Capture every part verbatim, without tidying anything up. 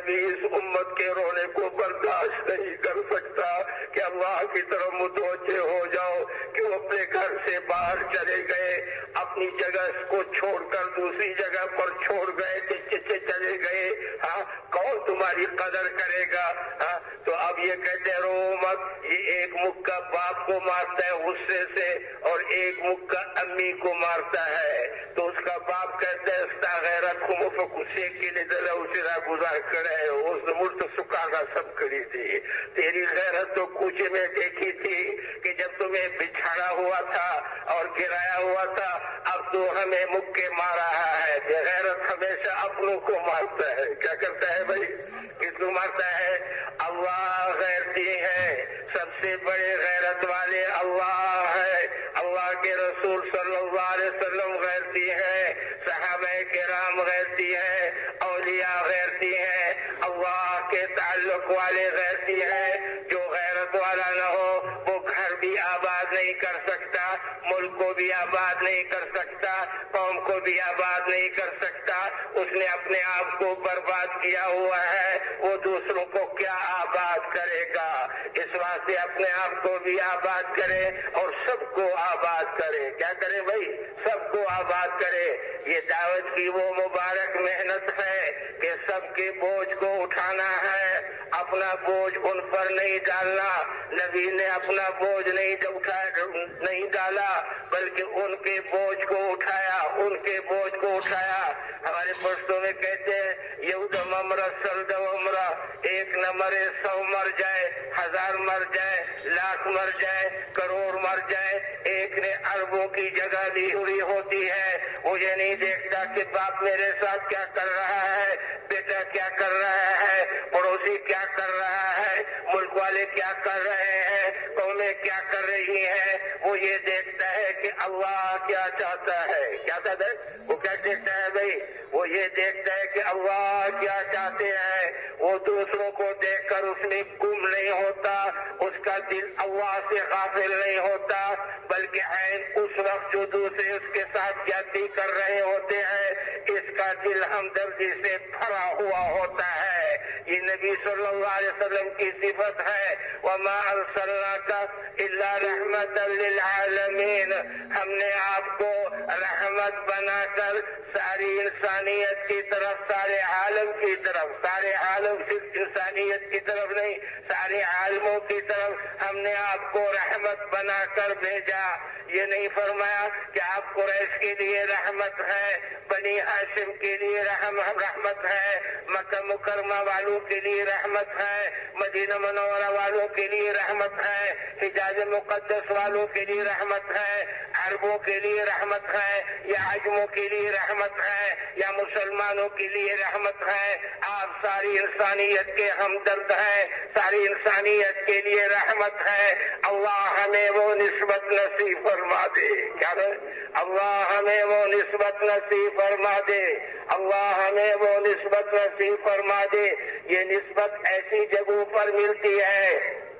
نبی اس امت کے رونے کو برداشت نہیں کر سکتا کہ اللہ کی طرف متوجہ ہو جاؤ کہ وہ اپنے گھر سے باہر چلے گئے، اپنی جگہ کو چھوڑ کر دوسری جگہ پر چھوڑ گئے، چچے چلے گئے، ہاں کون تمہاری قدر کرے گا؟ ہاں تو اب یہ کہتے رو مت، یہ ایک مکہ باپ کو مارتا ہے غصے سے اور ایک مکہ امی کو مارتا ہے، تو اس کا باپ کہتا ہے استا غیرت کو غصے کے لیے دل اسرا گزار کرے اس مرد سکانا سب کری تھی، تیری غیرت تو کچھ میں دیکھی تھی کہ جب تمہیں بچھاڑا ہوا تھا اور گرایا ہوا تھا، اب تو ہمیں مکے مار رہا ہے، بے غیرت ہمیشہ اپنوں کو مارتا ہے۔ کیا کرتا ہے بھائی؟ کس کو مارتا ہے؟ اللہ غیرتی ہے، سب سے بڑے غیرت والے اللہ ہے، اللہ کے رسول صلی اللہ علیہ وسلم غیرتی ہے، صحابہ کرام غیرتی ہے، اولیاء غیرتی ہے، اللہ کے تعلق والے غیرتی ہے۔ جو غیرت والا نہ ہو وہ گھر بھی آباد نہیں کر سکتا، ملک کو بھی آباد نہیں کر سکتا، قوم کو بھی آباد نہیں کر سکتا، اس نے اپنے آپ کو برباد کیا ہوا ہے، وہ دوسروں کو کیا آباد کرے گا؟ اس واسطے اپنے آپ کو بھی آباد کرے اور سب کو آباد کرے۔ کیا کرے بھائی؟ سب کو آباد کرے۔ یہ دعوت کی وہ مبارک محنت ہے کہ سب کے بوجھ کو اٹھانا ہے، اپنا بوجھ ان پر نہیں ڈالنا۔ نبی نے اپنا بوجھ نہیں اٹھایا نہیں ڈالا بلکہ ان کے بوجھ کو اٹھایا، ان کے بوجھ کو اٹھایا۔ ہمارے پشتوں میں کہتے ہیں یہودم امرا سلد امرا، ایک نہ مرے سو مر جائے، ہزار مر جائے، لاکھ مر جائے، کروڑ مر جائے، ایک نے اربوں کی جگہ دی ہوئی ہوتی ہے۔ وہ یہ نہیں دیکھتا کہ باپ میرے ساتھ کیا کر رہا ہے، بیٹا کیا کر رہا ہے، پڑوسی کیا کر رہا ہے، ملک والے کیا کر رہے ہیں، قومیں کیا کر رہی ہیں۔ وہ یہ دیکھتا ہے کہ اللہ کیا چاہتا ہے۔ کیا چاہتا ہے؟ وہ کیا دیکھتا ہے بھائی؟ وہ یہ دیکھتا ہے کہ اللہ کیا چاہتے ہیں۔ وہ دوسروں کو دیکھ کر اس میں گم نہیں ہوتا، اس کا دل اللہ سے غافل نہیں ہوتا، بلکہ عین اس وقت جو دوسرے اس کے ساتھ زیادتی کر رہے ہوتے ہیں اس کا دل ہمدردی سے بھرا ہوا ہوتا ہے۔ یہ نبی صلی اللہ علیہ وسلم کی صفت ہے، وما ارسلناک الا رحمت للعالمین، ہم نے آپ کو رحمت بنا کر ساری انسانیت کی طرف، سارے عالم کی طرف، سارے عالم صرف انسانیت کی طرف نہیں، سارے عالموں کی طرف ہم نے آپ کو رحمت بنا کر بھیجا۔ یہ نہیں فرمایا کہ آپ قریش کے لیے رحمت ہے، بنی ہاشم کے لیے رحم رحمت ہے، مکہ مکرمہ والوں کے لیے رحمت ہے، مدینہ منورہ والوں کے لیے رحمت ہے، حجاز مقدس والوں کے لیے رحمت ہے، عربوں کے لیے رحمت ہے، یا عجموں کے لیے رحمت ہے، یا مسلمانوں کے لیے رحمت ہے۔ آپ ساری انسانیت کے ہمدرد ہیں، ساری انسانیت کے لیے رحمت ہے۔ اللہ ہمیں وہ نسبت نصیب فرما دے۔ کیا ہے؟ اللہ ہمیں وہ نسبت نصیب فرما دے، اللہ ہمیں وہ نسبت نصیب فرما دے۔ یہ نسبت ایسی جگہوں پر ملتی ہے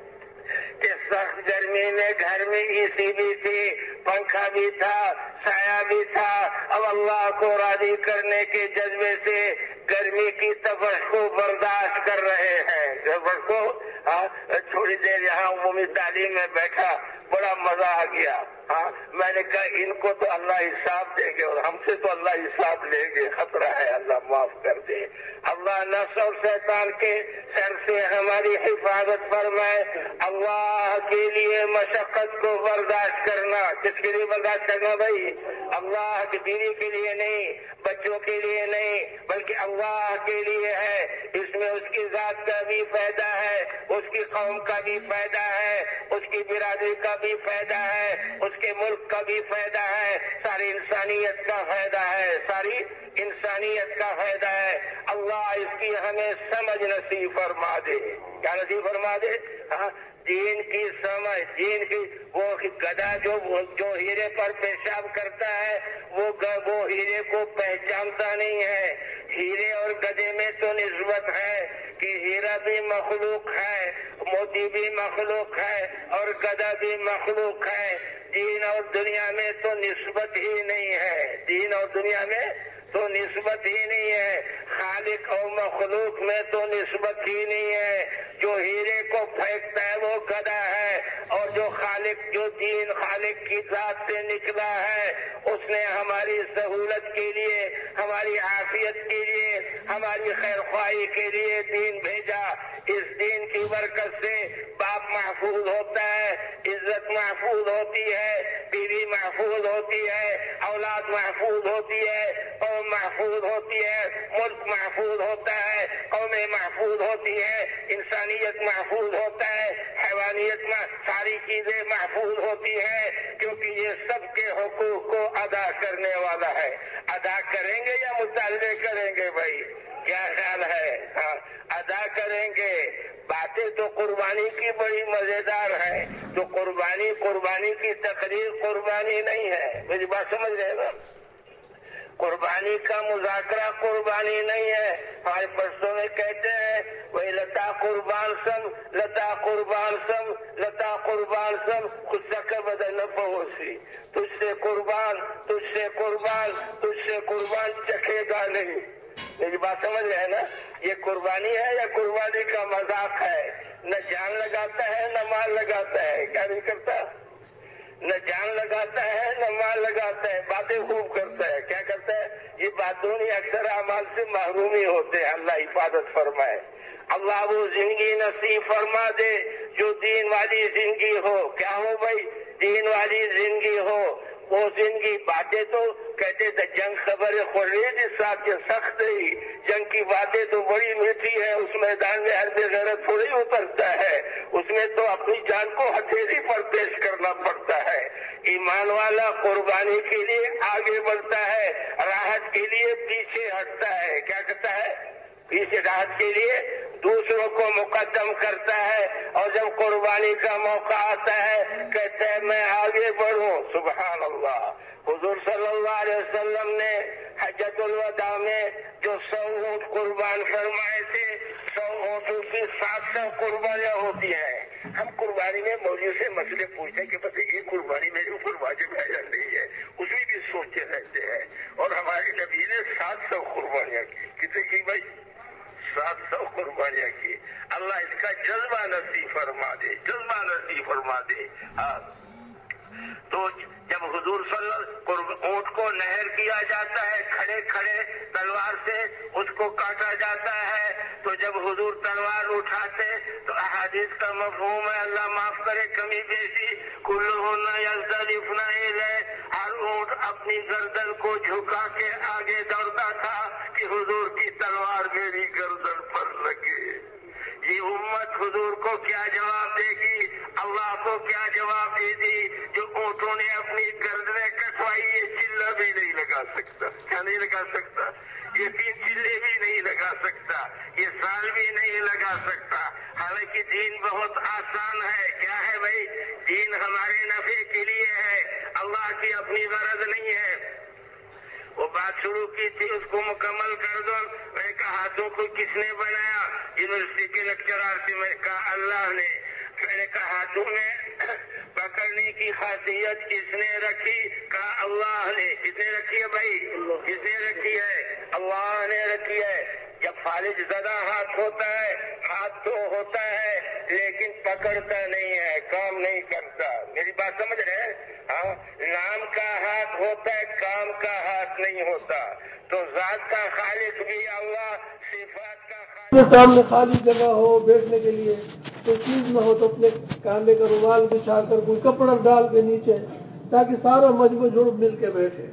کہ سخت گرمی میں گھر میں اے سی بھی تھی، پنکھا بھی تھا، سایہ بھی تھا، اب اللہ کو راضی کرنے کے جذبے سے گرمی کی تپش کو برداشت کر رہے ہیں۔ تپش کو تھوڑی دیر یہاں عمومی تعلیم میں بیٹھا، بڑا مزہ آ گیا۔ ہاں میں نے کہا ان کو تو اللہ حساب دیں گے اور ہم سے تو اللہ حساب لیں گے، خطرہ ہے، اللہ معاف کر دے۔ اللہ نفس اور شیطان کے شر سے ہماری حفاظت فرمائے۔ اللہ کے لیے مشقت کو برداشت کرنا، کس کے لیے برداشت کرنا بھائی؟ اللہ کی بیوی کے لیے نہیں، بچوں کے لیے نہیں، بلکہ اللہ کے لیے ہے۔ اس میں اس کی ذات کا بھی فائدہ ہے، اس کی قوم کا بھی فائدہ ہے، اس کی برادری کا بھی فائدہ ہے، اس کے ملک کا بھی فائدہ ہے، ساری انسانیت کا فائدہ ہے، ساری انسانیت کا فائدہ ہے۔ اللہ اس کی ہمیں سمجھ نصیب فرما دے۔ کیا نصیب فرما دے؟ ہاں دین کی سمجھ، دین کی وہ گدھا جو جو ہیرے پر پیشاب کرتا ہے وہ وہ ہیرے کو پہچانتا نہیں ہے۔ ہیرے اور گدھے میں تو نسبت ہے کہ ہیرا بھی مخلوق ہے، موتی بھی مخلوق ہے اور گدھا بھی مخلوق ہے۔ دین اور دنیا میں تو نسبت ہی نہیں ہے، دین اور دنیا میں تو نسبت ہی نہیں ہے، خالق اور مخلوق میں تو نسبت ہی نہیں ہے۔ جو ہیرے کو پھینکتا ہے وہ گدھا ہے، اور جو خالق جو دین خالق کی ذات سے نکلا ہے اس نے ہماری سہولت کے لیے، ہماری عافیت کے لیے، ہماری خیر خواہی کے لیے دین بھیجا۔ اس دین کی برکت سے باپ محفوظ ہوتا ہے، عزت محفوظ ہوتی ہے، بیوی محفوظ ہوتی ہے، اولاد محفوظ ہوتی ہے، قوم محفوظ ہوتی ہے، ملک محفوظ ہوتا ہے، قومیں محفوظ ہوتی ہے، انسانیت محفوظ ہوتا ہے، حیوانیت میں ساری چیزیں محفوظ ہوتی ہے، کیونکہ یہ سب کے حقوق کو ادا کرنے والا ہے۔ ادا کریں گے یا مطالبے کریں گے بھائی؟ کیا خیال ہے؟ ہاں ادا کریں گے۔ باتیں تو قربانی کی بڑی مزیدار ہے، تو قربانی قربانی کی تقریر قربانی نہیں ہے، میری بات سمجھ رہے ہیں نا؟ قربانی کا مذاکرہ قربانی نہیں ہے۔ ہمارے پرسوں میں کہتے ہیں وہی لتا قربان سم لتا قربان سم لتا قربان سم خود سک بدل نہ پہنچی، تجھ سے قربان تجھ سے قربان تجھ سے قربان چکھے گا نہیں۔ میری بات سمجھ رہے ہیں نا؟ یہ قربانی ہے یا قربانی کا مذاق ہے؟ نہ جان لگاتا ہے نہ مال لگاتا ہے، کیا نہیں کرتا؟ نہ جان لگاتا ہے نہ مال لگاتا ہے، باتیں خوب کرتا ہے، کیا کرتا ہے؟ یہ باتوں نے اکثر اعمال سے محرومی ہوتے ہیں، اللہ حفاظت فرمائے۔ اللہ وہ زندگی نصیب فرما دے جو دین والی زندگی ہو۔ کیا ہو بھائی؟ دین والی زندگی ہو۔ وہ زندگی باتیں تو کہتے تھے جنگ خبر خورید ساتھ سخت ہی، جنگ کی باتیں تو بڑی میٹھی ہے، اس میدان میں ہر بے غیرت تھوڑی اترتا ہے، اس میں تو اپنی جان کو ہتھیلی پر پیش کرنا پڑتا ہے۔ ایمان والا قربانی کے لیے آگے بڑھتا ہے، راحت کے لیے پیچھے ہٹتا ہے، کیا کرتا ہے؟ پیچھے راحت کے لیے دوسروں کو مقدم کرتا ہے، اور جب قربانی کا موقع آتا ہے کہتا ہے میں آگے بڑھوں۔ سبحان اللہ۔ حضور صلی اللہ علیہ وسلم نے حجۃ الوداع میں جو سو اونٹ قربان فرمائے تھے، سو اونٹوں کی سات سو قربانیاں ہوتی ہیں۔ ہم قربانی میں مولوی سے مسئلے پوچھتے ہیں کہ پتہ یہ قربانی میرے اوپر واجب ہے یا نہیں ہے، اس میں بھی سوچتے رہتے ہیں۔ اور ہمارے نبی نے سات سو قربانیاں کی، کتنے کی بھائی؟ سات سو قربانیاں کی۔ اللہ اس کا جذبہ نصیب فرما دے، جذبہ نصیب فرما دے۔ ہاں تو جب حضور صلی اللہ علیہ وسلم اونٹ کو نہر کیا جاتا ہے کھڑے کھڑے تلوار سے، اس کو کاٹا جاتا ہے، تو جب حضور تلوار اٹھاتے تو احادیث کا مفہوم ہے، اللہ معاف کرے کمی بیشی، کلہن یزدلفن الیہ، ہر اونٹ اپنی گردن کو جھکا کے آگے دوڑتا تھا کہ حضور کی تلوار میری گردن پر لگے۔ یہ امت حضور کو کیا جواب دے گی؟ اللہ کو کیا جواب دے دی؟ جو اونٹوں نے اپنی گردنیں کٹوائی، یہ چلہ بھی نہیں لگا سکتا، کیا نہیں لگا سکتا؟ یہ تین چلے بھی نہیں لگا سکتا، یہ سال بھی نہیں لگا سکتا۔ حالانکہ دین بہت آسان ہے۔ کیا ہے بھائی؟ دین ہمارے نفع کے لیے ہے، اللہ کی اپنی غرض نہیں ہے۔ وہ بات شروع کی تھی اس کو مکمل کر دو۔ میں نے کہا ہاتھوں کو کس نے بنایا؟ یونیورسٹی کے لیکچرار سے میں نے کہا اللہ نے۔ میں نے کہا ہاتھوں میں پکڑنے کی خاصیت کس نے رکھی؟ کہا اللہ نے۔ کس نے رکھی ہے بھائی؟ کس نے رکھی ہے؟ اللہ نے رکھی ہے۔ جب فالج زدہ ہاتھ ہوتا ہے، ہاتھ تو ہوتا ہے لیکن پکڑتا نہیں ہے، کام نہیں کرتا۔ میری بات سمجھ رہے ہیں؟ ہاں، نام کا ہاتھ ہوتا ہے، کام کا ہاتھ نہیں ہوتا۔ تو ذات کا خالق بھی اللہ، صفات کا خالق۔ سامنے خالی جگہ ہو بیٹھنے کے لیے، کوئی چیز نہ ہو تو اپنے کاندھے کا رومال بچھا کر کوئی کپڑا ڈال کے نیچے، تاکہ سارا مجموعہ جڑ مل کے بیٹھے۔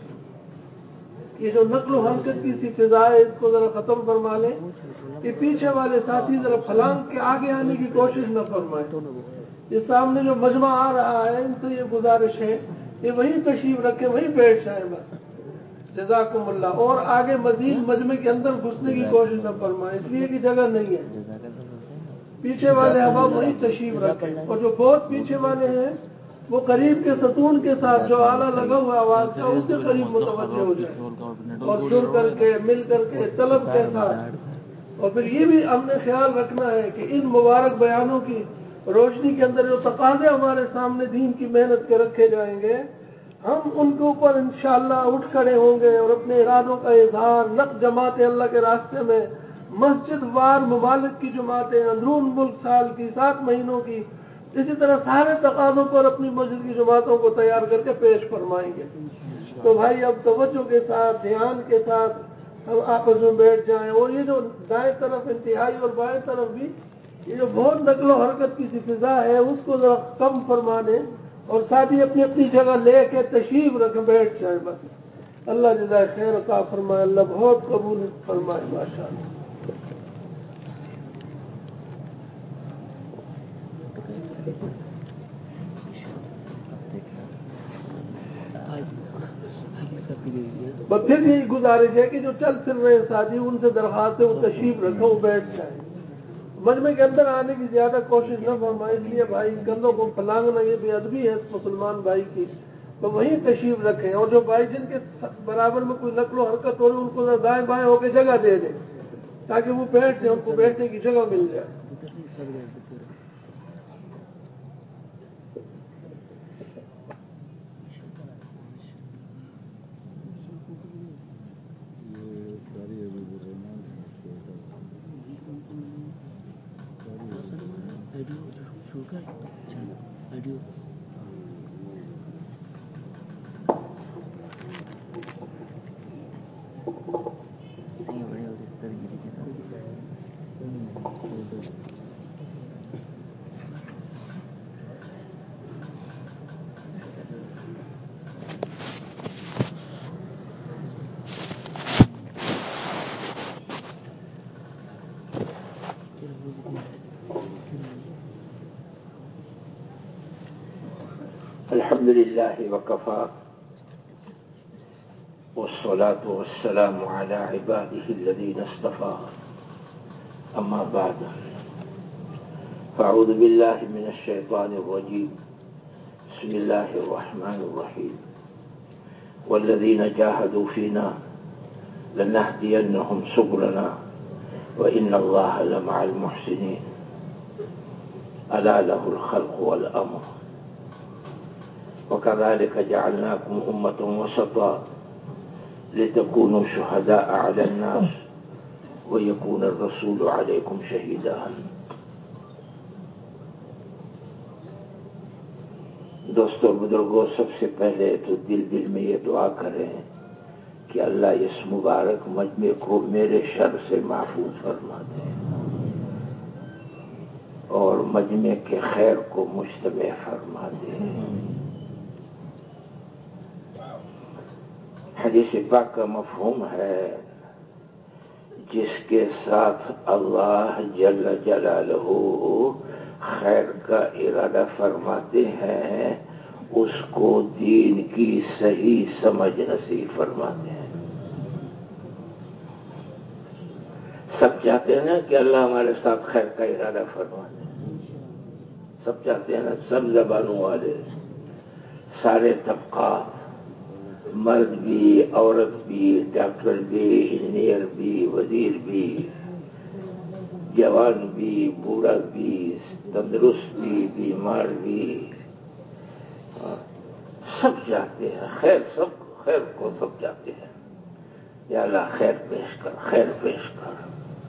یہ جو نقل و حرکت کی سی فضا ہے اس کو ذرا ختم فرما لیں، کہ پیچھے والے ساتھی ذرا پھلانگ کے آگے آنے کی کوشش نہ فرمائیں۔ یہ سامنے جو مجمع آ رہا ہے ان سے یہ گزارش ہے کہ وہیں تشریف رکھیں، وہیں بیٹھ جائیں بس، جزاکم اللہ۔ اور آگے مزید مجمع کے اندر گھسنے کی کوشش نہ فرمائیں، اس لیے کہ جگہ نہیں ہے۔ پیچھے والے احباب وہیں تشریف رکھیں، اور جو بہت پیچھے والے ہیں وہ قریب کے ستون کے ساتھ جو آلہ لگا ہوا آواز کا اس سے قریب متوجہ ہو جائے، اور جڑ کر کے مل کر کے طلب کے ساتھ۔ اور پھر یہ بھی ہم نے خیال رکھنا ہے کہ ان مبارک بیانوں کی روشنی کے اندر جو تقاضے ہمارے سامنے دین کی محنت کے رکھے جائیں گے، ہم ان کے اوپر انشاءاللہ اٹھ کھڑے ہوں گے اور اپنے ارادوں کا اظہار نق جماعتیں اللہ کے راستے میں، مسجد وار ممالک کی جماعتیں، اندرون ملک سال کی سات مہینوں کی، اسی طرح سارے تقاضوں پر اپنی مسجد کی جماعتوں کو تیار کر کے پیش فرمائیں گے۔ تو بھائی اب توجہ کے ساتھ، دھیان کے ساتھ ہم آپس میں بیٹھ جائیں، اور یہ جو دائیں طرف انتہائی اور بائیں طرف بھی یہ جو بہت نقل و حرکت کی سی فضا ہے اس کو ذرا کم فرما دیں، اور ساتھی اپنی اپنی جگہ لے کے تشریف رکھ بیٹھ جائیں بس۔ اللہ جزائے خیر عطا فرمائے، اللہ بہت قبول فرمائے، ماشاءاللہ۔ بس پھر یہی گزارش ہے کہ جو چل پھر رہے ساتھی ان سے درخواست ہے وہ تشریف رکھو، وہ بیٹھ جائیں، مجمع کے اندر آنے کی زیادہ کوشش نہ فرمائیں، اس لیے بھائی کندھوں کو پھلانگنا یہ بے ادبی ہے مسلمان بھائی کی، تو وہیں تشریف رکھیں، اور جو بھائی جن کے برابر میں کوئی نقل و حرکت ہو رہی ان کو دائیں بائیں ہو کے جگہ دے دیں تاکہ وہ بیٹھ جائیں، ان کو بیٹھنے کی جگہ مل جائے۔ الحمد لله وكفى والصلاة والسلام على عباده الذين اصطفى، أما بعد، فأعوذ بالله من الشيطان الرجيم، بسم الله الرحمن الرحيم، والذين جاهدوا فينا لنهدينهم سبلنا وإن الله لمع المحسنين، ألا له الخلق والأمر، وكذلك جعلناكم أمة وسطا لتكونوا شهداء على الناس ويكون الرسول عليكم شهيدا۔ دوستو بزرگوں، سب سے پہلے تو دل دل میں یہ دعا کریں کہ اللہ اس مبارک مجمع کو میرے شر سے محفوظ فرما دے اور مجمع کے خیر کو مجتمع فرما دے۔ حدیث پاک کا مفہوم ہے جس کے ساتھ اللہ جل جلالہ خیر کا ارادہ فرماتے ہیں اس کو دین کی صحیح سمجھ نصیب فرماتے ہیں۔ سب چاہتے ہیں نا کہ اللہ ہمارے ساتھ خیر کا ارادہ فرماتے ہیں، سب چاہتے ہیں نا، سب زبانوں والے، سارے طبقات، مرد بھی، عورت بھی، ڈاکٹر بھی، انجینئر بھی، وزیر بھی، جوان بھی، بوڑھا بھی، تندرست بھی، بیمار بھی، سب چاہتے ہیں خیر، سب خیر کو سب چاہتے ہیں۔ یا اللہ خیر پیش کر، خیر پیش کر۔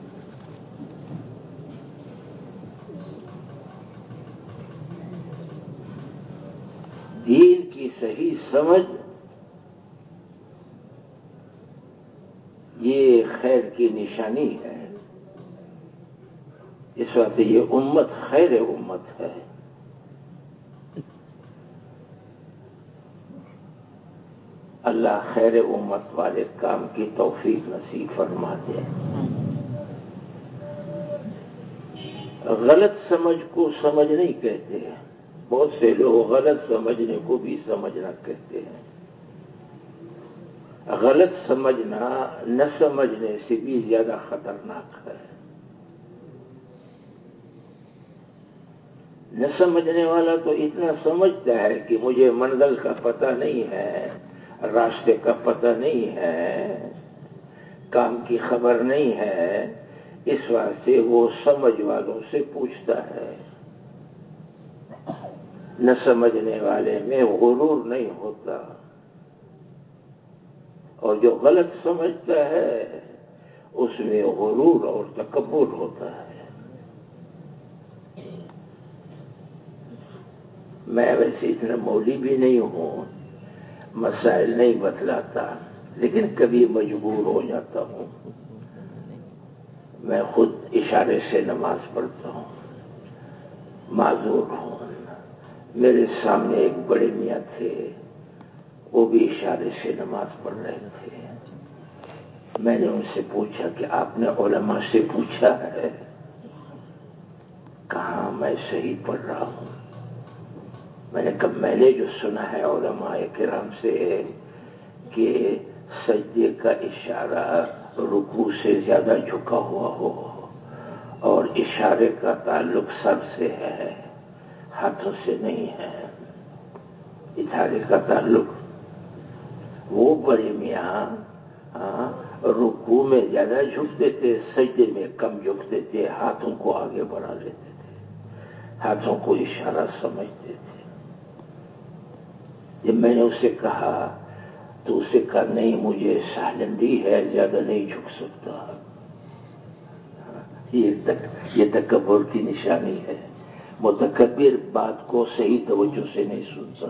دین کی صحیح سمجھ یہ خیر کی نشانی ہے، اس واسطے یہ امت خیر امت ہے۔ اللہ خیر امت والے کام کی توفیق نصیب فرما دے۔ غلط سمجھ کو سمجھ نہیں کہتے ہیں، بہت سے لوگ غلط سمجھنے کو بھی سمجھنا کہتے ہیں۔ غلط سمجھنا نہ سمجھنے سے بھی زیادہ خطرناک ہے۔ نہ سمجھنے والا تو اتنا سمجھتا ہے کہ مجھے منزل کا پتہ نہیں ہے، راستے کا پتہ نہیں ہے، کام کی خبر نہیں ہے، اس واسطے وہ سمجھ والوں سے پوچھتا ہے۔ نہ سمجھنے والے میں غرور نہیں ہوتا، اور جو غلط سمجھتا ہے اس میں غرور اور تکبر ہوتا ہے. میں ویسے اتنا مولوی بھی نہیں ہوں، مسائل نہیں بتلاتا، لیکن کبھی مجبور ہو جاتا ہوں. میں خود اشارے سے نماز پڑھتا ہوں، معذور ہوں. میرے سامنے ایک بڑے میاں تھے، وہ بھی اشارے سے نماز پڑھ رہے تھے. میں نے ان سے پوچھا کہ آپ نے علماء سے پوچھا ہے؟ کہاں میں صحیح پڑھ رہا ہوں. میں نے کہا میں نے جو سنا ہے علماء کرام سے کہ سجدے کا اشارہ رکوع سے زیادہ جھکا ہوا ہو اور اشارے کا تعلق سر سے ہے، ہاتھوں سے نہیں ہے. اشارے کا تعلق وہ بڑے میاں رکوع میں زیادہ جھکتے تھے، سجدے میں کم جھکتے تھے، ہاتھوں کو آگے بڑھا لیتے تھے، ہاتھوں کو اشارہ سمجھتے تھے. جب میں نے اسے کہا تو اسے کہا نہیں، مجھے سہلنڈی ہے، زیادہ نہیں جھک سکتا. یہ تک یہ تکبر کی نشانی ہے. متکبر بات کو صحیح توجہ سے نہیں سنتا،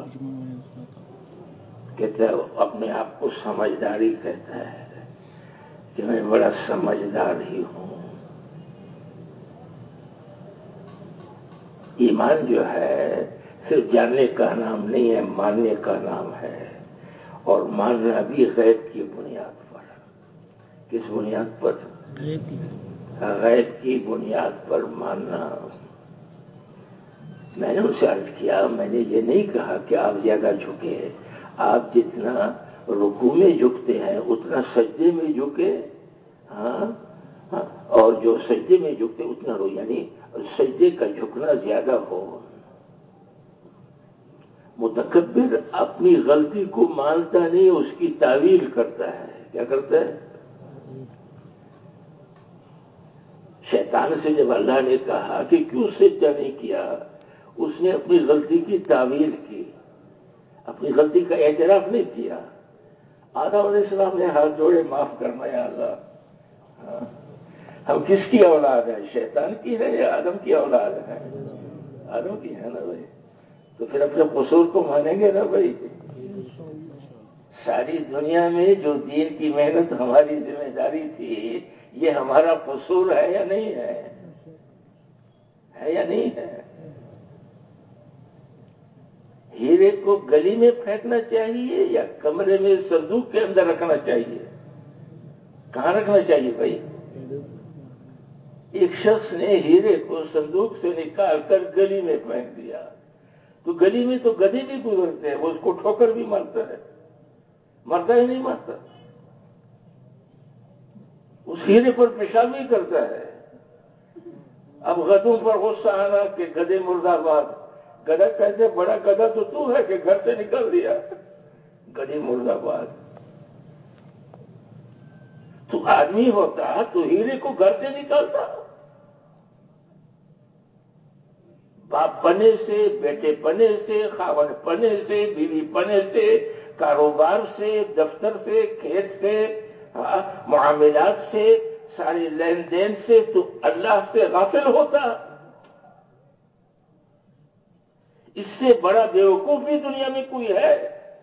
کہتا ہے اپنے آپ کو سمجھداری کہتا ہے کہ میں بڑا سمجھدار ہی ہوں. ایمان جو ہے صرف جاننے کا نام نہیں ہے، ماننے کا نام ہے. اور ماننا بھی غیب کی بنیاد پر. کس بنیاد پر؟ غیب کی بنیاد پر ماننا. میں نے اسے عرض کیا، میں نے یہ نہیں کہا کہ آپ زیادہ جھکے، آپ جتنا رکوع میں جھکتے ہیں اتنا سجدے میں جھکے. ہاں ہاں اور جو سجدے میں جھکتے اتنا رو، یعنی سجدے کا جھکنا زیادہ ہو. متکبر اپنی غلطی کو مانتا نہیں، اس کی تعویل کرتا ہے. کیا کرتا ہے؟ شیطان سے جب اللہ نے کہا کہ کیوں سجدہ نہیں کیا، اس نے اپنی غلطی کی تعویل کی، اپنی غلطی کا اعتراف نہیں کیا. آدم علیہ السلام نے ہاتھ جوڑے، معاف کرنا یا اللہ. ہاں ہم کس کی اولاد ہے؟ شیطان کی ہے یا آدم کی اولاد ہے؟ آدم کی ہے نا بھائی. تو پھر اپنے قصور کو مانیں گے نا بھائی. ساری دنیا میں جو دین کی محنت ہماری ذمہ داری تھی، یہ ہمارا قصور ہے یا نہیں ہے؟ ہے یا نہیں ہے؟ ہیرے کو گلی میں پھینکنا چاہیے یا کمرے میں صندوق کے اندر رکھنا چاہیے؟ کہاں رکھنا چاہیے بھائی؟ ایک شخص نے ہیرے کو صندوق سے نکال کر گلی میں پھینک دیا، تو گلی میں تو گدھے بھی گزرتے ہیں، وہ اس کو ٹھوکر بھی مارتا ہے، مرتا ہی نہیں مرتا. اس ہیرے پر پیشاب بھی کرتا ہے. اب گدھوں پر غصہ آنا کہ گدھے مرد آباد. گدھا کہتے بڑا گدھا تو تو ہے کہ گھر سے نکل دیا. گدھے مرد آباد. تو آدمی ہوتا تو ہیرے کو گھر سے نکالتا. باپ بنے سے، بیٹے بنے سے، خاوند بنے سے، بیوی بنے سے، کاروبار سے، دفتر سے، کھیت سے، معاملات سے، سارے لین دین سے تو اللہ سے غافل ہوتا. اس سے بڑا بیوقوف بھی دنیا میں کوئی ہے؟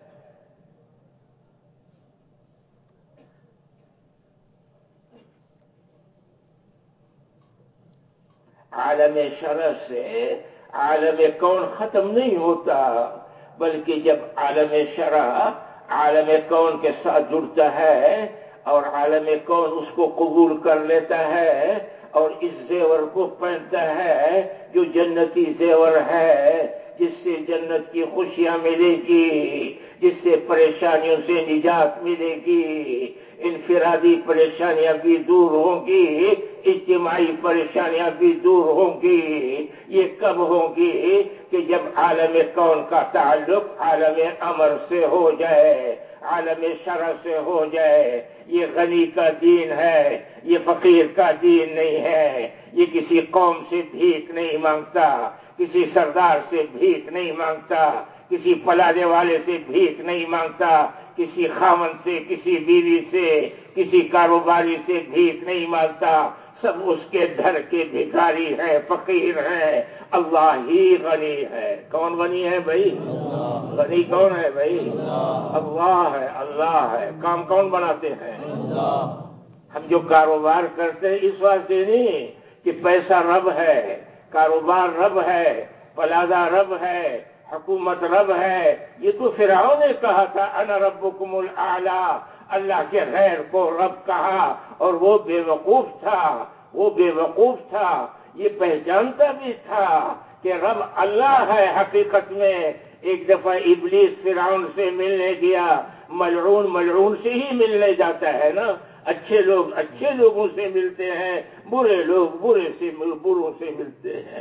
عالم شرع سے عالم کون ختم نہیں ہوتا، بلکہ جب عالم شرع عالم کون کے ساتھ جڑتا ہے اور عالم کون اس کو قبول کر لیتا ہے اور اس زیور کو پہنتا ہے جو جنتی زیور ہے، جس سے جنت کی خوشیاں ملے گی، جس سے پریشانیوں سے نجات ملے گی، انفرادی پریشانیاں بھی دور ہوں گی، اجتماعی پریشانیاں بھی دور ہوں گی. یہ کب ہوں گی؟ کہ جب عالم کون کا تعلق عالم امر سے ہو جائے، عالم شرع سے ہو جائے. یہ غنی کا دین ہے، یہ فقیر کا دین نہیں ہے. یہ کسی قوم سے بھیک نہیں مانگتا، کسی سردار سے بھیک نہیں مانگتا، کسی پلانے والے سے بھیک نہیں مانگتا، کسی خاوند سے، کسی بیوی سے، کسی کاروباری سے بھیک نہیں مانگتا، سب اس کے دھر کے بھکاری ہے، فقیر ہے، اللہ ہی غنی ہے۔ کون غنی ہے بھائی؟ غنی کون ہے بھائی؟ اللہ ہے، اللہ ہے۔ کام کون بناتے ہیں؟ ہم جو کاروبار کرتے ہیں اس واسطے نہیں کہ پیسہ رب ہے، کاروبار رب ہے، پلازہ رب ہے، حکومت رب ہے۔ یہ تو فرعون نے کہا تھا انا ربکم الاعلی، اللہ کے غیر کو رب کہا، اور وہ بے وقوف تھا، وہ بے وقوف تھا، یہ پہچانتا بھی تھا کہ رب اللہ ہے حقیقت میں۔ ایک دفعہ ابلیس فرعون سے ملنے گیا، ملعون ملعون سے ہی ملنے جاتا ہے نا، اچھے لوگ اچھے لوگوں سے ملتے ہیں، برے لوگ برے سے بروں سے ملتے ہیں۔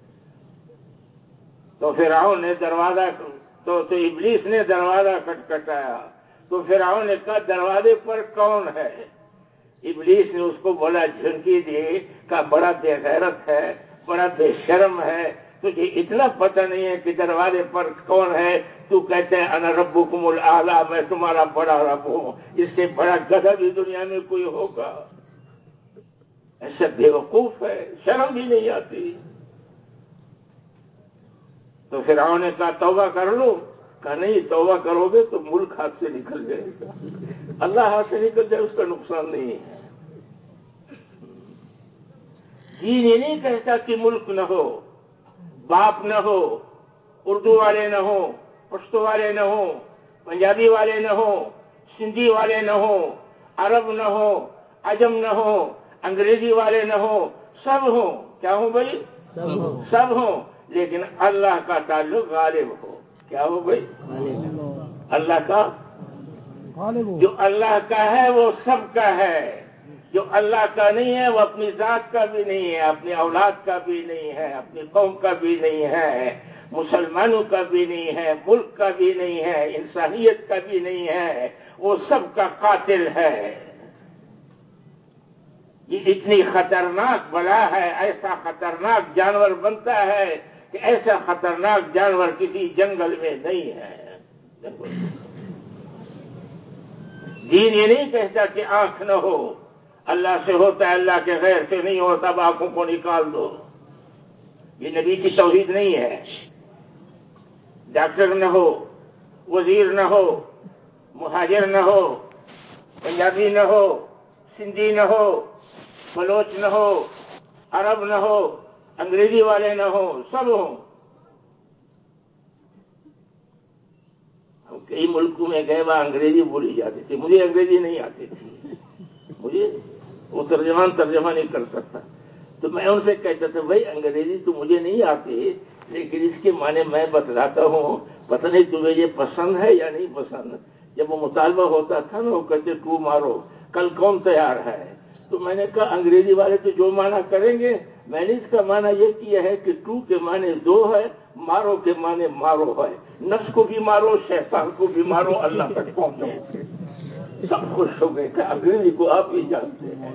تو فرعون نے دروازہ تو, تو ابلیس نے دروازہ کھٹکھٹایا، تو فرعون نے کہا دروازے پر کون ہے؟ ابلیس نے اس کو بولا، جھنکی دی، کہا بڑا بے غیرت ہے، بڑا بے شرم ہے، تجھے اتنا پتہ نہیں ہے کہ دروازے پر کون ہے، تو کہتے ہیں انا ربکم الاعلی، میں تمہارا بڑا رب ہوں، اس سے بڑا گدھا بھی دنیا میں کوئی ہوگا؟ ایسا بے وقوف ہے، شرم بھی نہیں آتی۔ تو فرعون نے کہا توبہ کر لو، کہا نہیں، توبہ کرو گے تو ملک ہاتھ سے نکل جائے گا، اللہ ہاتھ سے نکل جائے اس کا نقصان نہیں ہے۔ دین یہ نہیں کہتا کہ ملک نہ ہو، باپ نہ ہو، اردو والے نہ ہو، پشتو والے نہ ہو، پنجابی والے نہ ہو، سندھی والے نہ ہو، عرب نہ ہو، عجم نہ ہو، انگریزی والے نہ ہو، سب ہوں۔ کیا ہوں بھائی؟ سب ہوں، لیکن اللہ کا تعلق غالب ہو۔ کیا ہو بھائی؟ اللہ کا، جو اللہ کا ہے وہ سب کا ہے، جو اللہ کا نہیں ہے وہ اپنی ذات کا بھی نہیں ہے، اپنی اولاد کا بھی نہیں ہے، اپنی قوم کا بھی نہیں ہے، مسلمانوں کا بھی نہیں ہے، ملک کا بھی نہیں ہے، انسانیت کا بھی نہیں ہے، وہ سب کا قاتل ہے۔ یہ اتنی خطرناک بلا ہے، ایسا خطرناک جانور بنتا ہے کہ ایسا خطرناک جانور کسی جنگل میں نہیں ہے۔ دین یہ نہیں کہتا کہ آنکھ نہ ہو، اللہ سے ہوتا ہے، اللہ کے غیر سے نہیں ہوتا، اب آنکھوں کو نکال دو، یہ نبی کی توحید نہیں ہے۔ ڈاکٹر نہ ہو، وزیر نہ ہو، مہاجر نہ ہو، پنجابی نہ ہو، سندھی نہ ہو، بلوچ نہ ہو، عرب نہ ہو، انگریزی والے نہ ہو، سب ہوں۔ ہم کئی ملکوں میں گئے، وہاں انگریزی بولی جاتی تھی، مجھے انگریزی نہیں آتی تھی، مجھے وہ ترجمان ترجمہ نہیں کر سکتا، تو میں ان سے کہتا تھا بھائی انگریزی تو مجھے نہیں آتی، لیکن اس کے معنی میں بتلاتا ہوں، پتہ نہیں تمہیں یہ پسند ہے یا نہیں پسند۔ جب وہ مطالبہ ہوتا تھا نا، وہ کہتے ٹو مارو، کل کون تیار ہے؟ تو میں نے کہا انگریزی والے تو جو معنی کریں گے، میں نے اس کا معنی یہ کیا ہے کہ ٹو کے معنی دو ہے، مارو کے معنی مارو ہے، نفس کو بھی مارو، شیطان کو بھی مارو، اللہ تک پہنچو۔ سب خوش ہو گئے کہ انگریزی کو آپ ہی جانتے ہیں،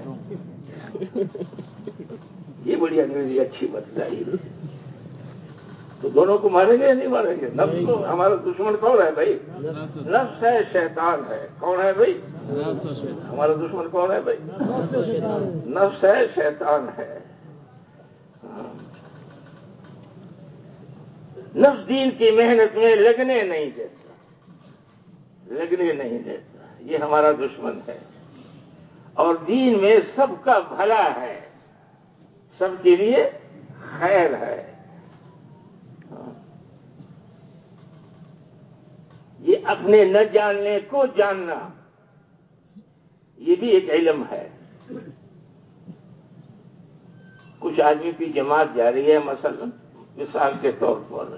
یہ بڑی انگریزی اچھی بتلائی۔ تو دونوں کو ماریں گے یا نہیں ماریں گے؟ نفس کو، ہمارا دشمن کون ہے بھائی؟ نفس ہے، شیطان ہے۔ کون ہے بھائی؟ ہمارا دشمن کون ہے بھائی؟ نفس ہے، شیطان ہے۔ نفس دین کی محنت میں لگنے نہیں دیتا، لگنے نہیں دیتا، یہ ہمارا دشمن ہے۔ اور دین میں سب کا بھلا ہے، سب کے لیے خیر ہے۔ یہ اپنے نہ جاننے کو جاننا، یہ بھی ایک علم ہے۔ کچھ آدمی کی جماعت جا رہی ہے، مثلا مثال کے طور پر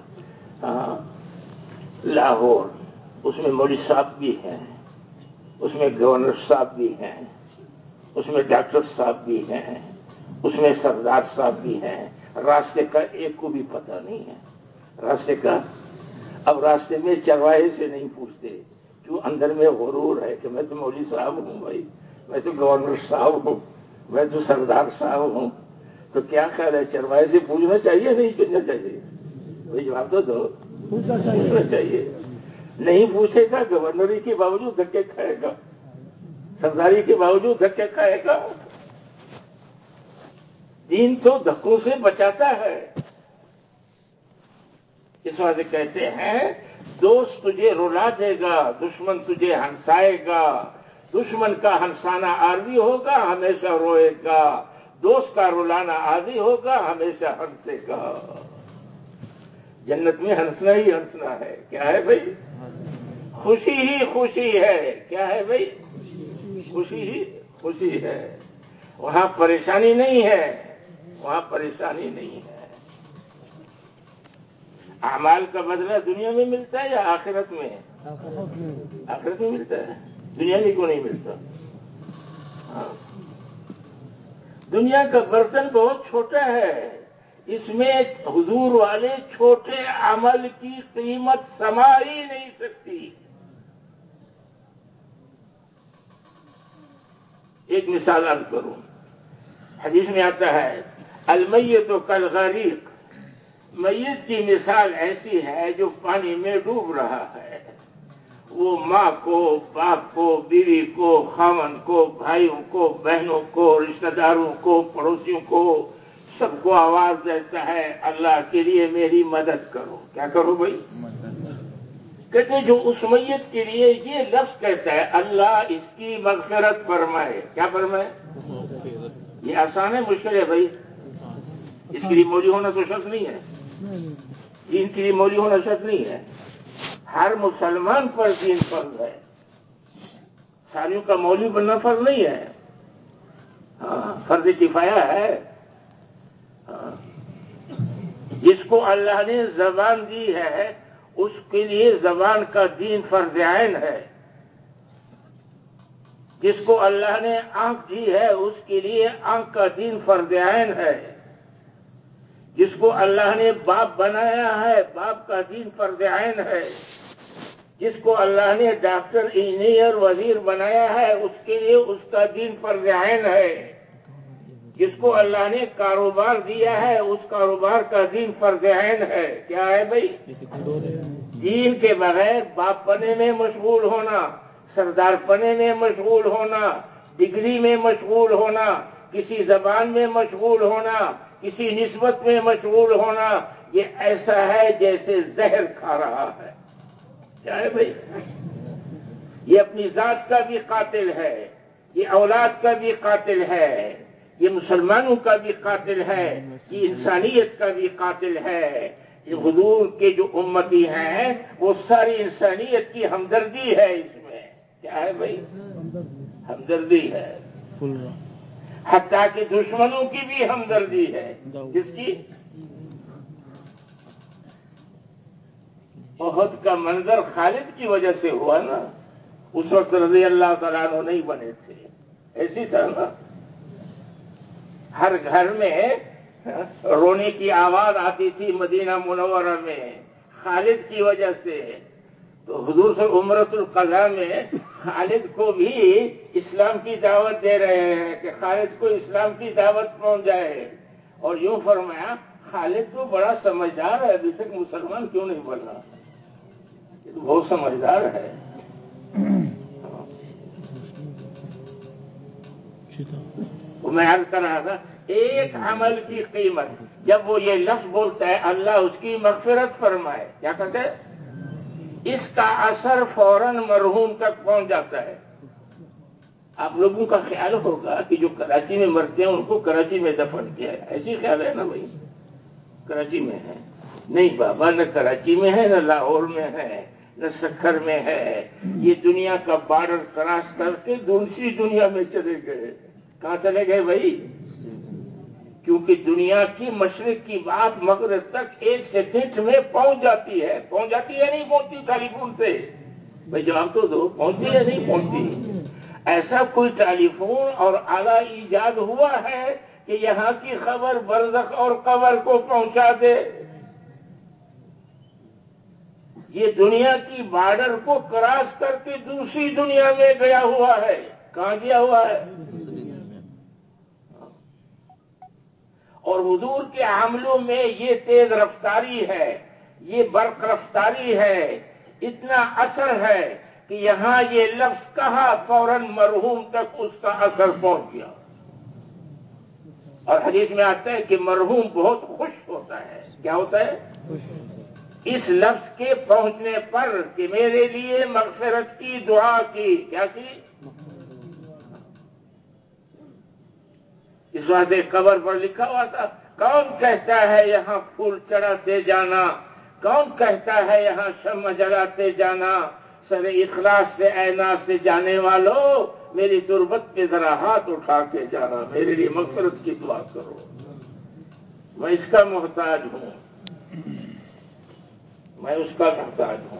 لاہور، اس میں مولوی صاحب بھی ہیں، اس میں گورنر صاحب بھی ہیں، اس میں ڈاکٹر صاحب بھی ہیں، اس میں سردار صاحب بھی ہیں، راستے کا ایک کو بھی پتہ نہیں ہے، راستے کا۔ اب راستے میں چرواہے سے نہیں پوچھتے، کیوں؟ اندر میں غرور ہے کہ میں تو مولوی صاحب ہوں بھائی، میں تو گورنر صاحب ہوں، میں تو سردار صاحب ہوں۔ تو کیا خیال ہے، چرواہے سے پوچھنا چاہیے نہیں پوچھنا چاہیے؟ کوئی جواب تو دو، پوچھنا چاہیے۔ نہیں پوچھے گا گورنری کے باوجود دھکے کھائے گا، سرداری کے باوجود دھکے کھائے گا۔ دین تو دھکوں سے بچاتا ہے۔ اس وجہ کہتے ہیں دوست تجھے رلا دے گا، دشمن تجھے ہنسائے گا۔ دشمن کا ہنسانا عارضی ہوگا، ہمیشہ روئے گا۔ دوست کا رلانا عارضی ہوگا، ہمیشہ ہنسے گا۔ جنت میں ہنسنا ہی ہنسنا ہے۔ کیا ہے بھائی؟ خوشی ہی خوشی ہے۔ کیا ہے بھائی؟ خوشی ہی خوشی ہے۔ وہاں پریشانی نہیں ہے، وہاں پریشانی نہیں ہے۔ اعمال کا بدلہ دنیا میں ملتا ہے یا آخرت میں؟ آخرت میں ملتا ہے، دنیا میں کیوں نہیں ملتا؟ ہاں۔ دنیا کا برتن بہت چھوٹا ہے، اس میں حضور والے چھوٹے عمل کی قیمت سما ہی نہیں سکتی۔ ایک مثال عرض کروں، حدیث میں آتا ہے المیت کالغریق، میت کی مثال ایسی ہے جو پانی میں ڈوب رہا ہے۔ وہ ماں کو، باپ کو، بیوی کو، خاوند کو، بھائیوں کو، بہنوں کو، رشتہ داروں کو، پڑوسیوں کو، سب کو آواز دیتا ہے اللہ کے لیے میری مدد کرو۔ کیا کرو بھائی؟ کہتے ہیں جو اس میت کے لیے یہ لفظ کہتا ہے اللہ اس کی مغفرت فرمائے۔ کیا فرمائے؟ یہ آسان ہے مشکل ہے بھائی؟ اس کے لیے مولوی ہونا تو شرط نہیں ہے، دین کے لیے مولوی ہونا شرط نہیں ہے۔ ہر مسلمان پر دین فرض ہے، ساریوں کا مولوی بننا فرض نہیں ہے۔ ہاں، فرض کفایہ ہے۔ ہاں، جس کو اللہ نے زبان دی ہے اس کے لیے زبان کا دین فرض عین ہے۔ جس کو اللہ نے آنکھ دی ہے اس کے لیے آنکھ کا دین فرض عین ہے۔ جس کو اللہ نے باپ بنایا ہے باپ کا دین فرض عین ہے۔ جس کو اللہ نے ڈاکٹر، انجینئر، وزیر بنایا ہے اس کے لیے اس کا دین فرض عین ہے۔ جس کو اللہ نے کاروبار دیا ہے اس کاروبار کا دین فرض عین ہے۔ کیا ہے بھائی؟ دین کے بغیر باپ پنے میں مشغول ہونا، سردار پنے میں مشغول ہونا، ڈگری میں مشغول ہونا، کسی زبان میں مشغول ہونا، کسی نسبت میں مشغول ہونا، یہ ایسا ہے جیسے زہر کھا رہا ہے۔ کیا ہے بھائی؟ یہ اپنی ذات کا بھی قاتل ہے، یہ اولاد کا بھی قاتل ہے، یہ مسلمانوں کا بھی قاتل ہے، یہ انسانیت کا بھی قاتل ہے۔ یہ حضور کے جو امتی ہیں وہ ساری انسانیت کی ہمدردی ہے اس میں۔ کیا ہے بھائی؟ ہمدردی ہے، حتیٰ کہ دشمنوں کی بھی ہمدردی ہے۔ کس کی؟ احد کا منظر خالد کی وجہ سے ہوا نا، اس وقت رضی اللہ تعالیٰ عنہ نہیں بنے تھے، ایسی تھا نا۔ ہر گھر میں رونے کی آواز آتی تھی مدینہ منورہ میں خالد کی وجہ سے۔ تو حضور سے عمرۃ القضاء میں خالد کو بھی اسلام کی دعوت دے رہے ہیں کہ خالد کو اسلام کی دعوت پہنچ جائے، اور یوں فرمایا خالد تو بڑا سمجھدار ہے، ابھی تک مسلمان کیوں نہیں بنا؟ یہ تو بہت سمجھدار ہے۔ میں عرض کر رہا تھا ایک عمل کی قیمت، جب وہ یہ لفظ بولتا ہے اللہ اس کی مغفرت فرمائے، کیا کہتے ہیں؟ اس کا اثر فوراً مرحوم تک پہنچ جاتا ہے۔ آپ لوگوں کا خیال ہوگا کہ جو کراچی میں مرتے ہیں ان کو کراچی میں دفن کیا ہے، ایسی خیال ہے نا بھائی؟ کراچی میں ہے نہیں بابا، نہ کراچی میں ہے، نہ لاہور میں ہے، نہ سکھر میں ہے۔ یہ دنیا کا بارڈر کراس کر کے دوسری دنیا میں چلے گئے۔ کہاں چلے گئے بھائی؟ کیونکہ دنیا کی مشرق کی بات مغرب تک ایک سیکنڈ میں پہنچ جاتی ہے۔ پہنچ جاتی ہے نہیں پہنچتی ٹیلی فون سے؟ بھائی جواب تو دو، پہنچتی ہے نہیں پہنچتی؟ ایسا کوئی ٹیلی فون اور آلہ ایجاد ہوا ہے کہ یہاں کی خبر برزخ اور قبر کو پہنچا دے؟ یہ دنیا کی بارڈر کو کراس کر کے دوسری دنیا میں گیا ہوا ہے۔ کہاں گیا ہوا ہے؟ اور حضور کے عملوں میں یہ تیز رفتاری ہے، یہ برق رفتاری ہے، اتنا اثر ہے کہ یہاں یہ لفظ کہا فوراً مرحوم تک اس کا اثر پہنچ گیا. اور حدیث میں آتا ہے کہ مرحوم بہت خوش ہوتا ہے. کیا ہوتا ہے؟ اس لفظ کے پہنچنے پر کہ میرے لیے مغفرت کی دعا کی. کیا کی؟ اس وعدے قبر پر لکھا ہوا تھا کون کہتا ہے یہاں پھول چڑھاتے جانا، کون کہتا ہے یہاں شمع جلاتے جانا، سر اخلاص سے اعناق سے جانے والوں میری تربت پہ ذرا ہاتھ اٹھا کے جانا، میرے لیے مغفرت کی دعا کرو، میں اس کا محتاج ہوں، میں اس کا محتاج ہوں.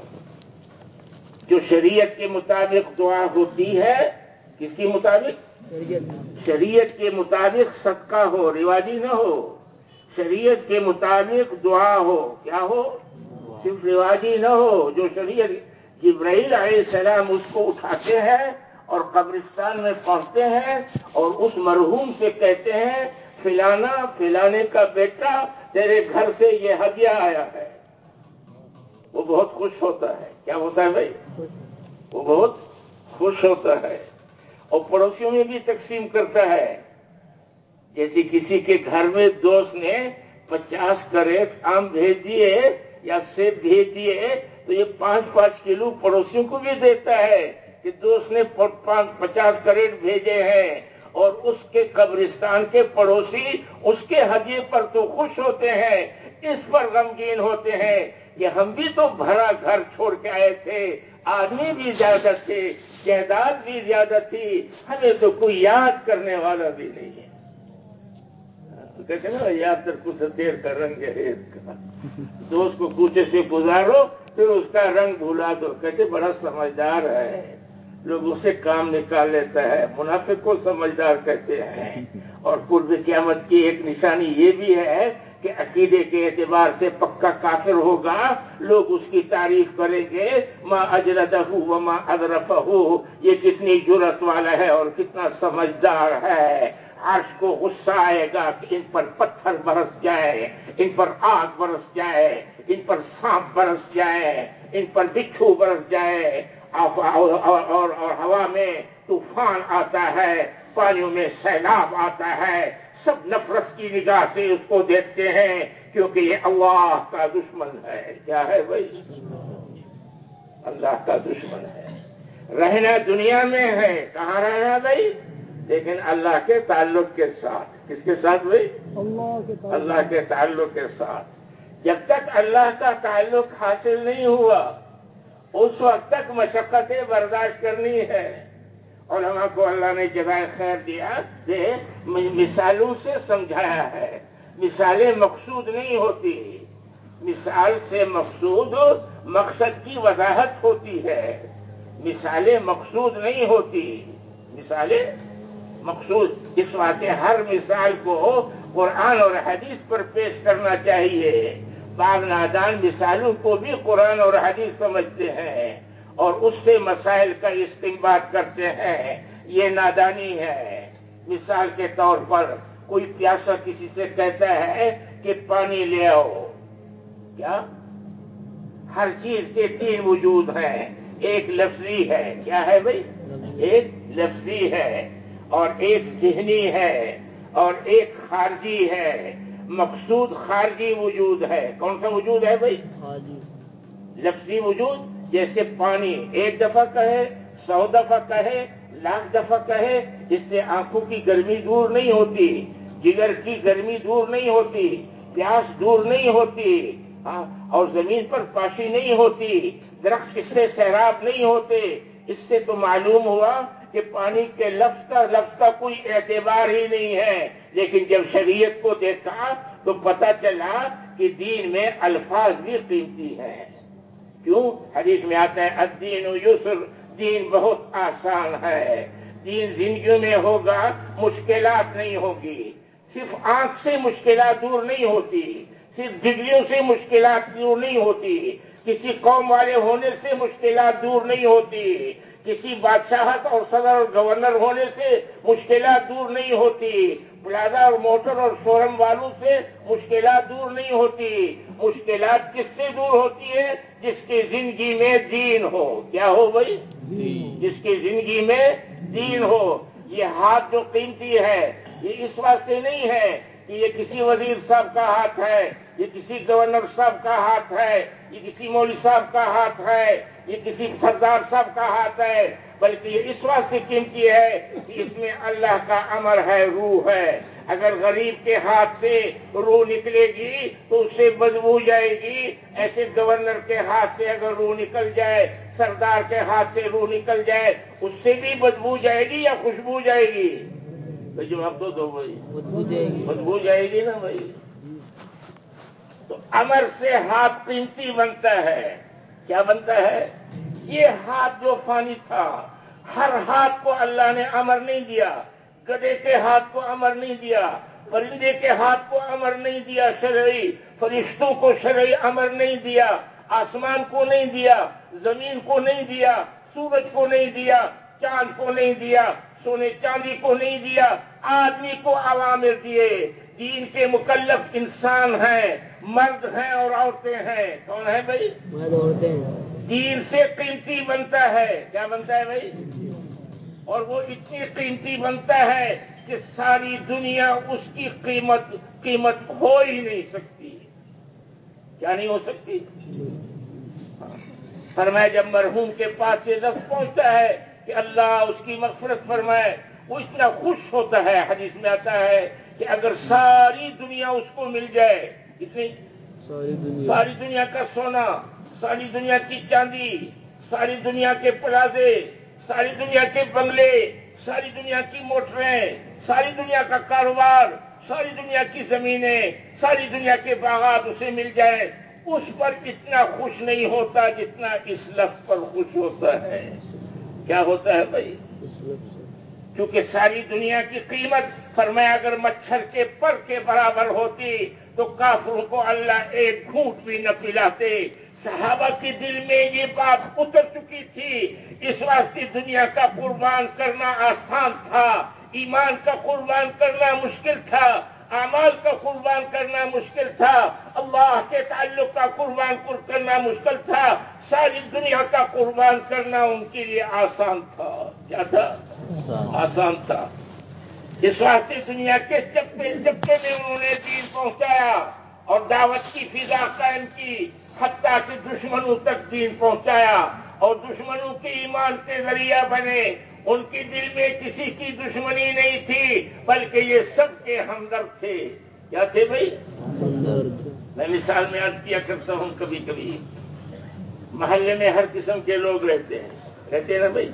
جو شریعت کے مطابق دعا ہوتی ہے، کس کے مطابق؟ شریعت کے مطابق صدقہ ہو، رواجی نہ ہو. شریعت کے مطابق دعا ہو. کیا ہو؟ صرف رواجی نہ ہو. جو شریعت جبرائیل علیہ السلام اس کو اٹھاتے ہیں اور قبرستان میں پہنچتے ہیں اور اس مرحوم سے کہتے ہیں فلانا فلانے کا بیٹا تیرے گھر سے یہ ہدیہ آیا ہے، وہ بہت خوش ہوتا ہے. کیا ہوتا ہے بھائی؟ وہ بہت خوش ہوتا ہے اور پڑوسیوں میں بھی تقسیم کرتا ہے. جیسے کسی کے گھر میں دوست نے پچاس کریٹ آم بھیج دیے یا سیب بھیج دیے تو یہ پانچ پانچ کلو پڑوسیوں کو بھی دیتا ہے کہ دوست نے پچاس کریٹ بھیجے ہیں. اور اس کے قبرستان کے پڑوسی اس کے ہدیے پر تو خوش ہوتے ہیں، اس پر غمگین ہوتے ہیں کہ ہم بھی تو بھرا گھر چھوڑ کے آئے تھے، آدمی بھی زیادہ تھے، جائیداد بھی زیادہ تھی، ہمیں تو کوئی یاد کرنے والا بھی نہیں ہے. کہتے نا یاد تر کچھ دیر کا رنگ ہے کا، دوست کو کوچے سے گزارو پھر اس کا رنگ بھولا دو. کہتے بڑا سمجھدار ہے، لوگ اسے کام نکال لیتا ہے. منافق کو سمجھدار کہتے ہیں. اور قرب قیامت کی ایک نشانی یہ بھی ہے کہ عقیدے کے اعتبار سے پکا کافر ہوگا، لوگ اس کی تعریف کریں گے ما اجلدہ وما اذرفہ، یہ کتنی جرأت والا ہے اور کتنا سمجھدار ہے. عرش کو غصہ آئے گا کہ ان پر پتھر برس جائے، ان پر آگ برس جائے، ان پر سانپ برس جائے، ان پر بچھو برس جائے، اور, اور, اور, اور, اور ہوا میں طوفان آتا ہے، پانیوں میں سیلاب آتا ہے. سب نفرت کی نگاہ سے اس کو دیکھتے ہیں کیونکہ یہ اللہ کا دشمن ہے. کیا ہے بھائی؟ اللہ کا دشمن ہے. رہنا دنیا میں ہے، کہاں رہنا بھائی؟ لیکن اللہ کے تعلق کے ساتھ. کس کے ساتھ بھائی؟ اللہ کے تعلق کے ساتھ. جب تک اللہ کا تعلق حاصل نہیں ہوا اس وقت تک مشقتیں برداشت کرنی ہے. علماء کو اللہ نے جزائے خیر دیا دے مثالوں سے سمجھایا ہے. مثالیں مقصود نہیں ہوتی، مثال سے مقصود مقصد کی وضاحت ہوتی ہے. مثالیں مقصود نہیں ہوتی، مثالیں مقصود. اس واسطے ہر مثال کو قرآن اور حدیث پر پیش کرنا چاہیے. بعض نادان مثالوں کو بھی قرآن اور حدیث سمجھتے ہیں اور اس سے مسائل کا استنباط کرتے ہیں. یہ نادانی ہے. مثال کے طور پر کوئی پیاسا کسی سے کہتا ہے کہ پانی لے آؤ. کیا؟ ہر چیز کے تین وجود ہیں. ایک لفظی ہے. کیا ہے بھائی؟ ایک لفظی ہے اور ایک ذہنی ہے اور ایک خارجی ہے. مقصود خارجی وجود ہے. کون سا وجود ہے بھائی؟ لفظی وجود جیسے پانی ایک دفعہ کہے، سو دفعہ کہے، لاکھ دفعہ کہے، اس سے آنکھوں کی گرمی دور نہیں ہوتی، جگر کی گرمی دور نہیں ہوتی، پیاس دور نہیں ہوتی، ہاں، اور زمین پر پاشی نہیں ہوتی، درخت اس سے سیراب نہیں ہوتے. اس سے تو معلوم ہوا کہ پانی کے لفظ کا لفظ کا کوئی اعتبار ہی نہیں ہے. لیکن جب شریعت کو دیکھا تو پتہ چلا کہ دین میں الفاظ بھی قیمتی ہیں. کیوں؟ حدیث میں آتا ہے الدین یسر، دین بہت آسان ہے. دین زندگیوں میں ہوگا، مشکلات نہیں ہوگی. صرف آنکھ سے مشکلات دور نہیں ہوتی، صرف بجلیوں سے مشکلات دور نہیں ہوتی، کسی قوم والے ہونے سے مشکلات دور نہیں ہوتی، کسی بادشاہت اور صدر اور گورنر ہونے سے مشکلات دور نہیں ہوتی. پلازا اور موٹر اور شورم والوں سے مشکلات دور نہیں ہوتی. مشکلات کس سے دور ہوتی ہے؟ جس کی زندگی میں دین ہو. کیا ہو بھائی؟ جس کی زندگی میں دین ہو. یہ ہاتھ جو قیمتی ہے یہ اس واسطے نہیں ہے کہ یہ کسی وزیر صاحب کا ہاتھ ہے، یہ کسی گورنر صاحب کا ہاتھ ہے، یہ کسی مولوی صاحب کا ہاتھ ہے، یہ کسی سردار صاحب کا ہاتھ ہے، بلکہ یہ اس واسطے قیمتی ہے کہ اس میں اللہ کا امر ہے، روح ہے. اگر غریب کے ہاتھ سے روح نکلے گی تو اس سے بدبو جائے گی. ایسے گورنر کے ہاتھ سے اگر روح نکل جائے، سردار کے ہاتھ سے روح نکل جائے، اس سے بھی بدبو جائے گی یا خوشبو جائے گی؟ بھائی جواب تو دو بھائی. بدبو جائے گی. بدبو جائے گی نا بھائی. تو امر سے ہاتھ قیمتی بنتا ہے. کیا بنتا ہے؟ یہ ہاتھ جو فانی تھا، ہر ہاتھ کو اللہ نے امر نہیں دیا. گدے کے ہاتھ کو امر نہیں دیا، پرندے کے ہاتھ کو امر نہیں دیا شرعی، فرشتوں کو شرعی امر نہیں دیا، آسمان کو نہیں دیا، زمین کو نہیں دیا، سورج کو نہیں دیا، چاند کو نہیں دیا، سونے چاندی کو نہیں دیا، آدمی کو اوامر دیے. دین کے مکلف انسان ہیں، مرد ہیں اور عورتیں ہیں. کون ہے بھائی؟ مرد عورتیں. دین سے قیمتی بنتا ہے. کیا بنتا ہے بھائی؟ اور وہ اتنی قیمتی بنتا ہے کہ ساری دنیا اس کی قیمت قیمت ہو ہی نہیں سکتی. کیا نہیں ہو سکتی؟ فرمایا جب مرحوم کے پاس یہ لفظ پہنچتا ہے کہ اللہ اس کی مغفرت فرمائے، وہ اتنا خوش ہوتا ہے. حدیث میں آتا ہے کہ اگر ساری دنیا اس کو مل جائے، اتنی ساری دنیا, ساری دنیا کا سونا، ساری دنیا کی چاندی، ساری دنیا کے پلازے، ساری دنیا کے بنگلے، ساری دنیا کی موٹریں، ساری دنیا کا کاروبار، ساری دنیا کی زمینیں، ساری دنیا کے باغات اسے مل جائے، اس پر اتنا خوش نہیں ہوتا جتنا اس لفظ پر خوش ہوتا ہے. کیا ہوتا ہے بھائی؟ کیونکہ ساری دنیا کی قیمت فرمایا اگر مچھر کے پر کے برابر ہوتی تو کافروں کو اللہ ایک گھونٹ بھی نہ پلاتے. صحابہ کے دل میں یہ بات اتر چکی تھی. اس واسطے دنیا کا قربان کرنا آسان تھا، ایمان کا قربان کرنا مشکل تھا، اعمال کا قربان کرنا مشکل تھا، اللہ کے تعلق کا قربان کرنا مشکل تھا. ساری دنیا کا قربان کرنا ان کے لیے آسان تھا. کیا تھا؟ آسان تھا. اس واسطے دنیا کے چپے چپے میں انہوں نے دین پہنچایا اور دعوت کی فضا قائم کی، حتیٰ کہ دشمنوں تک دین پہنچایا اور دشمنوں کے ایمان کے ذریعہ بنے. ان کے دل میں کسی کی دشمنی نہیں تھی بلکہ یہ سب کے ہمدرد تھے. کیا تھے بھائی؟ میں مثال میں عرض کیا کرتا ہوں، کبھی کبھی محلے میں ہر قسم کے لوگ رہتے ہیں رہتے ہیں نا بھائی.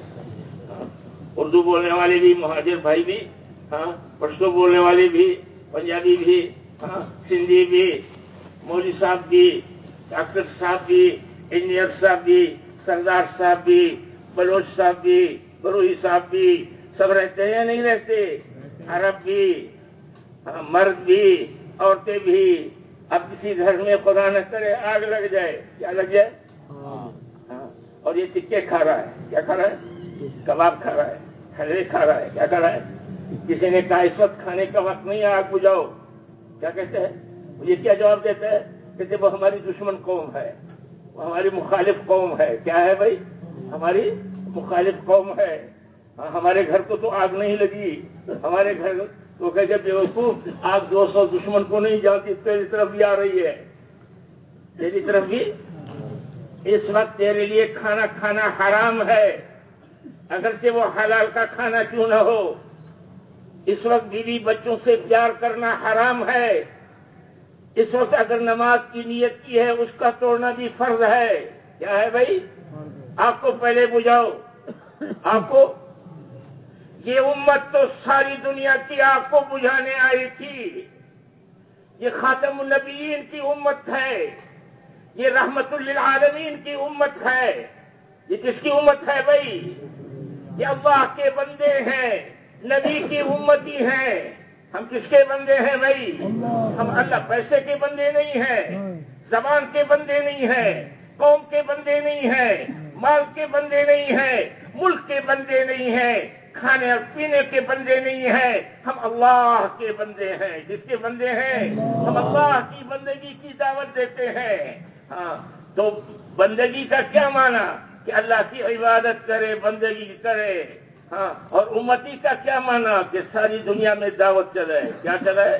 اردو بولنے والے بھی، مہاجر بھائی بھی، ہاں پشتو بولنے والے بھی، پنجابی بھی، ہاں سندھی بھی، مولوی صاحب بھی، ڈاکٹر صاحب بھی، انجینئر صاحب بھی، سردار صاحب بھی، بلوچ صاحب بھی، بروہی صاحب بھی، سب رہتے ہیں یا نہیں رہتے؟ عرب بھی، ہاں مرد بھی، عورتیں بھی. اب کسی گھر میں خدا نہ کرے آگ لگ جائے، کیا لگ جائے؟ ہاں اور یہ ٹکے کھا رہا ہے. کیا کھا رہا ہے؟ کباب کھا رہا ہے، حلوے کھا رہا ہے. کیا کھا رہا ہے؟ کسی نے کہا اس وقت کھانے کا وقت نہیں ہے، آگ بجھاؤ. کیا کہتے ہیں؟ یہ کیا جواب دیتا ہے؟ کہتے وہ ہماری دشمن قوم ہے، وہ ہماری مخالف قوم ہے. کیا ہے بھائی؟ ہماری مخالف قوم ہے. ہمارے گھر کو تو آگ نہیں لگی، ہمارے گھر تو کہتے بیوقوف آگ دو سو دشمن کو نہیں جانتی، تیری طرف بھی آ رہی ہے، تیری طرف بھی. اس وقت تیرے لیے کھانا کھانا حرام ہے، اگرچہ وہ حلال کا کھانا کیوں نہ ہو. اس وقت بیوی بچوں سے پیار کرنا حرام ہے. اس وقت اگر نماز کی نیت کی ہے اس کا توڑنا بھی فرض ہے. کیا ہے بھائی؟ آپ کو پہلے بجھاؤ. آپ کو یہ امت تو ساری دنیا کی آگ کو بجھانے آئی تھی. یہ خاتم النبیین کی امت ہے، یہ رحمت للعالمین کی امت ہے. یہ کس کی امت ہے بھائی؟ یہ اللہ کے بندے ہیں، نبی کی امتی ہیں. ہم کس کے بندے ہیں بھائی؟ ہم اللہ پیسے کے بندے نہیں ہیں، زبان کے بندے نہیں ہیں، قوم کے بندے نہیں ہیں، مال کے بندے نہیں ہیں، ملک کے بندے نہیں ہیں. کھانے اور پینے کے بندے نہیں ہیں، ہم اللہ کے بندے ہیں۔ جس کے بندے ہیں ہم اللہ کی بندگی کی دعوت دیتے ہیں۔ ہاں تو بندگی کا کیا معنی کہ اللہ کی عبادت کرے، بندگی کرے۔ ہاں اور امتی کا کیا معنی کہ ساری دنیا میں دعوت چلائے۔ کیا چلائے؟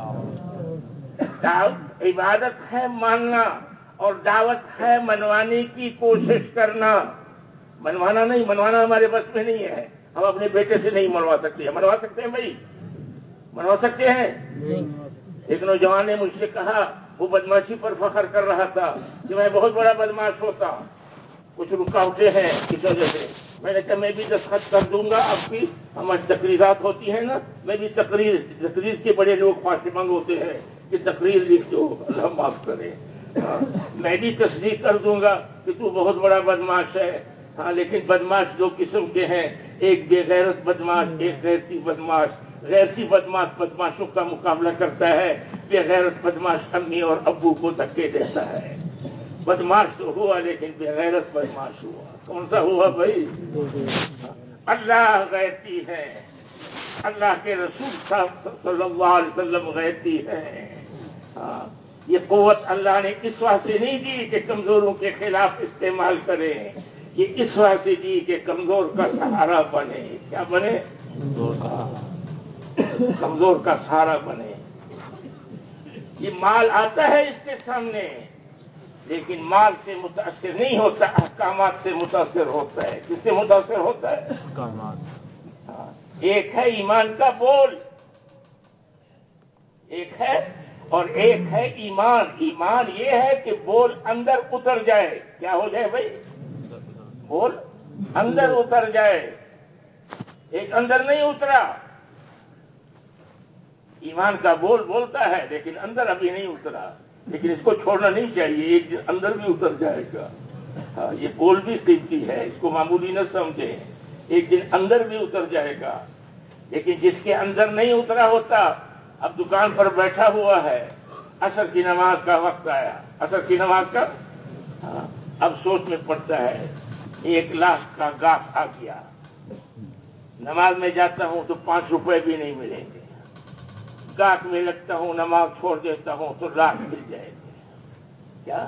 دعوت عبادت ہے ماننا، اور دعوت ہے منوانے کی کوشش کرنا۔ منوانا نہیں، منوانا ہمارے بس میں نہیں ہے، ہم اپنے بیٹے سے نہیں منوا سکتے۔ منوا سکتے ہیں بھائی؟ منوا سکتے ہیں؟ ایک نوجوان نے مجھ سے کہا، وہ بدماشی پر فخر کر رہا تھا کہ میں بہت بڑا بدماش ہوتا، کچھ رکاوٹیں ہیں اس وجہ سے۔ میں نے کہا میں بھی دستخط کر دوں گا، آپ کی ہماری تقریرات ہوتی ہیں نا، میں بھی تقریر تقریر کے بڑے لوگ پاس منگ ہوتے ہیں کہ تقریر لکھ دو، اللہ معاف کرے۔ ہاں میں بھی تصدیق کر دوں گا کہ تو بہت بڑا بدماش ہے۔ ہاں لیکن بدماش دو قسم کے ہیں، ایک بے غیرت بدماش، ایک غیرتی بدماش۔ غیرتی بدماش بدماشوں کا مقابلہ کرتا ہے، بے غیرت بدماش امی اور ابو کو دھکے دیتا ہے۔ بدماش تو ہوا لیکن بے غیرت بدماش ہوا۔ کون سا ہوا بھائی؟ اللہ غیرتی ہے، اللہ کے رسول صلی اللہ علیہ وسلم غیرتی ہے۔ ہاں یہ قوت اللہ نے اس واسطے نہیں دی کہ کمزوروں کے خلاف استعمال کریں، یہ اس واسطے دی کہ کمزور کا سہارا بنے۔ کیا بنے؟ کمزور کا سہارا بنے۔ یہ مال آتا ہے اس کے سامنے، لیکن مال سے متاثر نہیں ہوتا، احکامات سے متاثر ہوتا ہے۔ کس سے متاثر ہوتا ہے؟ احکامات۔ ایک ہے ایمان کا بول، ایک ہے، اور ایک ہے ایمان۔ ایمان یہ ہے کہ بول اندر اتر جائے۔ کیا ہو جائے بھائی؟ بول اندر اتر جائے۔ ایک اندر نہیں اترا، ایمان کا بول بولتا ہے لیکن اندر ابھی نہیں اترا، لیکن اس کو چھوڑنا نہیں چاہیے، ایک دن اندر بھی اتر جائے گا۔ ہاں یہ بول بھی قیمتی ہے، اس کو معمولی نہ سمجھیں، ایک دن اندر بھی اتر جائے گا۔ لیکن جس کے اندر نہیں اترا ہوتا، اب دکان پر بیٹھا ہوا ہے، عصر کی نماز کا وقت آیا، عصر کی نماز کا، ہاں اب سوچ میں پڑتا ہے ایک لاکھ کا گاہک آ گیا، نماز میں جاتا ہوں تو پانچ روپے بھی نہیں ملیں گے، گاہک میں لگتا ہوں نماز چھوڑ دیتا ہوں تو لاکھ مل جائے گے۔ کیا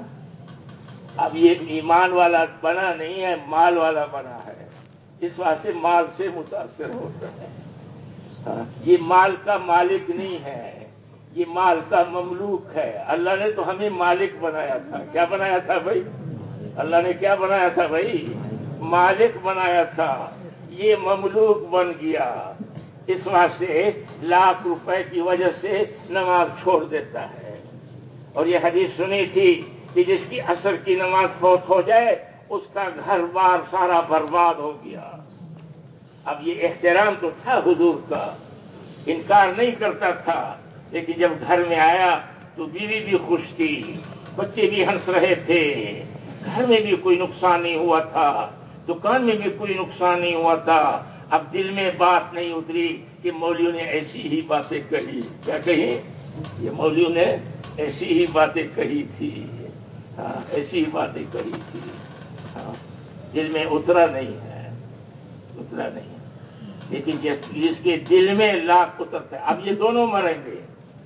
اب یہ ایمان والا بنا نہیں ہے، مال والا بنا ہے، اس واسطے مال سے متاثر ہوتا ہے۔ ہاں یہ مال کا مالک نہیں ہے، یہ مال کا مملوک ہے۔ اللہ نے تو ہمیں مالک بنایا تھا۔ کیا بنایا تھا بھائی؟ اللہ نے کیا بنایا تھا بھائی؟ مالک بنایا تھا، یہ مملوک بن گیا، اس واسطے لاکھ روپے کی وجہ سے نماز چھوڑ دیتا ہے۔ اور یہ حدیث سنی تھی کہ جس کی عصر کی نماز فوت ہو جائے اس کا گھر بار سارا برباد ہو گیا۔ اب یہ احترام تو تھا حضور کا، انکار نہیں کرتا تھا، لیکن جب گھر میں آیا تو بیوی بھی خوش تھی، بچے بھی ہنس رہے تھے، گھر میں بھی کوئی نقصان نہیں ہوا تھا، دکان میں بھی کوئی نقصان نہیں ہوا تھا۔ اب دل میں بات نہیں اتری کہ مولویوں نے ایسی ہی باتیں کہی۔ کیا کہی؟ یہ مولویوں نے ایسی ہی باتیں کہی تھی، ہاں ایسی ہی باتیں کہی تھی، ہاں دل میں اترا نہیں ہے، اترا نہیں ہے۔ لیکن جس کے دل میں لاکھ اترتا ہے، اب یہ دونوں مریں گے۔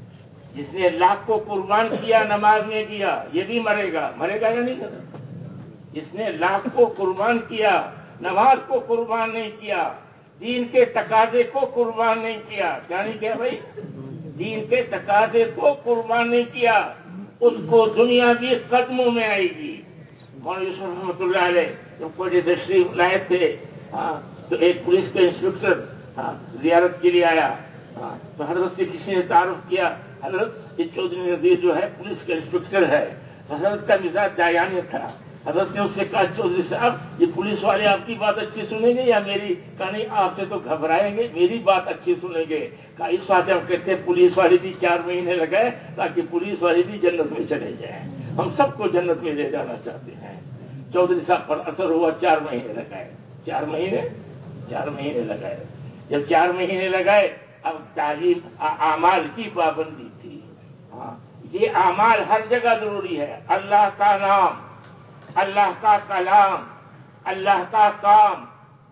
جس نے لاکھ کو قربان کیا نماز میں دیا، یہ بھی مرے گا، مرے گا یا نہیں مرے گا؟ جس نے لاکھ کو قربان کیا نماز کو قربان نہیں کیا، دین کے تقاضے کو قربان نہیں کیا، کیا نہیں کیا بھائی؟ دین کے تقاضے کو قربان نہیں کیا، اس کو دنیا بھی قدموں میں آئے گی۔ مولانا یوسف رحمۃ اللہ علیہ جب کوئی تشریف لائے تھے، ہاں تو ایک پولیس کا انسپکٹر ہاں زیارت کے لیے آیا، ہاں تو حضرت سے کسی نے تعارف کیا، حضرت یہ چودھری نذیر جو ہے پولیس کا انسپکٹر ہے۔ حضرت کا مزاج دایانے تھا، حضرت نے اس سے کہا چودھری صاحب یہ پولیس والے آپ کی بات اچھی سنیں گے یا میری؟ کہا نہیں آپ سے تو گھبرائیں گے، میری بات اچھی سنیں گے۔ کہا اس واسطے ہم کہتے ہیں پولیس والے بھی چار مہینے لگائے تاکہ پولیس والے بھی جنت میں چلے جائیں، ہم سب کو جنت میں لے جانا چاہتے ہیں۔ چودھری صاحب پر اثر ہوا، چار مہینے لگائے، چار مہینے چار مہینے لگائے جب چار مہینے لگائے اب تعلیم اعمال کی پابندی تھی۔ ہاں یہ اعمال ہر جگہ ضروری ہے، اللہ کا نام، اللہ کا کلام، اللہ کا کام،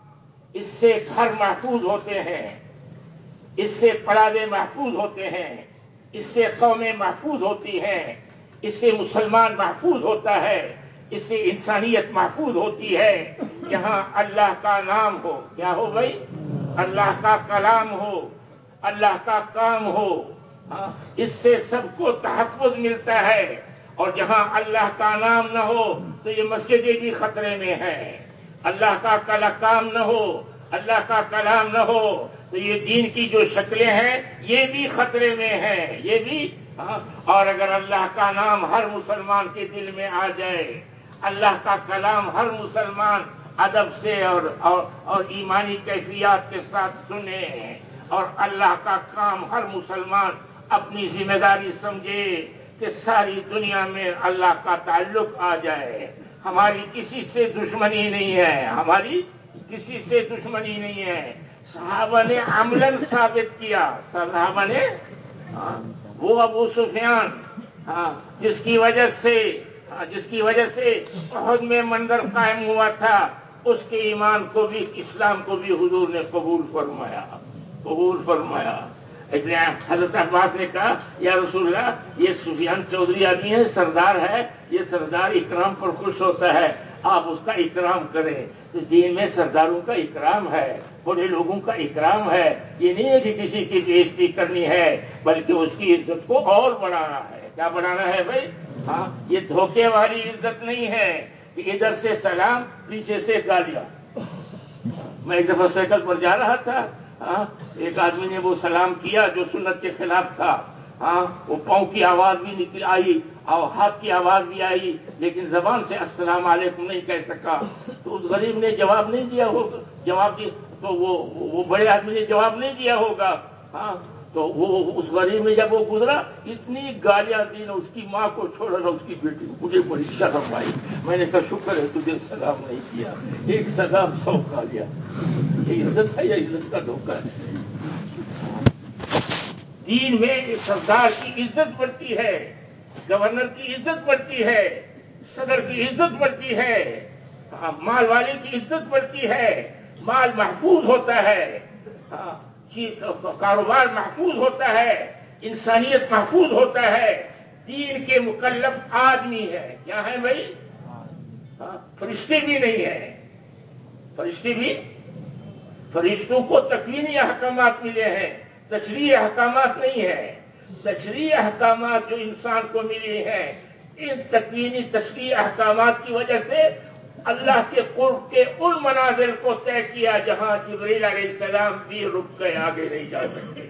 اس سے گھر محفوظ ہوتے ہیں، اس سے پڑاوے محفوظ ہوتے ہیں، اس سے قومیں محفوظ ہوتی ہیں، اس سے مسلمان محفوظ ہوتا ہے، اس سے انسانیت محفوظ ہوتی ہے. جہاں اللہ کا نام ہو، کیا ہو بھائی؟ اللہ کا کلام ہو، اللہ کا کام ہو، اس سے سب کو تحفظ ملتا ہے. اور جہاں اللہ کا نام نہ ہو تو یہ مسجدیں بھی خطرے میں ہیں. اللہ کا کام نہ ہو، اللہ کا کلام نہ ہو تو یہ دین کی جو شکلیں ہیں یہ بھی خطرے میں ہیں، یہ بھی. اور اگر اللہ کا نام ہر مسلمان کے دل میں آ جائے، اللہ کا کلام ہر مسلمان ادب سے اور اور, اور ایمانی کیفیات کے ساتھ سنے، اور اللہ کا کام ہر مسلمان اپنی ذمہ داری سمجھے کہ ساری دنیا میں اللہ کا تعلق آ جائے. ہماری کسی سے دشمنی نہیں ہے، ہماری کسی سے دشمنی نہیں ہے. صحابہ نے عملاً ثابت کیا، صحابہ نے وہ ابو سفیان جس کی وجہ سے جس کی وجہ سے احد میں منظر قائم ہوا تھا، اس کے ایمان کو بھی، اسلام کو بھی حضور نے قبول فرمایا قبول فرمایا. حضرت عباس نے کہا یا رسول اللہ، یہ سفیان چودھری آدمی ہے، سردار ہے، یہ سردار اکرام پر خوش ہوتا ہے، آپ اس کا اکرام کریں. تو دین میں سرداروں کا اکرام ہے، بڑے لوگوں کا اکرام ہے. یہ نہیں ہے کہ کسی کی بےعزتی کرنی ہے، بلکہ اس کی عزت کو اور بڑھانا ہے. کیا بڑھانا ہے بھائی؟ ہاں، یہ دھوکے والی عزت نہیں ہے کہ ادھر سے سلام، پیچھے سے گالیاں. میں ایک دفعہ سائیکل پر جا رہا تھا، ہاں، ایک آدمی نے وہ سلام کیا جو سنت کے خلاف تھا. ہاں، وہ پاؤں کی آواز بھی نکل آئی اور ہاتھ کی آواز بھی آئی، لیکن زبان سے السلام علیکم نہیں کہہ سکا. تو اس غریب نے جواب نہیں دیا ہوگا، جواب دی تو وہ وہ بڑے آدمی نے جواب نہیں دیا ہوگا. ہاں، تو وہ اس غریب میں جب وہ گزرا، اتنی گالیاں دی نہ اس کی ماں کو چھوڑا نہ اس کی بیٹی کو. مجھے بڑی شرم آئی. میں نے کہا شکر ہے تجھے سلام نہیں کیا، ایک سلام سو گالیاں. یہ عزت ہے یا عزت کا دھوکہ ہے؟ دین میں سردار کی عزت بڑھتی ہے، گورنر کی عزت بڑھتی ہے، صدر کی عزت بڑھتی ہے، مال والے کی عزت بڑھتی ہے، مال محفوظ ہوتا ہے، کاروبار محفوظ ہوتا ہے، انسانیت محفوظ ہوتا ہے. دین کے مکلف آدمی ہے. کیا ہے بھائی؟ فرشتے بھی نہیں ہیں. فرشتے بھی فرشتوں کو تکوینی احکامات ملے ہیں، تشریعی احکامات نہیں ہیں. تشریعی احکامات جو انسان کو ملی ہیں، ان تکوینی تشریعی احکامات کی وجہ سے اللہ کے قرب کے ان منازل کو طے کیا جہاں جبریل علیہ السلام بھی رک گئے، آگے نہیں جا سکتے.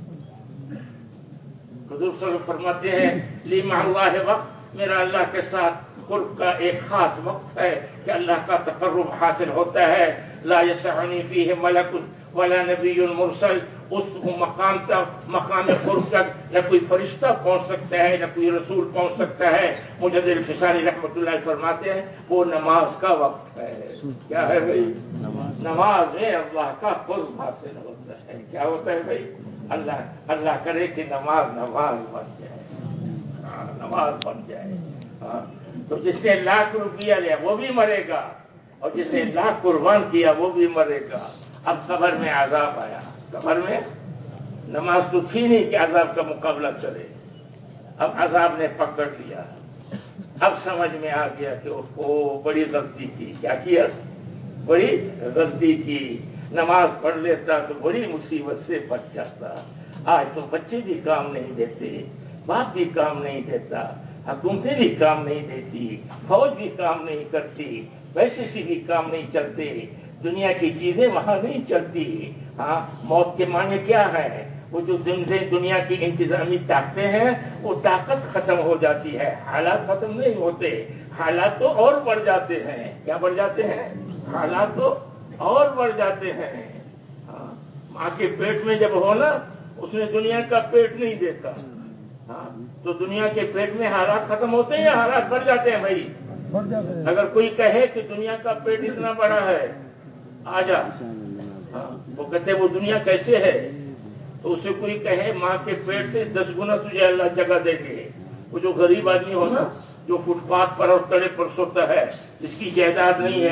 حضور صلی اللہ علیہ وسلم فرماتے ہیں لی مع اللہ وقت، میرا اللہ کے ساتھ قرب کا ایک خاص وقت ہے کہ اللہ کا تقرب حاصل ہوتا ہے. لا یسعنی فیہ ملک ولا نبی مرسل. اس مقام تک، مقام قرب تک نہ کوئی فرشتہ پہنچ سکتا ہے، نہ کوئی رسول پہنچ سکتا ہے. مجدد الفسانی رحمۃ اللہ فرماتے ہیں وہ نماز کا وقت ہے. کیا ہے بھائی؟ نماز میں اللہ کا قرب حاصل ہوتا ہے. کیا ہوتا ہے بھائی؟ اللہ اللہ کرے کہ نماز نماز بن جائے، نماز بن جائے. تو جس نے لاکھ روپیہ لیا وہ بھی مرے گا، اور جس نے لاکھ قربان کیا وہ بھی مرے گا. اب قبر میں عذاب آیا. قبر میں نماز تو تھی نہیں کہ عذاب کا مقابلہ کرے. اب عذاب نے پکڑ لیا. اب سمجھ میں آ گیا کہ وہ بڑی غلطی کی. کیا کیا؟ بڑی غلطی کی. نماز پڑھ لیتا تو بڑی مصیبت سے بچ جاتا. آج تو بچے بھی کام نہیں دیتے، باپ بھی کام نہیں دیتا، حکومتیں بھی کام نہیں دیتی، فوج بھی کام نہیں کرتی، پیسے سے بھی کام نہیں چلتے، دنیا کی چیزیں وہاں نہیں چلتی. ہاں، موت کے معنی کیا ہے؟ وہ جو دن سے دنیا کی انتظامی طاقتیں ہیں وہ طاقت ختم ہو جاتی ہے، حالات ختم نہیں ہوتے، حالات تو اور بڑھ جاتے ہیں. کیا بڑھ جاتے ہیں؟ حالات تو اور بڑھ جاتے ہیں. ہاں، ماں کے پیٹ میں جب ہونا اس نے دنیا کا پیٹ نہیں دیکھا. ہاں، تو دنیا کے پیٹ میں حالات ختم ہوتے ہیں یا حالات بڑھ جاتے ہیں بھائی؟ اگر کوئی کہے کہ دنیا کا پیٹ اتنا بڑا ہے آ جا، ہاں، وہ کہتے وہ دنیا کیسے ہے؟ تو اسے کوئی کہے ماں کے پیٹ سے دس گنا تجھے اللہ جگہ دے گے. وہ جو غریب آدمی ہو نا، جو فٹ پاتھ پر اور تڑے پر سوتا ہے، جس کی جائیداد نہیں ہے،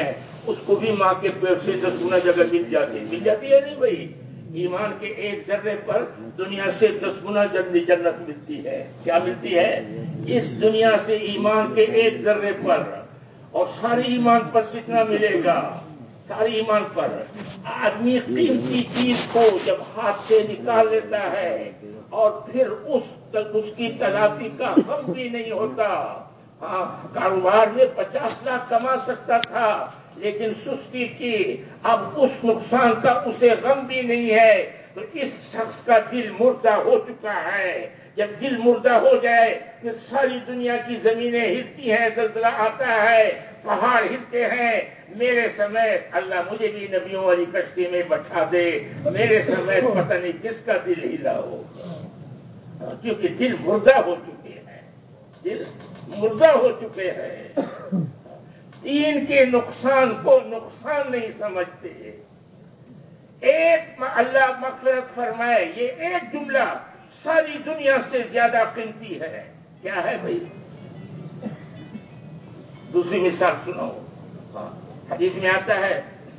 اس کو بھی ماں کے پیٹ سے دس گنا جگہ مل جاتی ہے. مل جاتی ہے نہیں بھائی؟ ایمان کے ایک ذرے پر دنیا سے دس گنا جنت ملتی ہے. کیا ملتی ہے؟ اس دنیا سے ایمان کے ایک ذرے پر. اور سارے ایمان پر کتنا ملے گا؟ سارے ایمان پر. آدمی قیمتی چیز کو جب ہاتھ سے نکال لیتا ہے اور پھر اس اس کی تلافی کا غم بھی نہیں ہوتا. ہاں، کاروبار میں پچاس لاکھ کما سکتا تھا لیکن سستی کی، اب اس نقصان کا اسے غم بھی نہیں ہے. تو اس شخص کا دل مردہ ہو چکا ہے. جب دل مردہ ہو جائے پھر ساری دنیا کی زمینیں ہلتی ہیں، زلزلہ آتا ہے، پہاڑ ہلتے ہیں. میرے سمیت اللہ مجھے بھی نبیوں والی کشتی میں بٹھا دے، میرے سمیت پتہ نہیں کس کا دل ہلا ہو، کیونکہ دل مردہ ہو چکے ہیں. دل مردہ ہو چکے ہیں. دین کے نقصان کو نقصان نہیں سمجھتے. ایک اللہ مغفرت فرمائے، یہ ایک جملہ ساری دنیا سے زیادہ قیمتی ہے. کیا ہے بھائی؟ دوسری مثال سنو. حدیث میں آتا ہے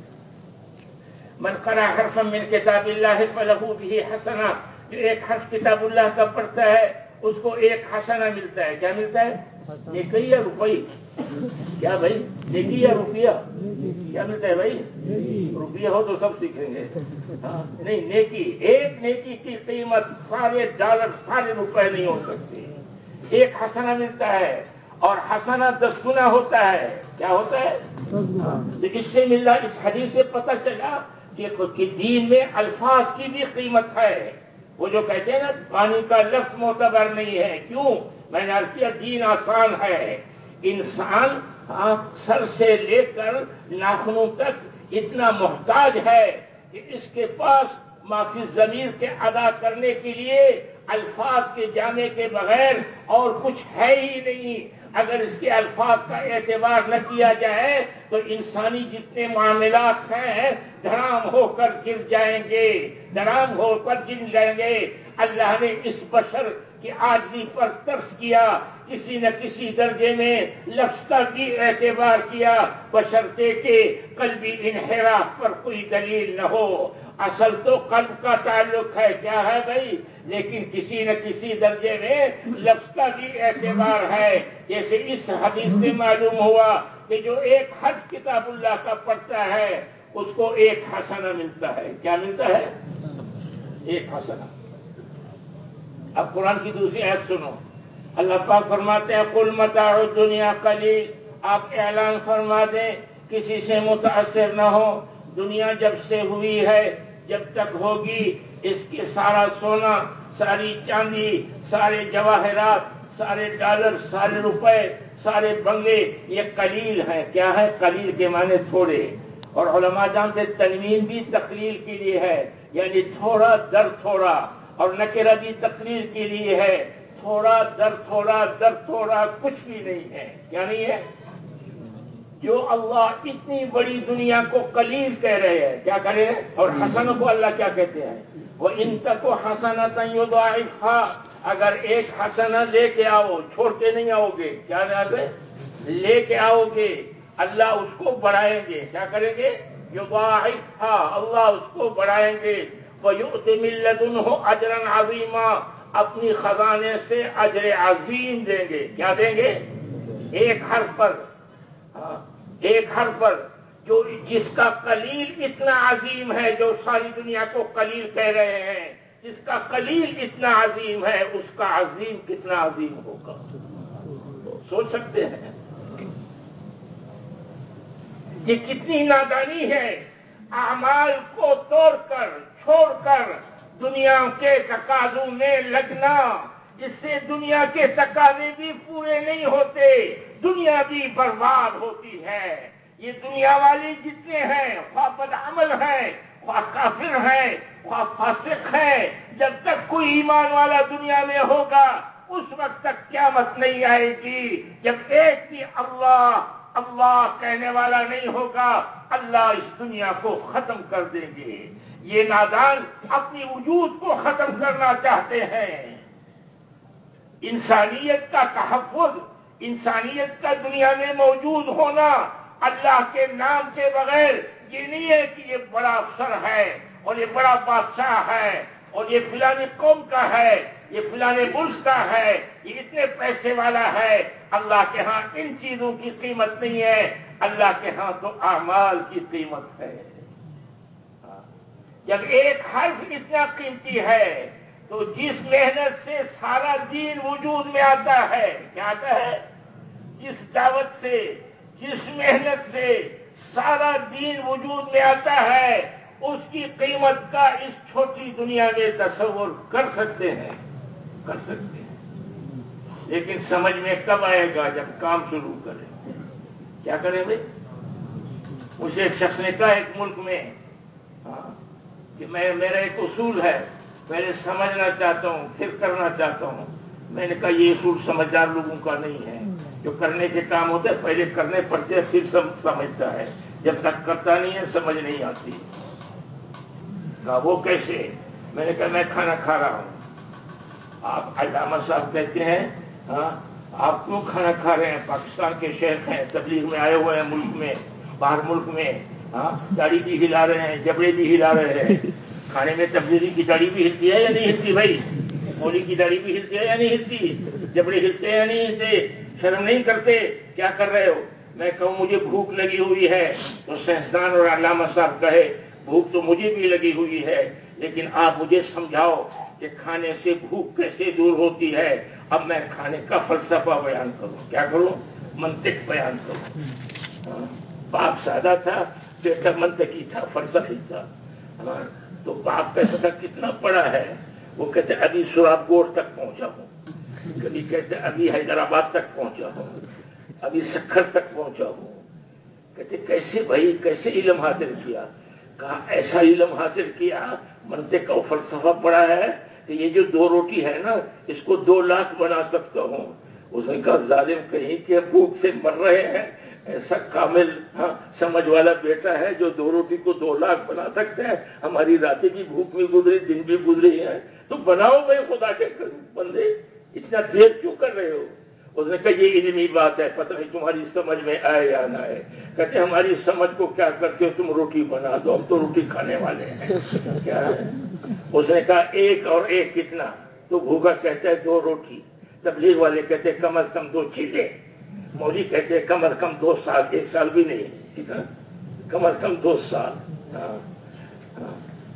من قرأ حرفا من کتاب اللہ فلہ بہ حسنہ، جو ایک حرف کتاب اللہ کا پڑھتا ہے اس کو ایک حسنہ ملتا ہے. کیا ملتا ہے؟ نیکی یا روپئی؟ کیا بھائی؟ نیکی یا روپیہ؟ کیا ملتا ہے بھائی؟ روپیہ ہو تو سب سیکھیں گے. ہاں نہیں، نیکی. ایک نیکی کی قیمت سارے ڈالر سارے روپے نہیں ہو سکتے. ایک حسنہ ملتا ہے اور حسنہ دس گنا ہوتا ہے. کیا ہوتا ہے؟ اس سے ملا. اس حدیث سے پتہ چلا کہ دین میں الفاظ کی بھی قیمت ہے. وہ جو کہتے ہیں نا پانی کا لفظ معتبر نہیں ہے. کیوں؟ میں نے عرض کیا دین آسان ہے. انسان سر سے لے کر ناخنوں تک اتنا محتاج ہے کہ اس کے پاس معافی ضمیر کے ادا کرنے کے لیے الفاظ کے جامع کے بغیر اور کچھ ہے ہی نہیں. اگر اس کے الفاظ کا اعتبار نہ کیا جائے تو انسانی جتنے معاملات ہیں دھڑام ہو کر گر جائیں گے، دھڑام ہو کر گر جائیں گے. اللہ نے اس بشر کی عاجزی پر ترس کیا، کسی نہ کسی درجے میں لفظ کا بھی اعتبار کیا، بشرطے کہ قلبی انحراف پر کوئی دلیل نہ ہو. اصل تو قلب کا تعلق ہے. کیا ہے بھائی؟ لیکن کسی نہ کسی درجے میں لفظ کا بھی اعتبار ہے. جیسے اس حدیث سے معلوم ہوا کہ جو ایک حرف کتاب اللہ کا پڑھتا ہے اس کو ایک حسنہ ملتا ہے. کیا ملتا ہے؟ ایک حسنہ. اب قرآن کی دوسری آیت سنو. اللہ پاک فرماتے ہیں قل متاع الدنیا قلیل. آپ اعلان فرما دیں کسی سے متاثر نہ ہو. دنیا جب سے ہوئی ہے جب تک ہوگی اس کے سارا سونا، ساری چاندی، سارے جواہرات، سارے ڈالر، سارے روپے، سارے بنگلے یہ قلیل ہیں. کیا ہے؟ قلیل کے معنی تھوڑے. اور علماء جانتے تنوین بھی تقلیل کے لیے ہے، یعنی تھوڑا در تھوڑا. اور نکرہ بھی تقلیل کے لیے ہے، تھوڑا در تھوڑا در تھوڑا کچھ بھی نہیں ہے. کیا نہیں ہے؟ جو اللہ اتنی بڑی دنیا کو قلیل کہہ رہے ہیں، کیا کہہ رہے ہیں؟ اور حسن کو اللہ کیا کہتے ہیں؟ وَإِن تَكُ حَسَنَةً يُضَاعِفْهَا. اگر ایک حسنہ لے کے آؤ، چھوڑ کے نہیں آؤ گے. کیا لے کے آؤ گے؟ اللہ اس کو بڑھائیں گے. کیا کریں گے؟ يُضَاعِفْهَا. اللہ اس کو بڑھائیں گے. وَيُؤْتِ مِن لَّدُنْهُ أَجْرًا عَظِيمًا. اپنی خزانے سے اجر عظیم دیں گے. کیا دیں گے؟ ایک حرف پر، ایک حرف پر جو جس کا قلیل اتنا عظیم ہے، جو ساری دنیا کو قلیل کہہ رہے ہیں، جس کا قلیل اتنا عظیم ہے اس کا عظیم کتنا عظیم ہوگا. سوچ سکتے ہیں یہ کتنی نادانی ہے. اعمال کو توڑ کر چھوڑ کر دنیا کے تقاضوں میں لگنا، اس سے دنیا کے تقاضے بھی پورے نہیں ہوتے، دنیا بھی برباد ہوتی ہے. یہ دنیا والے جتنے ہیں، خواہ بدعمل ہیں، خواہ کافر ہیں، خواہ فاسق ہیں، جب تک کوئی ایمان والا دنیا میں ہوگا اس وقت تک قیامت نہیں آئے گی جب ایک بھی اللہ اللہ کہنے والا نہیں ہوگا. اللہ اس دنیا کو ختم کر دیں گے. یہ نادان اپنی وجود کو ختم کرنا چاہتے ہیں. انسانیت کا تحفظ، انسانیت کا دنیا میں موجود ہونا اللہ کے نام کے بغیر یہ نہیں ہے کہ یہ بڑا افسر ہے اور یہ بڑا بادشاہ ہے اور یہ فلانی قوم کا ہے، یہ فلانے ملک کا ہے، یہ اتنے پیسے والا ہے۔ اللہ کے ہاں ان چیزوں کی قیمت نہیں ہے، اللہ کے ہاں تو اعمال کی قیمت ہے۔ جب ایک حرف اتنا قیمتی ہے تو جس محنت سے سارا دین وجود میں آتا ہے، کیا آتا ہے؟ جس دعوت سے، جس محنت سے سارا دین وجود میں آتا ہے، اس کی قیمت کا اس چھوٹی دنیا میں تصور کر سکتے ہیں، کر سکتے ہیں، لیکن سمجھ میں کب آئے گا؟ جب کام شروع کریں۔ کیا کریں بھائی؟ مجھے ایک شخص نے کہا ایک ملک میں ہاں کہ میں میرا ایک اصول ہے، پہلے سمجھنا چاہتا ہوں پھر کرنا چاہتا ہوں۔ میں نے کہا یہ اصول سمجھدار لوگوں کا نہیں ہے، جو کرنے کے کام ہوتے ہیں پہلے کرنے پڑتے ہیں پھر سمجھتا ہے، جب تک کرتا نہیں ہے سمجھ نہیں آتی۔ کہا وہ کیسے؟ میں نے کہا میں کھانا کھا رہا ہوں، آپ علامہ صاحب کہتے ہیں ہاں آپ کیوں کھانا کھا رہے ہیں؟ پاکستان کے شیخ ہیں، تبلیغ میں آئے ہوئے ہیں ملک میں، باہر ملک میں، ہاں داڑھی بھی ہلا رہے ہیں، جبڑے بھی ہلا رہے ہیں۔ کھانے میں تبلیغی کی داڑھی بھی ہلتی ہے یا نہیں ہلتی بھائی؟ مولی کی داڑھی بھی ہلتی ہے یا نہیں ہلتی؟ جبڑے ہلتے ہیں یا نہیں ہلتے؟ شرم نہیں کرتے؟ کیا کر رہے ہو؟ میں کہوں مجھے بھوک لگی ہوئی ہے تو سائنسدان اور علامہ صاحب کہے بھوک تو مجھے بھی لگی ہوئی ہے، لیکن آپ مجھے سمجھاؤ کہ کھانے سے بھوک کیسے دور ہوتی ہے۔ اب میں کھانے کا فلسفہ بیان کروں، کیا کروں؟ منطق بیان کروں۔ باپ سادہ تھا، بیٹا منطقی تھا، فلسفی تھا۔ تو باپ کہتا تھا کتنا پڑا ہے؟ وہ کہتے ابھی سوراب گوڑ تک پہنچا ہوں، کبھی کہتے ابھی حیدرآباد تک پہنچا ہوں، ابھی سکھر تک پہنچا ہوں۔ کہتے کیسے بھائی، کیسے علم حاصل کیا؟ کہا ایسا علم حاصل کیا، منطق کا فلسفہ پڑا ہے کہ یہ جو دو روٹی ہے نا اس کو دو لاکھ بنا سکتا ہوں۔ اس نے کہا ظالم کہیں کہ بھوک سے مر رہے ہیں، ایسا کامل ہاں سمجھ والا بیٹا ہے جو دو روٹی کو دو لاکھ بنا سکتا ہے؟ ہماری راتیں بھی بھوک میں گزری، دن بھی گزری ہیں، تو بناؤ بھائی خدا کے بندے، اتنا دیر کیوں کر رہے ہو؟ اس نے کہا یہ علمی بات ہے، پتہ نہیں تمہاری سمجھ میں آئے یا نہ آئے۔ کہتے ہماری سمجھ کو کیا کرتے ہو تم؟ روٹی بنا دو، ہم تو روٹی کھانے والے ہیں۔ کیا ہے؟ اس نے کہا ایک اور ایک کتنا؟ تو بھوکا کہتا ہے دو روٹی، تبلیغ والے کہتے ہیں کم از کم دو چیزیں، مولوی کہتے ہیں کم از کم دو سال، ایک سال بھی نہیں، ٹھیک ہے کم از کم دو سال۔ ہاں ہاں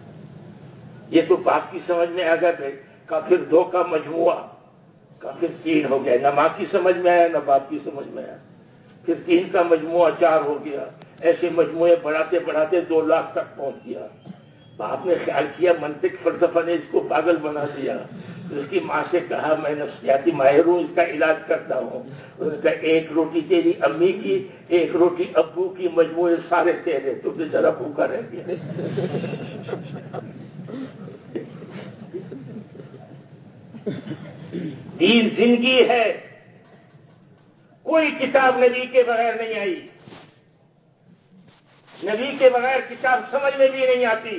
یہ تو باپ کی سمجھ میں آ گیا کہ کافر دو کا مجموعہ، کافر تین ہو گیا، نہ ماں کی سمجھ میں آیا نہ باپ کی سمجھ میں آیا، پھر تین کا مجموعہ چار ہو گیا، ایسے مجموعے بڑھاتے بڑھاتے دو لاکھ تک پہنچ گیا۔ باپ نے خیال کیا منطق فلسفہ نے اس کو پاگل بنا دیا، اس کی ماں سے کہا میں نفسیاتی ماہر ہوں، اس کا علاج کرتا ہوں۔ انہوں نے کہا ایک روٹی تیری امی کی، ایک روٹی ابو کی، مجموعے سارے تیرے، تو بیچارہ بھوکا رہ گیا۔ دین زندگی ہے، کوئی کتاب نبی کے بغیر نہیں آئی، نبی کے بغیر کتاب سمجھ میں بھی نہیں آتی،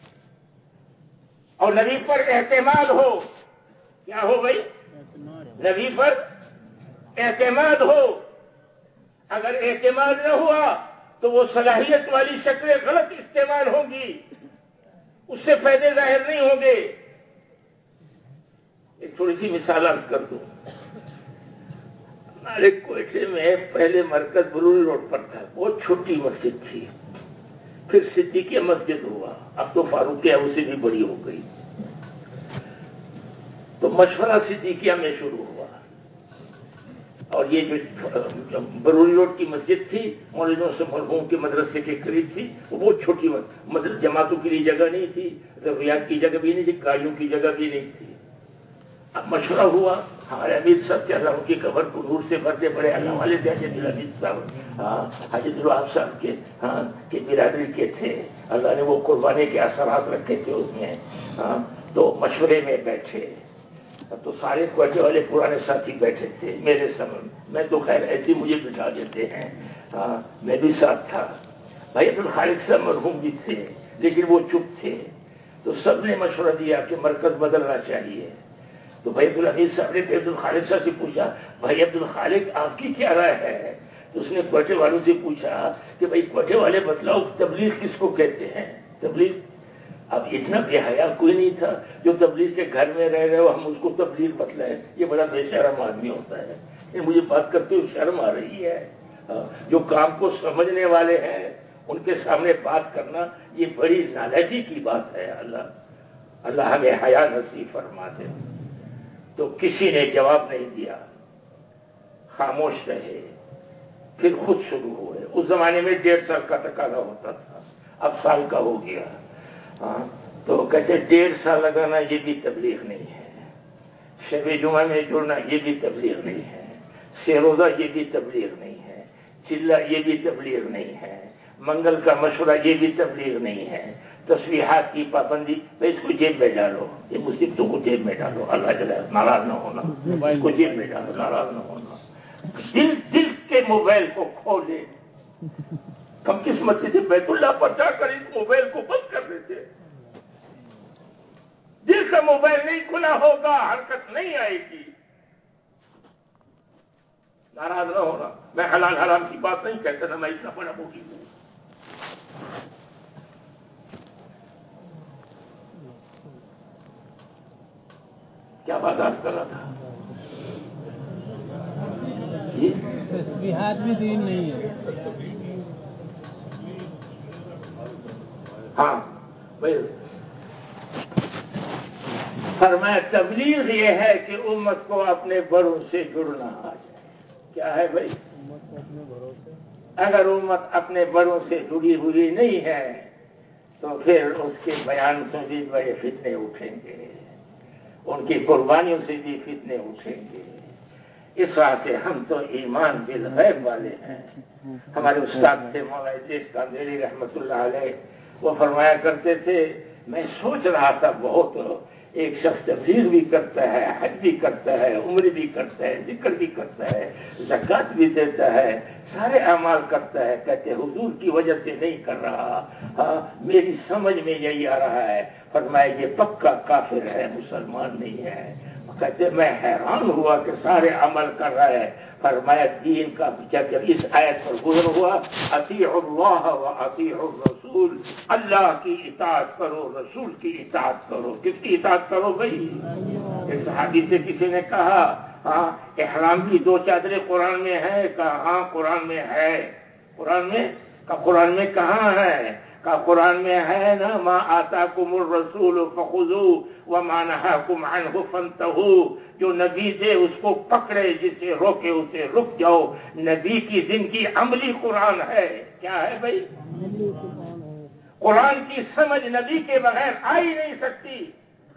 اور نبی پر اعتماد ہو، کیا ہو بھائی؟ نبی پر اعتماد ہو۔ اگر اعتماد نہ ہوا تو وہ صلاحیت والی شکلیں غلط استعمال ہوں گی، اس سے فائدے ظاہر نہیں ہوں گے۔ ایک تھوڑی سی مثال عرض کر دوں۔ ہمارے کوئٹے میں پہلے مرکز بروری روڈ پر تھا، بہت چھوٹی مسجد تھی، پھر صدیقیہ مسجد ہوا، اب تو فاروقیہ اسے بھی بڑی ہو گئی، تو مشورہ صدیقیہ میں شروع ہوا۔ اور یہ جو بروری روڈ کی مسجد تھی مولویوں سے مرحوم کے مدرسے کے قریب تھی، وہ بہت چھوٹی مسجد، جماعتوں کے لیے جگہ نہیں تھی، ضروریات کی جگہ بھی نہیں تھی، گاڑیوں کی جگہ بھی نہیں تھی۔ اب مشورہ ہوا، ہمارے امیر صاحب چل رہا ان کی قبر کو نور سے بھرتے بڑے اللہ والے تھے، حاجی امیر صاحب، ہاں حاجی الوہاب صاحب کے ہاں کے برادری کے تھے، اللہ نے وہ قربانی کے اثرات رکھے تھے اس میں۔ ہاں تو مشورے میں بیٹھے تو سارے کوئٹے والے پرانے ساتھی بیٹھے تھے میرے سامنے، میں تو خیر ایسے مجھے بٹھا دیتے ہیں، ہاں میں بھی ساتھ تھا، بھائی عبد الخالق صاحب مرحوم بھی تھے لیکن وہ چپ تھے، تو سب نے مشورہ دیا کہ مرکز بدلنا چاہیے۔ تو بھائی عبد الحمید صاحب نے عبد الخالق صاحب سے پوچھا بھائی عبد الخالق آپ کی کیا رائے ہے؟ اس نے کوئٹے والوں سے پوچھا کہ بھائی کوئٹے والے بتلاؤ تبلیغ کس کو کہتے ہیں؟ تبلیغ اب اتنا بے حیا کوئی نہیں تھا جو تبلیغ کے گھر میں رہ رہے ہو ہم اس کو تبلیغ بتلائیں، یہ بڑا بے شرم آدمی ہوتا ہے. یہ مجھے بات کرتے ہوئے شرم آ رہی ہے. جو کام کو سمجھنے والے ہیں ان کے سامنے بات کرنا یہ بڑی نالائقی کی بات ہے. اللہ اللہ ہمیں حیا نصیب فرما دے. تو کسی نے جواب نہیں دیا، خاموش رہے. پھر خود شروع ہوئے. اس زمانے میں ڈیڑھ سال کا تقاضا ہوتا تھا، اب سال کا ہو گیا. ہاں تو کہتے ڈیڑھ سال لگانا یہ بھی تبلیغ نہیں ہے، شب جمعہ میں جڑنا یہ بھی تبلیغ نہیں ہے، سے روزہ یہ بھی تبلیغ نہیں ہے، چلہ یہ بھی تبلیغ نہیں ہے، منگل کا مشورہ یہ بھی تبلیغ نہیں ہے، تسبیحات کی پابندی. اس کو جیب میں ڈالو، یہ مصیبتوں کو جیب میں ڈالو. اللہ جل ناراض نہ ہونا، اس کو جیب میں ڈالو، ناراض نہ ہونا. دل دل کے موبائل کو کھولے. ہم کس مسجد سے بیت اللہ پر جا کر اس موبائل کو بند کر دیتے. دل کا موبائل نہیں کھلا ہوگا حرکت نہیں آئے گی. ناراض نہ ہونا. میں حلال حرام کی بات نہیں کہتا نا، میں اتنا بڑا موٹی ہوں. کیا بات آج کر رہا تھا؟ تسبیحات میں دین نہیں ہے. ہاں بھائی فرمایا تبلیغ یہ ہے کہ امت کو اپنے بڑوں سے جڑنا آ جائے. کیا ہے بھائی؟ اگر امت اپنے بڑوں سے جڑی ہوئی نہیں ہے تو پھر اس کے بیان سے بھی بڑے فتنے اٹھیں گے، ان کی قربانیوں سے بھی فتنے اٹھیں گے. اس واسطے ہم تو ایمان بالغیب والے ہیں. ہمارے استاد سے مولانا ادریس کاندھیری رحمت اللہ علیہ وہ فرمایا کرتے تھے، میں سوچ رہا تھا بہت، ایک شخص تبلیغ بھی کرتا ہے، حج بھی کرتا ہے، عمرے بھی کرتا ہے، ذکر بھی کرتا ہے، زکات بھی دیتا ہے، سارے اعمال کرتا ہے. کہتے حضور کی وجہ سے نہیں کر رہا. ہاں میری سمجھ میں یہی آ رہا ہے. فرمایا یہ پکا کافر ہے، مسلمان نہیں ہے. کہتے میں حیران ہوا کہ سارے عمل کر رہا ہے. فرمایا دین کا جب اس آیت پر گزر ہوا، اطیع اللہ و اطیع الرسول، اللہ کی اطاعت کرو، رسول کی اطاعت کرو. کس کی اطاعت کرو بھائی؟ ایک صحابی سے کسی نے کہا ہاں احرام کی دو چادریں قرآن میں ہے؟ کہا ہاں قرآن میں ہے. قرآن میں کہا قرآن میں کہاں ہے؟ کہا قرآن میں ہے نا، ما آتاکم الرسول فخذوہ وما نہاکم عنہ فانتہوا. جو نبی دے اس کو پکڑے، جسے روکے اسے رک جاؤ. نبی کی زندگی عملی قرآن ہے. کیا ہے بھائی؟ قرآن کی سمجھ نبی کے بغیر آ ہی نہیں سکتی.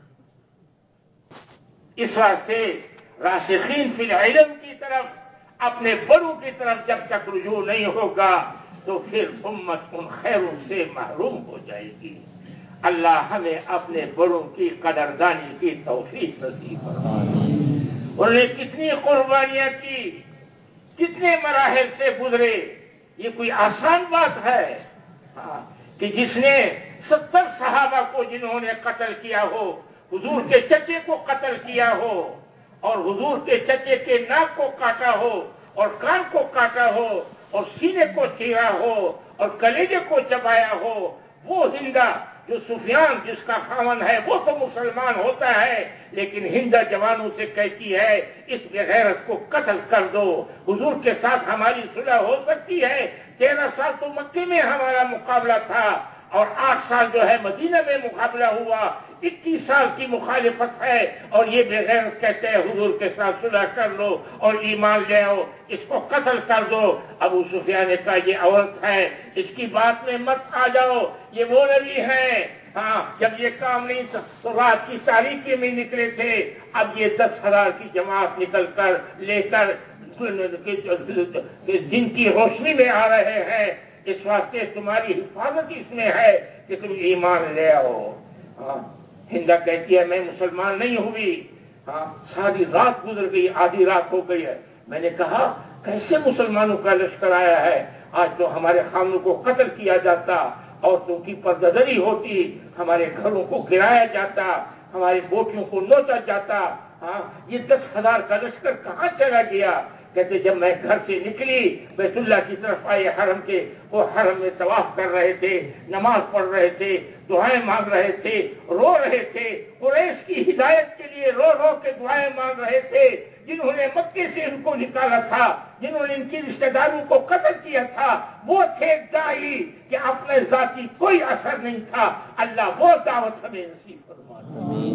اس واسطے راسخین فی العلم کی طرف، اپنے بڑوں کی طرف جب تک رجوع نہیں ہوگا تو پھر امت ان خیروں سے محروم ہو جائے گی. اللہ ہمیں اپنے بڑوں کی قدردانی کی توفیق نصیب فرمائے. انہوں نے کتنی قربانیاں کی، کتنے مراحل سے گزرے. یہ کوئی آسان بات ہے ہاں کہ جس نے ستر صحابہ کو جنہوں نے قتل کیا ہو، حضور کے چچے کو قتل کیا ہو، اور حضور کے چچے کے ناک کو کاٹا ہو، اور کان کو کاٹا ہو، اور سینے کو چیرا ہو، اور کلیجے کو چبایا ہو. وہ ہندا جو سفیان جس کا خاون ہے وہ تو مسلمان ہوتا ہے، لیکن ہندا جوانوں سے کہتی ہے اس بغیرت کو قتل کر دو. حضور کے ساتھ ہماری صلح ہو سکتی ہے. تیرہ سال تو مکے میں ہمارا مقابلہ تھا، اور آٹھ سال جو ہے مدینہ میں مقابلہ ہوا. اکیس سال کی مخالفت ہے، اور یہ بغیرت کہتے ہیں حضور کے ساتھ صلح کر لو اور ایمان لے آؤ، اس کو قتل کر دو. ابو سفیان نے کہا یہ عورت ہے، اس کی بات میں مت آ جاؤ، یہ وہ نبی ہے. ہاں جب یہ کام نہیں تھا تو رات کی تاریکی میں نکلے تھے. اب یہ دس ہزار کی جماعت نکل کر لے کر دن کی روشنی میں آ رہے ہیں. اس واسطے تمہاری حفاظت اس میں ہے کہ تم ایمان لے آؤ. ہاں ہندا کہتی ہے میں مسلمان نہیں ہوئی. ہاں ساری رات گزر گئی، آدھی رات ہو گئی ہے. میں نے کہا کیسے مسلمانوں کا لشکر آیا ہے؟ آج تو ہمارے خامنوں کو قتل کیا جاتا، عورتوں کی پرددری ہوتی، ہمارے گھروں کو گرایا جاتا، ہماری بوٹیوں کو نوچا جاتا. ہاں یہ دس ہزار کا لشکر کہاں چلا گیا؟ کہتے جب میں گھر سے نکلی بیت اللہ کی طرف آئے حرم کے، وہ حرم میں طواف کر رہے تھے، نماز پڑھ رہے تھے، دعائیں مانگ رہے تھے، رو رہے تھے، قریش کی ہدایت کے لیے رو رو کے دعائیں مانگ رہے تھے، جنہوں نے مکے سے ان کو نکالا تھا، جنہوں نے ان کی رشتہ داروں کو قتل کیا تھا، وہ تھے داعی کہ اپنے ذاتی کوئی اثر نہیں تھا۔ اللہ وہ دعوت ہمیں نصیب فرمائے۔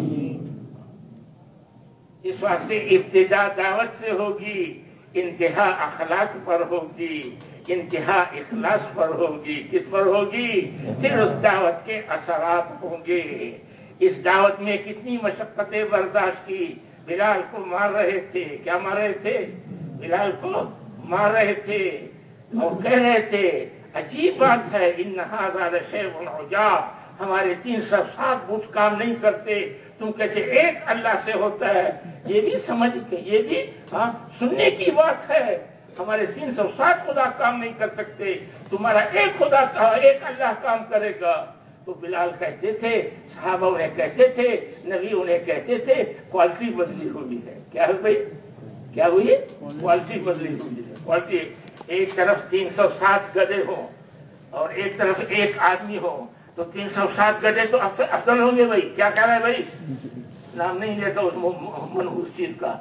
اس واسطے ابتدا دعوت سے ہوگی، انتہا اخلاق پر ہوگی، انتہا اخلاص پر ہوگی۔ کس پر ہوگی؟ پھر اس دعوت کے اثرات ہوں گے۔ اس دعوت میں کتنی مشقتیں برداشت کی۔ بلال کو مار رہے تھے، کیا مار رہے تھے؟ بلال کو مار رہے تھے اور کہہ رہے تھے عجیب بات ہے، ان ھذا لشیء عجاب، ہمارے تین سو سات بت کام نہیں کرتے، تم کہتے ایک اللہ سے ہوتا ہے۔ یہ بھی سمجھ کے، یہ بھی ہاں سننے کی بات ہے، ہمارے تین سو سات خدا کام نہیں کر سکتے، تمہارا ایک خدا کا ایک اللہ کام کرے گا۔ تو بلال کہتے تھے، صحابہ انہیں کہتے تھے، نبی انہیں کہتے تھے، کوالٹی بدلی ہوئی ہے۔ کیا ہے بھائی؟ کیا ہوئی ہے؟ کوالٹی بدلی ہوئی ہے۔ کوالٹی، ایک طرف تین سو سات گدھے ہوں اور ایک طرف ایک آدمی ہو تو تین سو سات گدھے تو افضل ہوں گے۔ بھائی کیا کہہ رہا ہے؟ بھائی نام نہیں لیتا اس منحوس چیز کا۔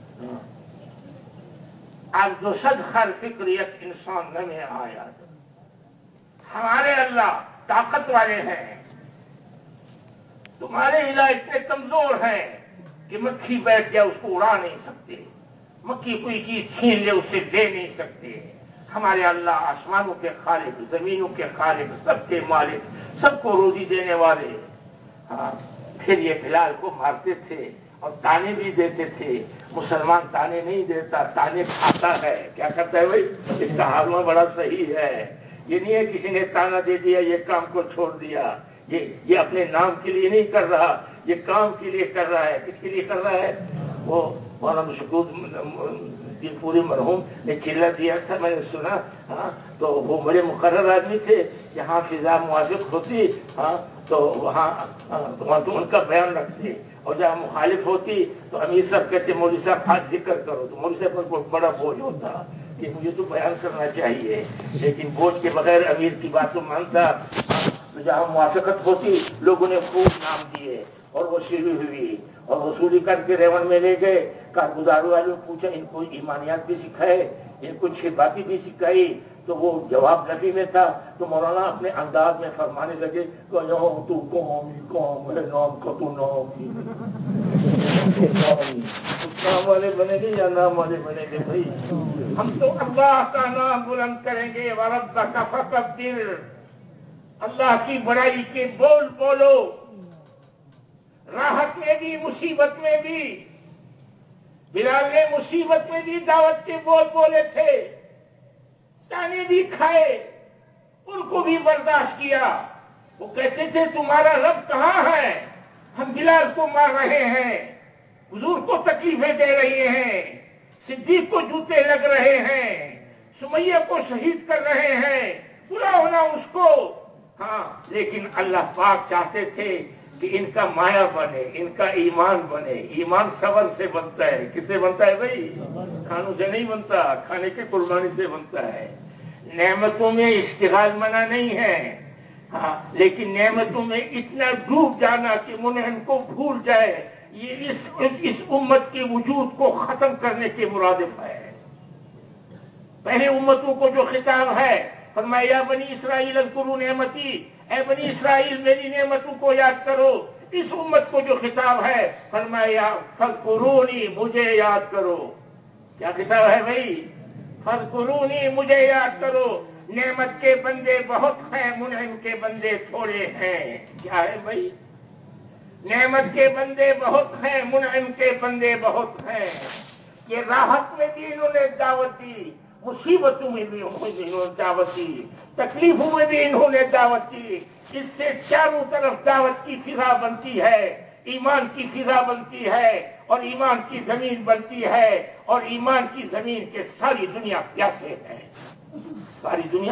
اب جو صد خر فکریت انسان نہ میں آیا، ہمارے اللہ طاقت والے ہیں، تمہارے الہ اتنے کمزور ہیں کہ مکھی بیٹھ جائے اس کو اڑا نہیں سکتے، مکھی کوئی چیز چھین لے اسے دے نہیں سکتے۔ ہمارے اللہ آسمانوں کے خالق، زمینوں کے خالق، سب کے مالک، سب کو روزی دینے والے۔ ہاں پھر یہ بلال کو مارتے تھے اور تانے بھی دیتے تھے۔ مسلمان تانے نہیں دیتا، تانے کھاتا ہے۔ کیا کرتا ہے بھائی؟ اس کا حالہ بڑا صحیح ہے۔ یہ نہیں ہے کسی نے تانا دے دیا یہ کام کو چھوڑ دیا، یہ یہ اپنے نام کے لیے نہیں کر رہا، یہ کام کے لیے کر رہا ہے۔ کس کے لیے کر رہا ہے؟ وہ مولانا شکور دن پوری مرحوم نے چلا دیا تھا، میں نے سنا، ہاں تو وہ بڑے مقرر آدمی تھے، جہاں فضا موافق ہوتی ہاں تو وہاں وہاں تو ان کا بیان رکھتے، اور جہاں مخالف ہوتی تو امیر صاحب کہتے مولوی صاحب آج ذکر کرو، تو مولوی صاحب پر بڑا بوجھ ہوتا کہ مجھے تو بیان کرنا چاہیے، لیکن بوجھ کے بغیر امیر کی بات تو مانتا۔ تو جہاں موافقت ہوتی لوگوں نے خوب نام دیے اور وصولی ہوئی، اور وصولی کر کے ریون میں لے گئے۔ کارگزاروں والوں نے پوچھا ان کو ایمانیات بھی سکھائے، ان کو چھ باتیں بھی سکھائی، تو وہ جواب نفی میں تھا۔ تو مولانا اپنے انداز میں فرمانے لگے کہ تو قوم قوم ہے، نام کا تو نام نام والے بنے گے یا نام والے بنے گے؟ بھائی ہم تو اللہ کا نام بلند کریں گے۔ وَرَبَّكَ فَكَبِّرْ، اللہ کی بڑائی کے بول بولو، راحت میں بھی مصیبت میں بھی۔ بلال نے مصیبت میں بھی دعوت کے بول بولے تھے، تانے بھی کھائے، ان کو بھی برداشت کیا۔ وہ کہتے تھے تمہارا رب کہاں ہے؟ ہم بلال کو مار رہے ہیں، حضور کو تکلیفیں دے رہے ہیں، صدیق کو جوتے لگ رہے ہیں، سمیہ کو شہید کر رہے ہیں، برا ہونا اس کو۔ ہاں لیکن اللہ پاک چاہتے تھے کہ ان کا مایا بنے، ان کا ایمان بنے۔ ایمان صبر سے بنتا ہے۔ کس سے بنتا ہے بھائی؟ کھانوں سے نہیں بنتا، کھانے کی قربانی سے بنتا ہے۔ نعمتوں میں اشتغال منع نہیں ہے، ہاں لیکن نعمتوں میں اتنا ڈوب جانا کہ منعم کو بھول جائے، یہ اس اس امت کے وجود کو ختم کرنے کے مرادف ہے۔ پہلے امتوں کو جو خطاب ہے فرمایا یا بنی اسرائیل اذکروا نعمتی، اے بنی اسرائیل میری نعمتوں کو یاد کرو۔ اس امت کو جو خطاب ہے فرمایا فاذکرونی، مجھے یاد کرو۔ کیا خطاب ہے بھائی؟ فاذکرونی، مجھے یاد کرو۔ نعمت کے بندے بہت ہیں، منعم کے بندے تھوڑے ہیں۔ کیا ہے بھائی؟ نعمت کے بندے بہت ہیں، منعم کے بندے بہت ہیں۔ یہ راحت میں بھی انہوں نے دعوت دی، مصیبتوں میں بھی انہوں نے دعوت دی، تکلیفوں میں بھی انہوں نے دعوت دی۔ اس سے چاروں طرف دعوت کی فضا بنتی ہے، ایمان کی فضا بنتی ہے، اور ایمان کی زمین بنتی ہے، اور ایمان کی زمین کے ساری دنیا پیاسے ہے۔ ساری دنیا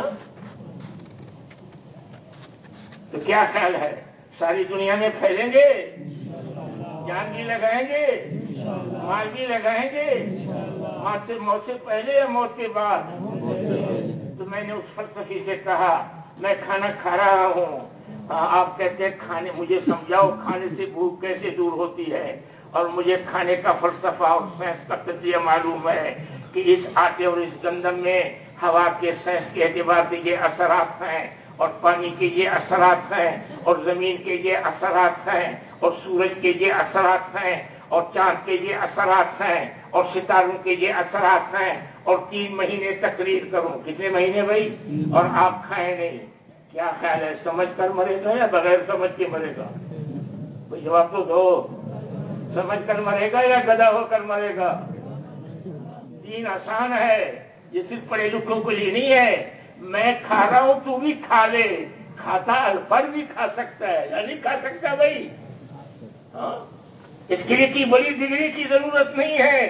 تو کیا خیال ہے؟ ساری دنیا میں پھیلیں گے، جان بھی لگائیں گے، مال بھی لگائیں گے، موت سے موت سے پہلے یا موت کے بعد؟ تو میں نے اس فلسفی سے کہا میں کھانا کھا رہا ہوں، آپ کہتے ہیں کھانے، مجھے سمجھاؤ کھانے سے بھوک کیسے دور ہوتی ہے؟ اور مجھے کھانے کا فلسفہ اور سائنس کا تجزیہ معلوم ہے کہ اس آٹے اور اس گندم میں ہوا کے سائنس کے اعتبار سے یہ اثرات ہیں، اور پانی کے یہ اثرات ہیں، اور زمین کے یہ اثرات ہیں، اور سورج کے یہ اثرات ہیں، اور چاند کے یہ اثرات ہیں، اور ستاروں کے یہ اثرات ہیں، اور تین مہینے تقریر کروں، کتنے مہینے بھائی؟ اور آپ کھائیں نہیں، کیا خیال ہے سمجھ کر مرے گا یا بغیر سمجھ کے مرے گا؟ کوئی جواب تو دو، سمجھ کر مرے گا یا گدھا ہو کر مرے گا؟ دین آسان ہے، یہ صرف پڑھے لکھوں کے لیے نہیں ہے۔ میں کھا رہا ہوں تو بھی کھا لے، کھاتا الفر بھی کھا سکتا ہے یا نہیں کھا سکتا بھائی؟ ہاں؟ اس کے لیے کی بڑی ڈگری کی ضرورت نہیں ہے،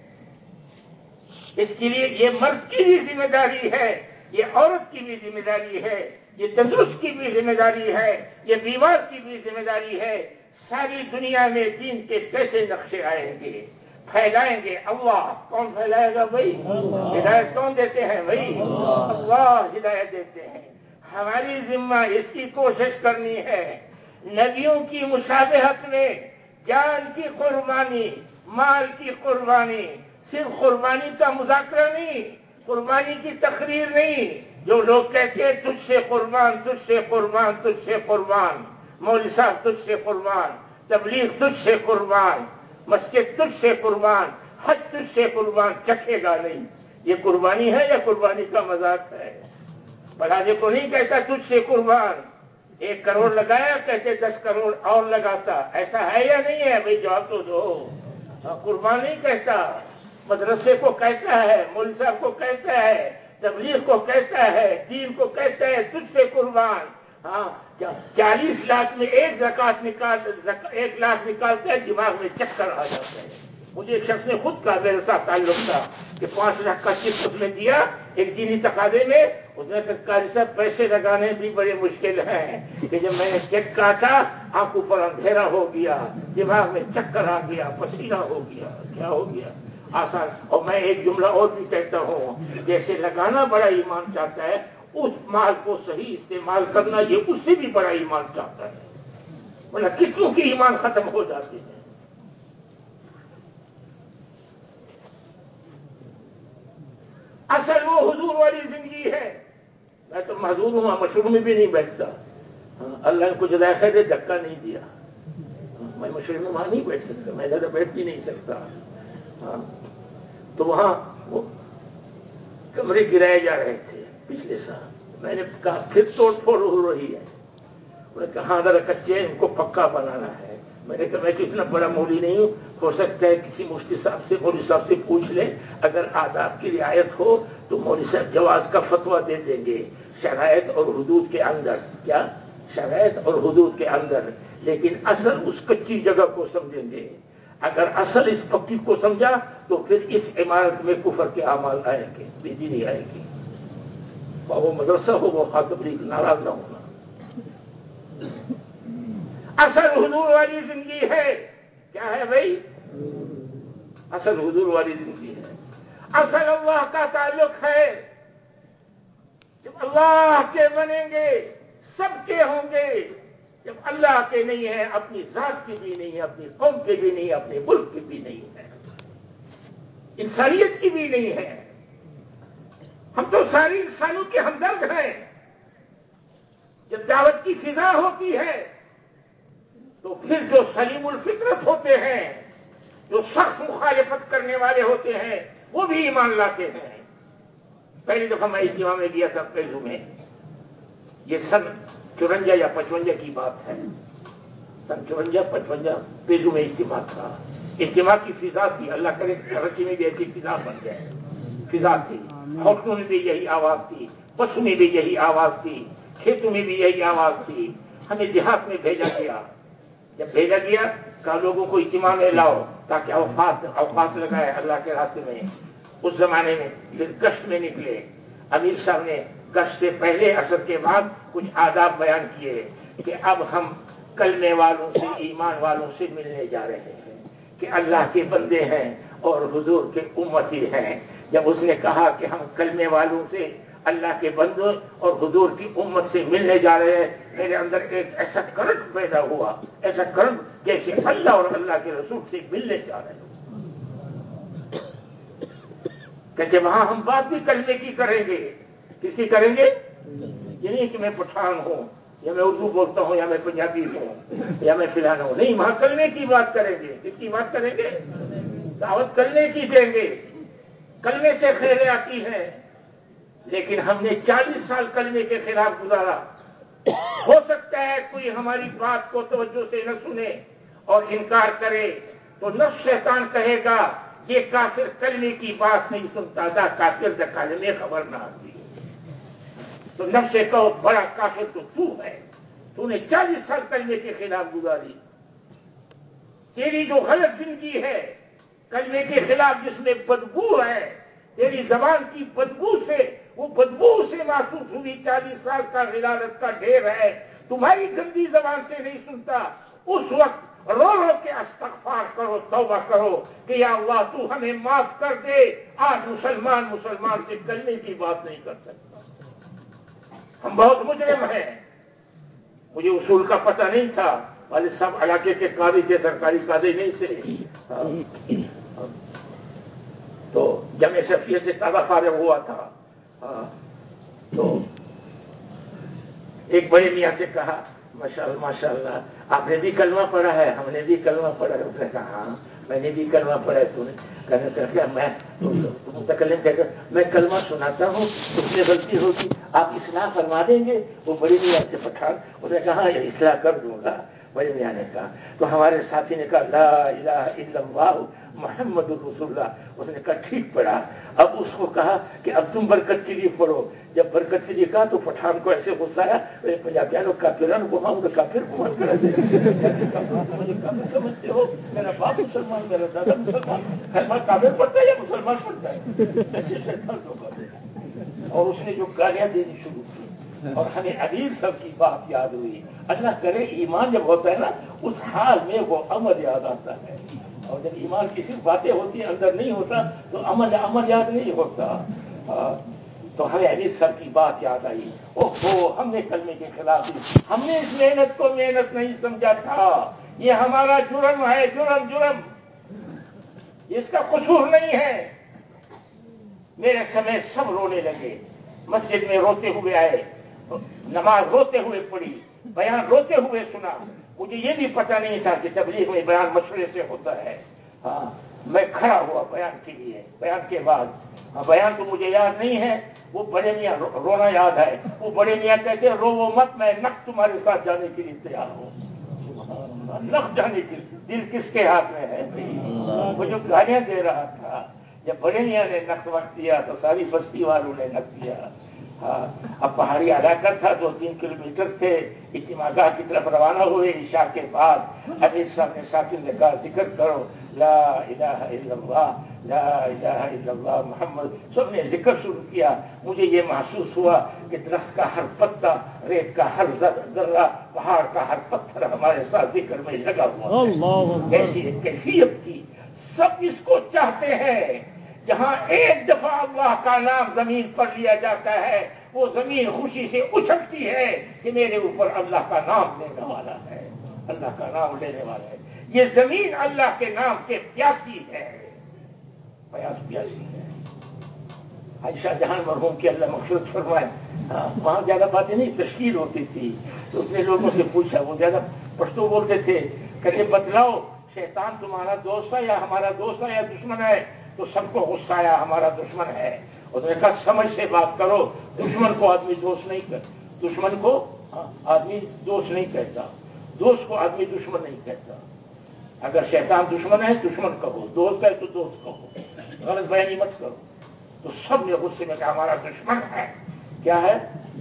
اس کے لیے یہ مرد کی بھی ذمہ داری ہے، یہ عورت کی بھی ذمہ داری ہے، یہ تندرست کی بھی ذمہ داری ہے، یہ بیمار کی بھی ذمہ داری ہے۔ ساری دنیا میں دین کے کیسے نقشے آئیں گے، پھیلائیں گے اللہ، کون پھیلائے گا بھائی؟ ہدایت کون دیتے ہیں بھائی؟ اللہ ہدایت دیتے ہیں۔ ہماری ذمہ اس کی کوشش کرنی ہے، نبیوں کی مشابہت میں جان کی قربانی، مال کی قربانی، صرف قربانی کا مذاکرہ نہیں، قربانی کی تقریر نہیں۔ جو لوگ کہتے ہیں تجھ سے قربان، تجھ سے قربان، تجھ سے قربان، مولوی صاحب تجھ سے قربان، تبلیغ تجھ سے قربان، مسجد تجھ سے قربان، حج تجھ سے قربان، چکھے گا نہیں۔ یہ قربانی ہے یا قربانی کا مذاق ہے؟ بڑھانے کو نہیں کہتا تجھ سے قربان، ایک کروڑ لگایا کہتے دس کروڑ اور لگاتا، ایسا ہے یا نہیں ہے بھائی؟ جواب تو دو۔ قربان نہیں کہتا، مدرسے کو کہتا ہے، مولوی صاحب کو کہتا ہے، تبلیغ کو کہتا ہے، دین کو کہتا ہے تجھ سے قربان۔ ہاں، چالیس لاکھ میں ایک زکات نکال، ایک لاکھ نکالتے ہیں دماغ میں چکر آ جاتا ہے۔ مجھے ایک شخص نے خود کہا، میرے ساتھ تعلق تھا، کہ پانچ لاکھ کا چیک اس نے دیا ایک دینی تقاضے میں، اس نے کہا قاری صاحب پیسے لگانے بھی بڑے مشکل ہیں، کہ جب میں نے چیک کاٹا آنکھوں پر اندھیرا ہو گیا، دماغ میں چکر آ گیا، پسینہ ہو گیا، کیا ہو گیا؟ آسان۔ اور میں ایک جملہ اور بھی کہتا ہوں، جیسے لگانا بڑا ایمان چاہتا ہے، اس مال کو صحیح استعمال کرنا یہ اس سے بھی بڑا ایمان چاہتا ہے، ورنہ کتنوں کی ایمان ختم ہو جاتے ہیں۔ اصل وہ حضور والی زندگی ہے۔ میں تو محضور ہوں، مشہور میں بھی نہیں بیٹھتا، اللہ نے کچھ ذائقہ دے دھکا نہیں دیا، میں مشہور میں وہاں نہیں بیٹھ سکتا، میں زیادہ بیٹھ بھی نہیں سکتا۔ ہاں، تو وہاں وہ کمرے گرائے جا رہے تھے پچھلے سال، میں نے کہا پھر توڑ پھوڑ ہو رہی ہے، انہوں نے کہا ذرا کچے ان کو پکا بنانا ہے۔ میں نے کہا میں تو اتنا بڑا مولوی نہیں ہوں، ہو سکتا ہے کسی مفتی صاحب سے، مولوی صاحب سے پوچھ لیں، اگر آداب کی رعایت ہو تو مولوی صاحب جواز کا فتویٰ دے دیں گے، شرائط اور حدود کے اندر، کیا شرائط اور حدود کے اندر، لیکن اصل اس کچی جگہ کو سمجھیں گے۔ اگر اصل اس پکی کو سمجھا تو پھر اس عمارت میں کفر کے اعمال آئیں گے، بے دینی آئے گی، وہ مدرسہ ہو وہ خاطبری، ناراض نہ ہونا۔ اصل حضور والی زندگی ہے، کیا ہے بھائی؟ اصل حضور والی زندگی ہے، اصل اللہ کا تعلق ہے۔ جب اللہ کے بنیں گے سب کے ہوں گے، جب اللہ کے نہیں ہے اپنی ذات کی بھی نہیں ہے، اپنی قوم کے بھی نہیں ہے، اپنے ملک کی بھی نہیں ہے، انسانیت کی بھی نہیں ہے۔ ہم تو ساری انسانوں کے ہمدرد ہیں۔ جب دعوت کی فضا ہوتی ہے تو پھر جو سلیم الفطرت ہوتے ہیں، جو سخت مخالفت کرنے والے ہوتے ہیں، وہ بھی ایمان لاتے ہیں۔ پہلی دفعہ میں اجتماع میں گیا تھا پہلو میں، یہ سن چورنجا یا پچونجا کی بات ہے، سن چورنجا پچونجا پہلو میں اجتماع تھا۔ اجتماع کی فضا تھی، اللہ کرے کراچی میں بھی ایسی فضا بن جائے، فضا تھی، ہوٹلوں میں بھی یہی آواز تھی، بسوں میں بھی یہی آواز تھی، کھیتوں میں بھی یہی آواز تھی۔ ہمیں دیہات میں بھیجا گیا، جب بھیجا گیا کہا لوگوں کو اجتماع میں لاؤ تاکہ اوقات اوقات لگائے اللہ کے راستے میں۔ اس زمانے میں پھر گشت میں نکلے، امیر صاحب نے گشت سے پہلے عصر کے بعد کچھ آداب بیان کیے کہ اب ہم کلمے والوں سے، ایمان والوں سے ملنے جا رہے ہیں، کہ اللہ کے بندے ہیں اور حضور کے امتی ہیں. جب اس نے کہا کہ ہم کلمے والوں سے اللہ کے بندوں اور حضور کی امت سے ملنے جا رہے ہیں, میرے اندر ایک ایسا کرنٹ پیدا ہوا, ایسا کرنٹ جیسے اللہ اور اللہ کے رسول سے ملنے جا رہے ہیں. کہ وہاں ہم بات بھی کلمے کی کریں گے. کس کی کریں گے؟ یہ نہیں کہ میں پٹھان ہوں یا میں اردو بولتا ہوں یا میں پنجابی ہوں یا میں فلانا ہوں. نہیں, وہاں کلمے کی بات کریں گے. کس کی بات کریں گے؟ دعوت کلمے کی دیں گے. کلمے سے خیریں آتی ہیں. لیکن ہم نے چالیس سال کلمے کے خلاف گزارا. ہو سکتا ہے کوئی ہماری بات کو توجہ سے نہ سنے اور انکار کرے تو نفس شیطان کہے گا یہ کافر کلمے کی بات نہیں سنتا تھا, کافر دا کلمے خبر نہ آتی. تو نفس سے کہو بڑا کافر تو تو ہے, تو نے چالیس سال کلمے کے خلاف گزاری. تیری جو غلط زندگی ہے کلمے کے خلاف جس میں بدبو ہے, تیری زبان کی بدبو سے, وہ بدبو سے محسوس ہوئی چالیس سال کا غلالت کا ڈھیر ہے. تمہاری گندی زبان سے نہیں سنتا. اس وقت رو رو کے استغفار کرو, توبہ کرو کہ یا اللہ تو ہمیں معاف کر دے. آج مسلمان مسلمان سے کلمے کی بات نہیں کر سکتا. ہم بہت مجرم ہیں. مجھے اصول کا پتہ نہیں تھا, والے سب علاقے کے قاضی تھے, سرکاری قاضی نہیں تھے. تو جمع شفیع سے تازہ فارغ ہوا تھا. تو ایک بڑے میاں سے کہا ماشاء اللہ ماشاء اللہ آپ نے بھی کلمہ پڑھا ہے؟ ہم نے بھی کلمہ پڑھا ہے. اس نے کہا ہاں میں نے بھی کلمہ پڑھا ہے. تو نے کہنے کہا میں متکلم کہہ کر میں کلمہ سناتا ہوں, اس میں غلطی ہوگی آپ اصلاح فرما دیں گے؟ وہ بڑے میاں سے پٹھان. اس نے کہا یہ اصلاح کر دوں گا. بڑے میاں نے کہا. تو ہمارے ساتھی نے کہا لا الہ الا اللہ محمد رسول اللہ. اس نے کہا ٹھیک پڑھا. اب اس کو کہا کہ اب تم برکت کے لیے پڑھو. جب برکت کے لیے کہا تو پٹھان کو ایسے غصہ آیا, پنجابیوں کافران گھماؤں گا, کافر گھما کر مجھے کافر سمجھتے ہو؟ میرا باپ مسلمان, میرا دادا مسلمان, میں کافر پڑھتا ہے یا مسلمان پڑھتا ہے؟ اور اس نے جو گالیاں دینی شروع کی اور ہمیں عبیر سب کی بات یاد ہوئی. اللہ کرے ایمان جب ہوتا ہے نا اس حال میں وہ عمل یاد آتا ہے. اور جب ایمان کی صرف باتیں ہوتی ہیں اندر نہیں ہوتا تو عمل عمل یاد نہیں ہوتا. تو ہمیں عبیر سب کی بات یاد آئی. اوہو ہم نے کلمے کے خلاف دی. ہم نے اس محنت کو محنت نہیں سمجھا تھا. یہ ہمارا جرم ہے, جرم جرم. اس کا قصور نہیں ہے. میرے سمے سب رونے لگے. مسجد میں روتے ہوئے آئے, نماز روتے ہوئے پڑھی, بیان روتے ہوئے سنا. مجھے یہ بھی پتہ نہیں تھا کہ تبلیغ میں بیان مشورے سے ہوتا ہے. ہاں میں کھڑا ہوا بیان کے لیے. بیان کے بعد ہاں بیان تو مجھے یاد نہیں ہے, وہ بڑے میاں رونا یاد ہے. وہ بڑے میاں کہتے رو وہ مت, میں نقد تمہارے ساتھ جانے کے لیے تیار ہوں. نقد جانے کے لیے دل کس کے ہاتھ میں ہے؟ وہ جو گالیاں دے رہا تھا, جب بڑے میاں نے نقد وقت دیا تو ساری بستی والوں نے نقد دیا. ہاں اب پہاڑی علاقہ تھا, دو تین کلو میٹر تھے. اجتماع گاہ کی طرف روانہ ہوئے. عشاء کے بعد امیر صاحب نے ساکن نے کہا ذکر کرو لا الہ الا اللہ, لا الہ الا اللہ محمد. سب نے ذکر شروع کیا. مجھے یہ محسوس ہوا کہ درخت کا ہر پتا, ریت کا ہر ذرہ, پہاڑ کا ہر پتھر ہمارے ساتھ ذکر میں لگا ہوا. ایسی ایک کیفیت تھی. سب اس کو چاہتے ہیں. جہاں ایک دفعہ اللہ کا نام زمین پر لیا جاتا ہے وہ زمین خوشی سے اچھلتی ہے کہ میرے اوپر اللہ کا نام لینے والا ہے, اللہ کا نام لینے والا ہے. یہ زمین اللہ کے نام کے پیاسی ہے, پیاس پیاسی ہے. عائشہ جہاں مرحوم کی اللہ مغفرت فرمائے, وہاں زیادہ باتیں نہیں تشکیل ہوتی تھی. تو اس نے لوگوں سے پوچھا, وہ زیادہ پشتو بولتے تھے, کہتے بتلاؤ شیطان تمہارا دوست ہے یا ہمارا دوست ہے یا دشمن ہے؟ تو سب کو غصہ آیا, ہمارا دشمن ہے. اس نے کہا سمجھ سے بات کرو. دشمن کو آدمی دوست نہیں کہتا, دشمن کو آدمی دوست نہیں کہتا, دوست کو آدمی دشمن نہیں کہتا. اگر شیطان دشمن ہے دشمن کہو, دوست ہے تو دوست کہو, غلط بیانی مت کرو. تو سب نے غصے میں کہا ہمارا دشمن ہے. کیا ہے؟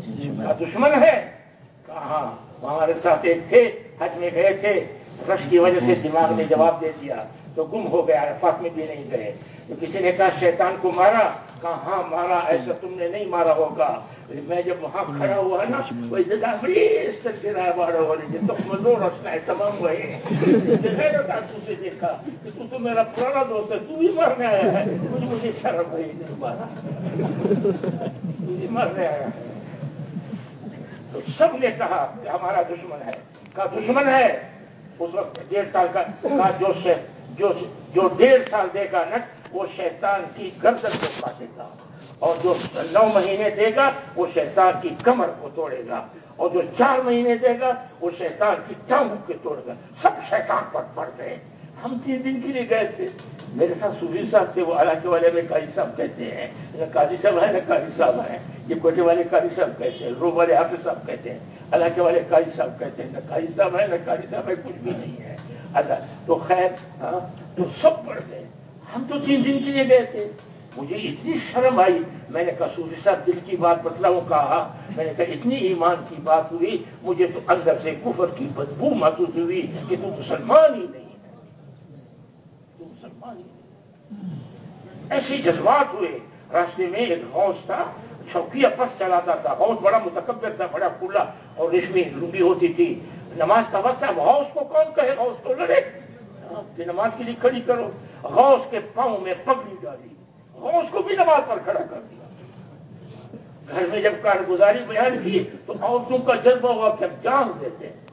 دشمن ہے. کہا ہاں. ہمارے ساتھ ایک تھے, حج میں گئے تھے, رش کی وجہ سے دماغ نے جواب دے دیا تو گم ہو گیا, عرفات میں بھی نہیں گئے. تو کسی نے کہا شیطان کو مارا؟ کہا ہاں مارا. ایسا تم نے نہیں مارا ہوگا, میں جب وہاں کھڑا ہوا نا وہ بڑی اس طرح سے رائے بارہ والے تو مزور رسنا ہے تمام ہوئے سے دیکھا کہ تو تو میرا پرانا دوست ہے، تو بھی مرنے آیا ہے، مجھے مجھے شرم ہے تمہارا، تو بھی مرنے آیا ہے۔ تو سب نے کہا کہ ہمارا دشمن ہے، کہا دشمن ہے اس وقت ڈیڑھ سال کا، کہا جو جو جو ڈیڑھ سال دے گا نا وہ شیطان کی گردن کو کاٹے گا، اور جو نو مہینے دے گا وہ شیطان کی کمر کو توڑے گا، اور جو چار مہینے دے گا وہ شیطان کی ٹانگوں کے توڑے گا۔ سب شیطان پر پڑ گئے۔ ہم تین دن کے لیے گئے تھے، میرے ساتھ صوفی صاحب تھے، وہ علاقے والے میں قاضی صاحب کہتے ہیں، نہ قاضی صاحب ہے نہ قاضی صاحب ہیں، یہ کوٹے والے قاضی صاحب کہتے ہیں، روم والے حافظ صاحب کہتے ہیں، علاقے والے قاضی صاحب کہتے ہیں، نہ قاضی صاحب ہے نہ قاضی صاحب ہے، کچھ بھی نہیں ہے اللہ۔ تو خیر ہاں تو سب پڑ گئے، ہم تو تین دن کے لیے گئے تھے۔ مجھے اتنی شرم آئی، میں نے کہا صوفی صاحب دل کی بات بتلاؤ، کہا میں نے کہا اتنی ایمان کی بات ہوئی، مجھے تو اندر سے کفر کی بدبو محسوس ہوئی کہ تو مسلمان ہی نہیں ہے، تو مسلمان ہی نہیں۔ ایسے جذبات ہوئے۔ راستے میں ایک حوض تھا، شوقیہ پس چلاتا تھا، حوض بڑا متکبر تھا، بڑا کھلا اور ریشمی لمبی ہوتی تھی۔ نماز کا وقت تھا، حوض کو کون کہے، حوض تو لڑے کہ نماز کے لیے کھڑی کرو۔ غوث کے پاؤں میں پگڑی ڈالی، غوث کو بھی نماز پر کھڑا کر دیا۔ گھر میں جب کارگزاری بیان کی تو عورتوں کا جذبہ ہوا کہ اب جان دیتے ہیں،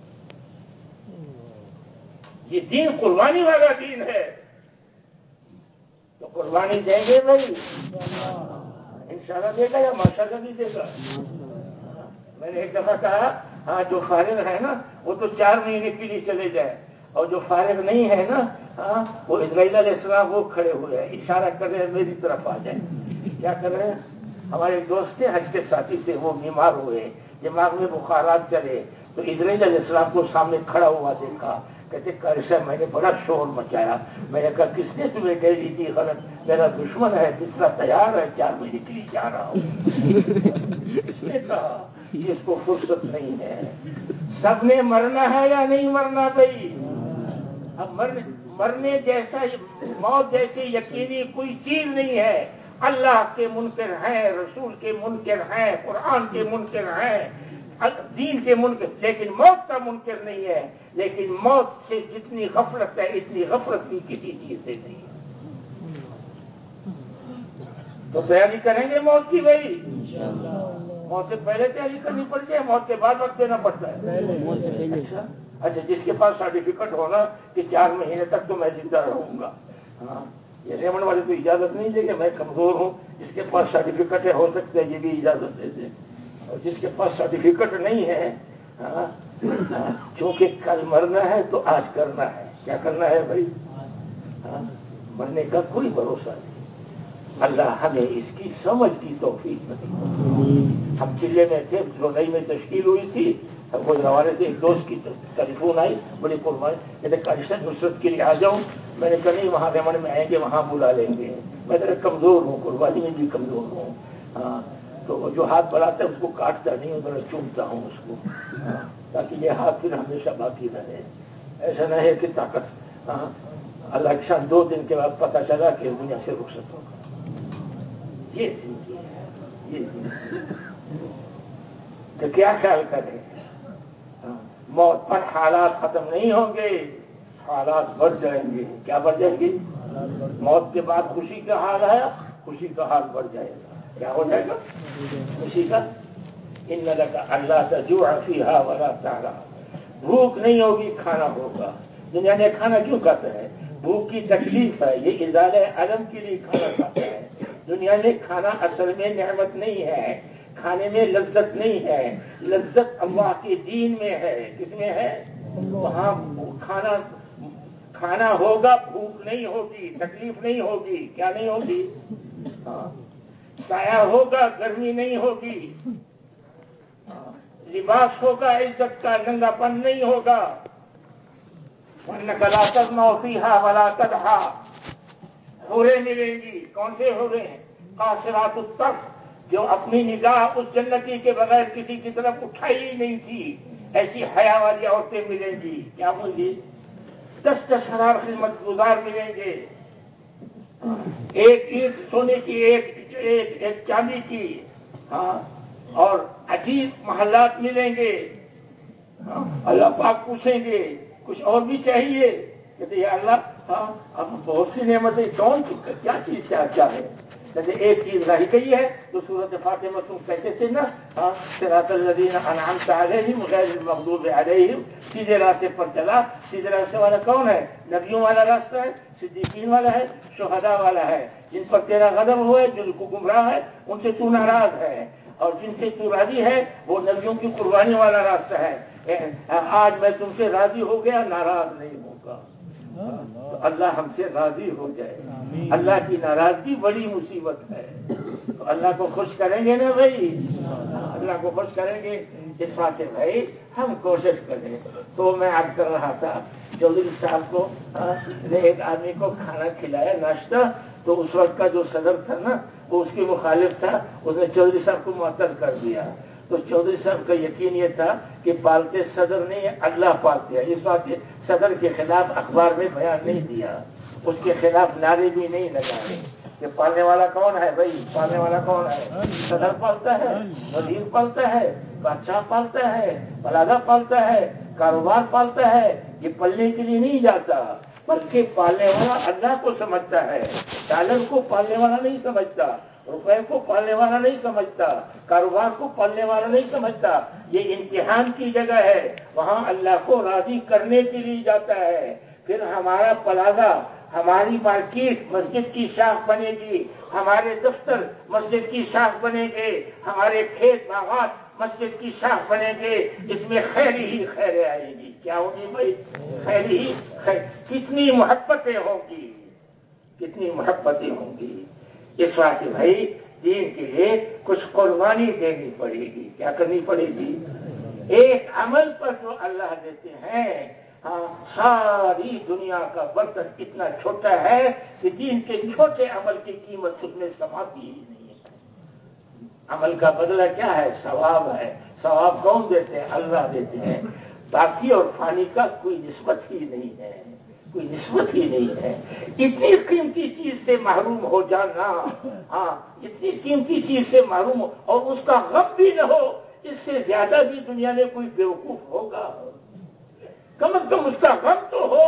یہ دین قربانی والا دین ہے، تو قربانی دیں گے بھائی، انشاءاللہ دے گا یا ماشاءاللہ نہیں دے گا۔ میں نے ایک دفعہ کہا ہاں جو فارغ ہے نا وہ تو چار مہینے کے لیے چلے جائے، اور جو فارغ نہیں ہے نا ہاں وہ اسرائیل علیہ السلام وہ کھڑے ہوئے ہیں، اشارہ کر رہے ہیں میری طرف آ جائیں۔ کیا کر رہے ہیں؟ ہمارے ایک دوست تھے، حج کے ساتھی تھے، وہ بیمار ہوئے، دماغ میں بخارات چلے، تو اسرائیل علیہ السلام کو سامنے کھڑا ہوا دیکھا، کہتے قاری صاحب میں نے بڑا شور مچایا، میں نے کہا کس نے تمہیں کہہ دی تھی غلط، میرا دشمن ہے، بستر تیار ہے، چار مہینے کے لیے جا رہا ہوں۔ اس نے کہا کہ اس کو فرصت نہیں ہے، سب نے مرنا ہے یا نہیں مرنا بھائی؟ اب مرنے مرنے جیسا موت جیسی یقینی کوئی چیز نہیں ہے۔ اللہ کے منکر ہیں، رسول کے منکر ہیں، قرآن کے منکر ہیں، دین کے منکر، لیکن موت کا منکر نہیں ہے۔ لیکن موت سے جتنی غفلت ہے اتنی غفلت بھی کسی چیز سے نہیں ہے۔ تو تیاری کریں گے موت کی بھائی؟ موت سے پہلے تیاری کرنی پڑتی ہے، موت کے بعد وقت دینا پڑتا ہے۔ اچھا اچھا جس کے پاس سرٹیفکیٹ ہونا کہ چار مہینے تک تو میں زندہ رہوں گا، ہاں یہ ریمنڈ والے تو اجازت نہیں دے کہ میں کمزور ہوں، جس کے پاس سرٹیفکیٹ ہو سکتا ہے یہ بھی اجازت دے دیں، اور جس کے پاس سرٹیفکیٹ نہیں ہے ہاں چونکہ کل مرنا ہے تو آج کرنا ہے۔ کیا کرنا ہے بھائی؟ ہاں مرنے کا کوئی بھروسہ نہیں۔ اللہ ہمیں اس کی سمجھ کی توفیق نہیں۔ ہم چلے میں تھے، لوڈائی میں تشکیل ہوئی تھی، وہ ہمارے سے ایک دوست کی ٹیلیفون آئی، بڑی قربانی، کہتے کاشت نصرت کے لیے آ جاؤں، میں نے کہا نہیں وہاں ریمنڈ میں آئیں گے، وہاں بلا لیں گے، میں ذرا کمزور ہوں، قربانی میں بھی کمزور ہوں، ہاں تو جو ہاتھ بڑھاتا ہے اس کو کاٹتا نہیں ہوں، ذرا چومتا ہوں اس کو، ہاں تاکہ یہ ہاتھ پھر ہمیشہ باقی رہے۔ ایسا نہ ہے کہ طاقت، ہاں اللہ کے شان دو دن کے بعد پتہ چلا کہ دنیا سے رخصت ہوگا۔ یہ زندگی ہے، یہ زندگی تو کیا خیال کریں؟ موت پر حالات ختم نہیں ہوں گے، حالات بڑھ جائیں گے۔ کیا بڑھ جائیں گے؟ موت کے بعد خوشی کا حال ہے، خوشی کا حال بڑھ جائے گا۔ کیا ہو جائے گا؟ خوشی کا ان لک الا تجوع فیھا ولا تعری، بھوک نہیں ہوگی، کھانا ہوگا۔ دنیا میں کھانا کیوں کھاتا ہے؟ بھوک کی تکلیف ہے، یہ ازالہ الم کے لیے کھانا کھاتا ہے۔ دنیا میں کھانا اصل میں نعمت نہیں ہے، کھانے میں لذت نہیں ہے، لذت اللہ کے دین میں ہے۔ کس میں ہے؟ وہاں کھانا کھانا ہوگا، بھوک نہیں ہوگی، تکلیف نہیں ہوگی۔ کیا نہیں ہوگی؟ سایہ ہوگا، گرمی نہیں ہوگی، لباس ہوگا، عزت کا ننگا پن نہیں ہوگا۔ وَإِنَّكَ لَا تَظْمَأُ فِيهَا وَلَا تَضْحَىٰ، حوریں ملیں گی۔ کون سے حوریں؟ قاصرات الطرف، جو اپنی نگاہ اس جنتی کے بغیر کسی کی طرف اٹھائی ہی نہیں تھی، ایسی حیا والی عورتیں ملیں گی۔ کیا ہوں گی؟ دس دس ہزار خدمت گزار ملیں گے، ایک اینٹ سونے کی، ایک ایک ایک چاندی کی، ہاں اور عجیب محلات ملیں گے. اللہ پاک پوچھیں گے کچھ اور بھی چاہیے؟ کہتے یا اللہ ہاں اب بہت سی نعمتیں، کون کیا چیز کیا کیا ہے؟ کہتے ایک چیز رہ گئی ہے تو سورۃ فاطمہ تم کہتے تھے نا، ہاں صراط الذین انعمت علیہم غیر المغضوب علیہم، سیدھے راستے پر چلا. سیدھے راستے والا کون ہے؟ نبیوں والا راستہ ہے، صدیقین والا ہے، شہداء والا ہے. جن پر تیرا غضب ہوئے، جن کو گمراہ ہے ان سے تو ناراض ہے، اور جن سے تو راضی ہے وہ نبیوں کی قربانی والا راستہ ہے. آج میں تم سے راضی ہو گیا، ناراض نہیں ہوگا. تو اللہ ہم سے راضی ہو جائے. اللہ کی ناراضگی بڑی مصیبت ہے. تو اللہ کو خوش کریں گے نا بھائی، اللہ کو خوش کریں گے. اس بات سے بھائی ہم کوشش کریں. تو میں عرض کر رہا تھا چودھری صاحب کو نے ایک آدمی کو کھانا کھلایا ناشتہ، تو اس وقت کا جو صدر تھا نا وہ اس کے مخالف تھا، اس نے چودھری صاحب کو معطل کر دیا. تو چودھری صاحب کا یقین یہ تھا کہ پالتے صدر نہیں اللہ پالتے ہیں. اس بات صدر کے خلاف اخبار میں بیان نہیں دیا، اس کے خلاف نعرے بھی نہیں لگائے کہ پالنے والا کون ہے بھائی، پالنے والا کون ہے؟ صدر پالتا ہے، وزیر پالتا ہے، بادشاہ پالتا ہے، پلادہ پالتا ہے، کاروبار پالتا ہے. یہ پلنے کے لیے نہیں جاتا، بلکہ پالنے والا اللہ کو سمجھتا ہے. ڈالر کو پالنے والا نہیں سمجھتا، روپے کو پالنے والا نہیں سمجھتا، کاروبار کو پالنے والا نہیں سمجھتا. یہ امتحان کی جگہ ہے، وہاں اللہ کو راضی کرنے کے لیے جاتا ہے. پھر ہمارا پلازہ، ہماری مارکیٹ مسجد کی شاخ بنے گی، ہمارے دفتر مسجد کی شاخ بنے گے، ہمارے کھیت باغات مسجد کی شاخ بنے گے. اس میں خیر ہی خیر آئے گی. کیا ہوگی بھائی؟ خیر ہی خیر. کتنی محبتیں ہوں گی، کتنی محبتیں ہوں گی. اس واسطے بھائی دین کے لیے کچھ قربانی دینی پڑے گی. کیا کرنی پڑے گی؟ ایک عمل پر جو اللہ دیتے ہیں، ہاں ساری دنیا کا برتن اتنا چھوٹا ہے کہ دین کے چھوٹے عمل کی قیمت اس میں سماتی ہی نہیں ہے. عمل کا بدلہ کیا ہے؟ ثواب ہے. ثواب کون دیتے ہیں؟ اللہ دیتے ہیں. باقی اور فانی کا کوئی نسبت ہی نہیں ہے، کوئی نسبت ہی نہیں ہے. اتنی قیمتی چیز سے محروم ہو جانا، ہاں اتنی قیمتی چیز سے محروم ہو اور اس کا غم بھی نہ ہو، اس سے زیادہ بھی دنیا میں کوئی بیوقوف ہوگا. کم از کم اس کا غم تو ہو،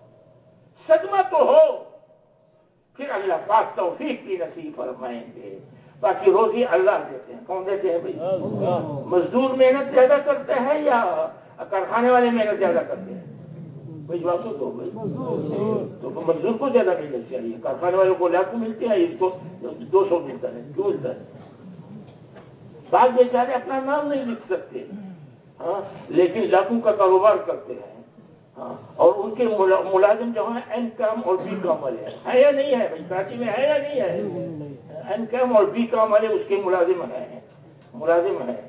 صدمہ تو ہو. پھر اللہ پاک توفیق بھی نصیب فرمائیں گے. باقی روزی اللہ دیتے ہیں. کون دیتے ہیں بھائی؟ مزدور محنت زیادہ کرتا ہے یا کارخانے والے محنت زیادہ کرتے ہیں؟ بھائی جواب تو دو بھائی. تو مزدور کو زیادہ محنت چاہیے، کارخانے والوں کو لاکھوں ملتے ہیں، اس کو دو سو ملتا ہے. کیوں ملتا ہے؟ بعض بیچارے اپنا نام نہیں لکھ سکتے، ہاں لیکن لاکھوں کا کاروبار کرتے ہیں. ہاں اور ان کے ملازم جو ہیں این کام اور بی کام والے ہیں یا نہیں ہے؟ بھائی کراچی میں ہے یا نہیں ہے؟ این کام اور بی کام والے اس کے ملازم ہیں، ملازم ہیں.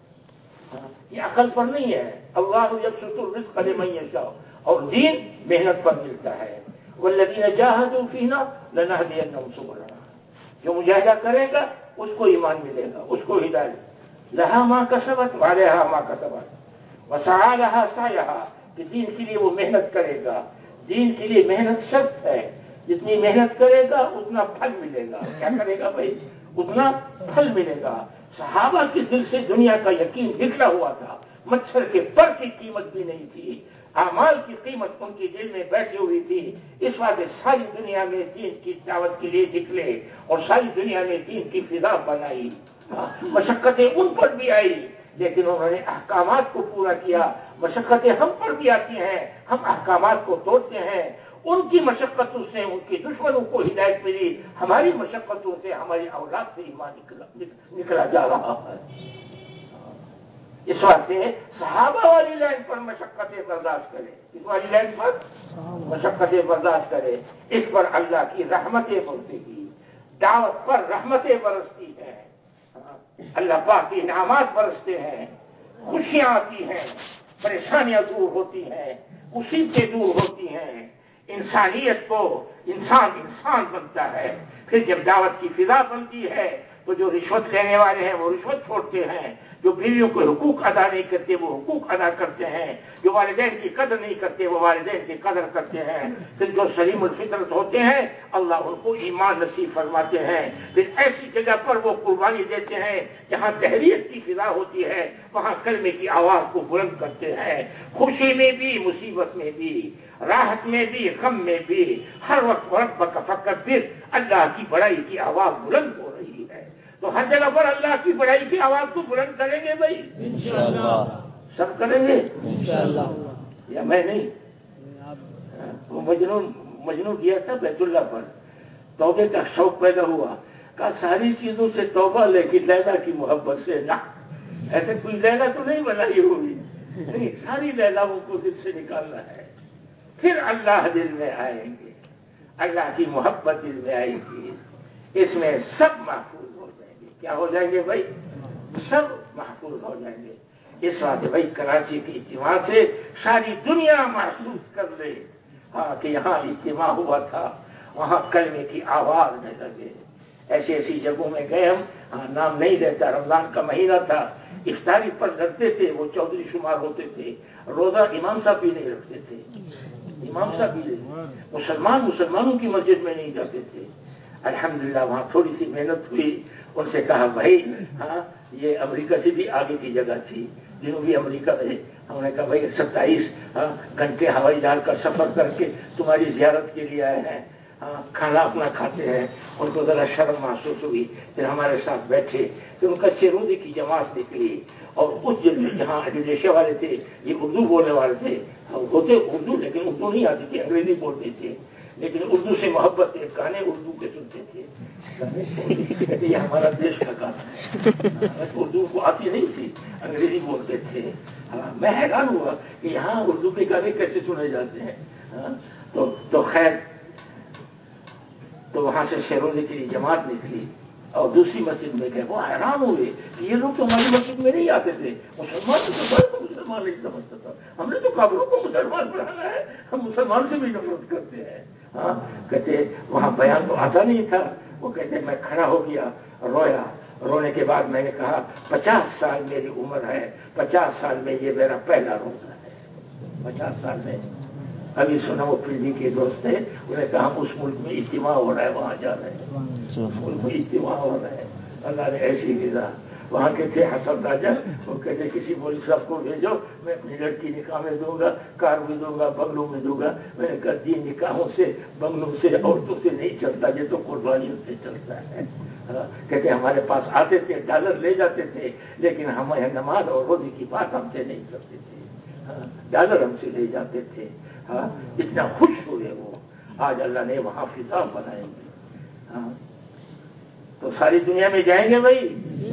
یہ عقل پر نہیں ہے. اللہ یبسط الرزق لمن یشاء، اور دین محنت پر ملتا ہے. والذین جاہدوا فینا لنہدینہم سبلنا، جو مجاہدہ کرے گا اس کو ایمان ملے گا، اس کو ہدایت. لہا ما کسبت وعلیہا ما کسبت وسعی لہا سعیہا، کہ دین کے لیے وہ محنت کرے گا. دین کے لیے محنت شرط ہے، جتنی محنت کرے گا اتنا پھل ملے گا. کیا کرے گا بھائی؟ اتنا پھل ملے گا. صحابہ کے دل سے دنیا کا یقین نکلا ہوا تھا. مچھر کے پر کی قیمت بھی نہیں تھی، اعمال کی قیمت ان کے دل میں بیٹھی ہوئی تھی. اس واسطے ساری دنیا میں دین کی دعوت کے لیے نکلے اور ساری دنیا میں دین کی فضا بنائی. مشقتیں ان پر بھی آئی لیکن انہوں نے احکامات کو پورا کیا. مشقتیں ہم پر بھی آتی ہیں، ہم احکامات کو توڑتے ہیں. ان کی مشقتوں سے ان کے دشمنوں کو ہدایت ملی، ہماری مشقتوں سے ہماری اولاد سے ایمان نکلا, نکلا جا رہا ہے. اس واسطے صحابہ والی لائن پر مشقتیں برداشت کرے. اس والی لائن پر مشقتیں برداشت کرے. اس پر اللہ کی رحمتیں برسے گی. دعوت پر رحمتیں برستی ہیں، اللہ پاک کی انعامات برستے ہیں، خوشیاں آتی ہیں، پریشانیاں دور ہوتی ہیں، مصیبتیں دور ہوتی ہیں. انسانیت کو انسان انسان بنتا ہے. پھر جب دعوت کی فضا بنتی ہے تو جو رشوت لینے والے ہیں وہ رشوت چھوڑتے ہیں، جو بیویوں کو حقوق ادا نہیں کرتے وہ حقوق ادا کرتے ہیں، جو والدین کی قدر نہیں کرتے وہ والدین کی قدر کرتے ہیں، پھر جو سلیم الفطرت ہوتے ہیں اللہ ان کو ایمان نصیب فرماتے ہیں، پھر ایسی جگہ پر وہ قربانی دیتے ہیں جہاں تحریت کی فضا ہوتی ہے، وہاں کلمے کی آواز کو بلند کرتے ہیں، خوشی میں بھی مصیبت میں بھی، راحت میں بھی غم میں بھی، ہر وقت ربک فکبر، اللہ کی بڑائی کی آواز بلند ہو رہی ہے۔ تو ہر جگہ پر اللہ کی بڑائی کی آواز کو بلند کریں گے بھائی انشاءاللہ، سب کریں گے انشاءاللہ، یا میں نہیں؟ وہ مجنون مجنون کیا تھا بیت اللہ پر، توبے کا شوق پیدا ہوا، کہا ساری چیزوں سے توبہ لیکن لیلا کی محبت سے نہ، ایسے کوئی لیلا تو نہیں بنائی ہوئی، نہیں، ساری لیلاؤں کو دل سے نکالنا ہے، پھر اللہ دل میں آئیں گے، اللہ کی محبت دل میں آئے گی، اس میں سب محفوظ ہو جائیں گے۔ کیا ہو جائیں گے بھائی؟ سب محفوظ ہو جائیں گے۔ اس واسطے بھائی کراچی کی اجتماع سے ساری دنیا محسوس کر لے ہاں کہ یہاں اجتماع ہوا تھا، وہاں کلمے کی آواز میں لگے۔ ایسی ایسی جگہوں میں گئے ہم، ہاں نام نہیں لیتا، رمضان کا مہینہ تھا، افطاری پر لڑتے تھے، وہ چودھری شمار ہوتے تھے، روزہ امام صاحب بھی نہیں رکھتے تھے، امام صاحب بھی نہیں، مسلمان مسلمانوں کی مسجد میں نہیں جاتے تھے۔ الحمدللہ وہاں تھوڑی سی محنت ہوئی، ان سے کہا بھائی ہاں یہ امریکہ سے بھی آگے کی جگہ تھی، جنوبی امریکہ میں، ہم نے کہا بھائی ستائیس ہاں گھنٹے ہوائی جہاز کا سفر کر کے تمہاری زیارت کے لیے آئے ہیں، ہاں کھانا اپنا کھاتے ہیں۔ ان کو ذرا شرم محسوس ہوئی، پھر ہمارے ساتھ بیٹھے، پھر ان کا سیروزی کی جماعت نکلی، اور اس جہاں انڈونیشیا والے تھے یہ اردو بولنے والے تھے، ہوتے اردو لیکن اردو نہیں آتی تھی، انگریزی بولتے تھے، لیکن اردو سے محبت تھے، گانے اردو کے سنتے تھے، کہتے یہ ہمارا دیش کا گانا ہے، اردو کو آتی نہیں تھی، انگریزی بولتے تھے۔ میں حیران ہوا کہ یہاں اردو کے گانے کیسے سنے جاتے ہیں۔ تو تو خیر، تو وہاں سے شیروزی کی جماعت نکلی اور دوسری مسجد میں گئے، وہ حیران ہوئے کہ یہ لوگ تو ہماری مسجد میں نہیں آتے تھے، مسلمان تو مسلمان نہیں سمجھتا تھا، ہم نے تو کافروں کو مسلمان بنانا ہے، ہم مسلمان سے بھی نفرت کرتے ہیں۔ ہاں کہتے وہاں بیان تو آتا نہیں تھا، وہ کہتے میں کھڑا ہو گیا، رویا، رونے کے بعد میں نے کہا پچاس سال میری عمر ہے، پچاس سال میں یہ میرا پہلا روزہ ہے، پچاس سال میں۔ ابھی سنا وہ پنڈی کے دوست تھے، انہوں نے کہا ہم اس ملک میں اجتماع ہو رہا ہے وہاں جا رہے ہیں، اس ملک میں اجتماع ہو رہا ہے، اللہ نے ایسی غذا۔ وہاں کے تھے حسن راجہ، وہ کہتے کسی مولوی صاحب کو بھیجو، میں اپنی لڑکی نکاح میں دوں گا، کار بھی دوں گا، بنگلوں میں دوں گا۔ میں نے کہا دین نکاحوں سے، بنگلوں سے، عورتوں سے نہیں چلتا، یہ تو قربانیوں سے چلتا ہے۔ کہتے ہمارے پاس آتے تھے، ڈالر لے جاتے تھے، لیکن ہمیں نماز اور روزے کی بات ہم سے نہیں کرتے تھے، ڈالر ہم سے لے جاتے تھے۔ ہاں اتنا خوش ہوئے وہ، آج اللہ نے وہاں فضا بنائیں گے۔ ہاں تو ساری دنیا میں جائیں گے بھائی،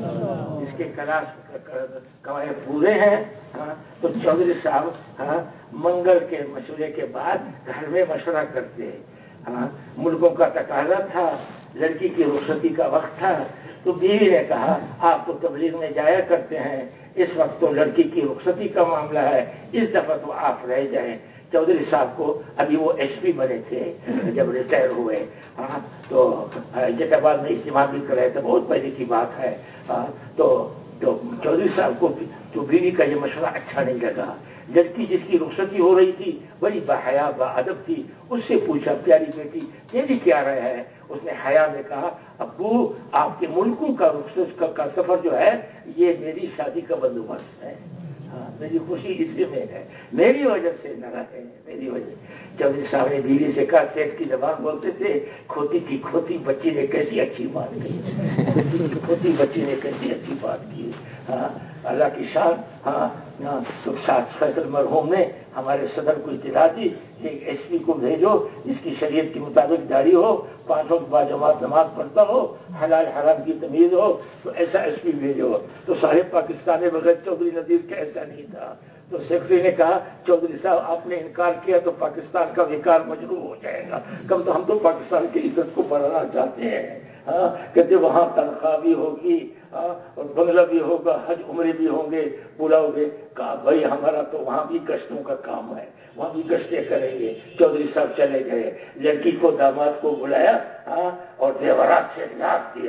اس کے کلاس قواعد پورے ہیں۔ ہاں تو چودھری صاحب ہاں منگل کے مشورے کے بعد گھر میں مشورہ کرتے ہیں۔ ہاں ملکوں کا تقاضا تھا، لڑکی کی رخصتی کا وقت تھا، تو بیوی نے کہا آپ تو تبلیغ میں جایا کرتے ہیں، اس وقت تو لڑکی کی رخصتی کا معاملہ ہے، اس دفعہ تو آپ رہ جائیں۔ چودھری صاحب کو ابھی وہ ایس پی بنے تھے جب ریٹائر ہوئے، ہاں تو جیت آباد میں اجتماع بھی کر رہے تھے، بہت پہلے کی بات ہے۔ تو تو چودھری صاحب کو تو بیوی کا یہ مشورہ اچھا نہیں لگا۔ لڑکی جس کی رخصتی ہو رہی تھی بڑی باحیا با ادب تھی، اس سے پوچھا پیاری بیٹی تیری کیا رائے ہے؟ اس نے حیا میں کہا ابو آپ کے ملکوں کا رخصت کا سفر جو ہے یہ میری شادی کا بندوبست ہے، ہاں میری خوشی اسی میں ہے، میری وجہ سے نہ رہے، میری وجہ۔ چودھری صاحب نے بیوی سے کہا سیٹ کی زبان بولتے تھے، کھوتی کی کھوتی بچی نے کیسی اچھی بات کی، کھوتی کی کھوتی بچی نے کیسی اچھی بات کی۔ ہاں اللہ کی شان۔ ہاں تو شاہ فیصل مرحوم نے ہمارے صدر کو اطلاع دی کہ ایس پی کو بھیجو جس کی شریعت کے مطابق داڑھی ہو، پانچوں با جماعت نماز پڑھتا ہو، حلال حرام کی تمیز ہو، تو ایسا ایس پی بھیجو۔ تو سارے پاکستان بغیر چودھری نذیر کا ایسا نہیں تھا۔ تو سیکرٹری نے کہا چودھری صاحب آپ نے انکار کیا تو پاکستان کا وقار مجروح ہو جائے گا، کم تو ہم تو پاکستان کی عزت کو بڑھانا چاہتے ہیں۔ ہاں کہتے وہاں تنخواہ بھی ہوگی اور بنگلہ بھی ہوگا، حج عمرے بھی ہوں گے، پورا ہوگے۔ کہا بھائی ہمارا تو وہاں بھی گشتوں کا کام ہے، وہاں بھی گشتیں کریں گے۔ چودھری صاحب چلے گئے، لڑکی کو داماد کو بلایا ہاں اور زیورات سے لاکھ دیا،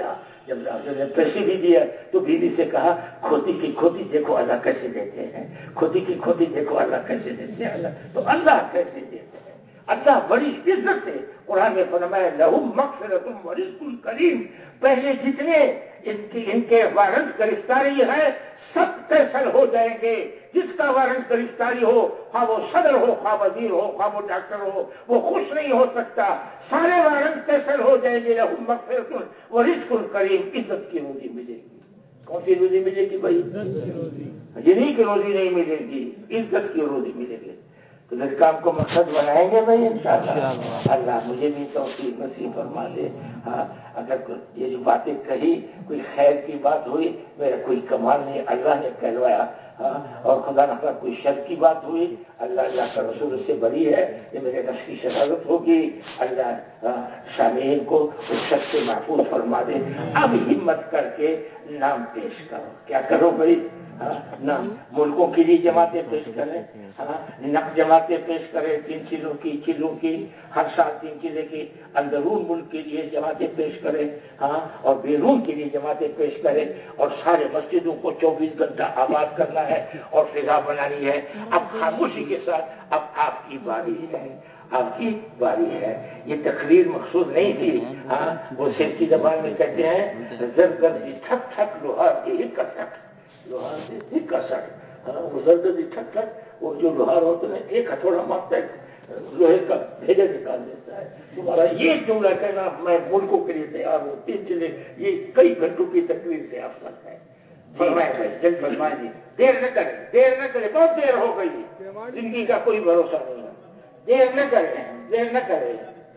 جب ڈاکٹر نے پیسے بھی دیا تو بیوی سے کہا کھوتی کی کھوتی دیکھو اللہ کیسے دیتے ہیں، کھوتی کی کھوتی دیکھو اللہ کیسے دیتے ہیں، اللہ تو اللہ کیسے دیتے ہیں، اللہ بڑی عزت سے قرآن میں فرمایا لہم مغفرۃ ورزق کریم، پہلے جتنے ان کی ان کے وارنٹ گرفتاری ہے سب کیسل ہو جائیں گے، جس کا وارنٹ گرفتاری ہو خواہ وہ صدر ہو خواہ وزیر ہو خواہ وہ ڈاکٹر ہو وہ خوش نہیں ہو سکتا، سارے وارنٹ کیسل ہو جائیں گے، لہم مغفرۃ ورزق کریم، عزت کی روزی ملے گی۔ کون سی روزی ملے گی بھائی؟ جنہیں کی روزی نہیں ملے گی، عزت کی روزی ملے گی۔ تو اس کام کو مقصد بنائیں گے بھائی انشاءاللہ، اللہ مجھے بھی توفیق نصیب فرما دے۔ ہاں اگر یہ جو باتیں کہی کوئی خیر کی بات ہوئی، میرا کوئی کمال نہیں، اللہ نے کہلوایا، ہاں اور خدا نہ خدا کوئی شر کی بات ہوئی، اللہ اللہ کا رسول سے بری ہے، یہ میرے نفس کی شرارت ہوگی، اللہ سامعین کو اس شر سے محفوظ فرما دے۔ اب ہمت کر کے نام پیش کرو، کیا کرو بھائی؟ نام ملکوں کے لیے جماعتیں پیش کریں، نق جماعتیں پیش کریں، تین چیزوں کی چیزوں کی ہر سال تین چیزیں کی، اندرون ملک کے لیے جماعتیں پیش کریں، ہاں اور بیرون کے لیے جماعتیں پیش کریں، اور سارے مسجدوں کو چوبیس گھنٹہ آباد کرنا ہے اور فضا بنانی ہے۔ اب خاموشی کے ساتھ اب آپ کی باری ہے، آپ کی باری ہے۔ یہ تقریر مقصود نہیں تھی، ہاں وہ سر کی زبان میں کہتے ہیں زرگردی ٹھک ٹھک لوہار کی ہک ٹھک، لوہار سے ہک کا سٹ، ہاں وہ زرگردی ٹھک ٹھک، وہ جو لوہار ہوتا ہے ایک ہتھوڑا مارتا ہے لوہے کا بھیجا نکال دیتا ہے۔ تمہارا یہ جملہ کہنا میں ملکوں کے لیے تیار ہوں، تین چیزیں یہ کئی گھنٹوں کی تقریر سے افضل ہے۔ فرمائے بھائی جلد فرمائے جی، دیر نہ کریں، دیر نہ کریں، بہت دیر ہو گئی، زندگی کا کوئی بھروسہ نہیں ہے، دیر نہ کریں، دیر نہ کریں،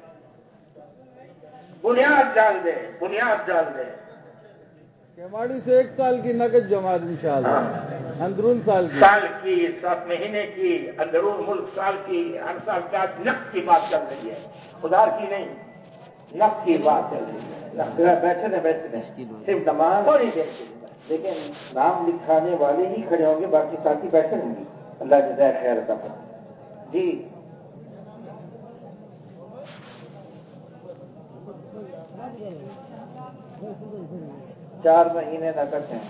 بنیاد ڈال دیں، بنیاد ڈال دیں۔ کیواڑی سے ایک سال کی نقد جماعت انشاءاللہ، اندرون سال کی سال کی سات مہینے کی، اندرون ملک سال کی، ہر سال کا نقد کی بات چل رہی ہے، ادھار کی نہیں، نقد کی بات چل رہی ہے۔ بیٹھے نہ بیٹھے صرف نماز تھوڑی دیر کی، لیکن نام لکھانے والے ہی کھڑے ہوں گے، باقی ساتھی بیٹھے ہوں گے، اللہ جزائے خیر عطا فرمائے۔ جی چار مہینے نقد ہیں،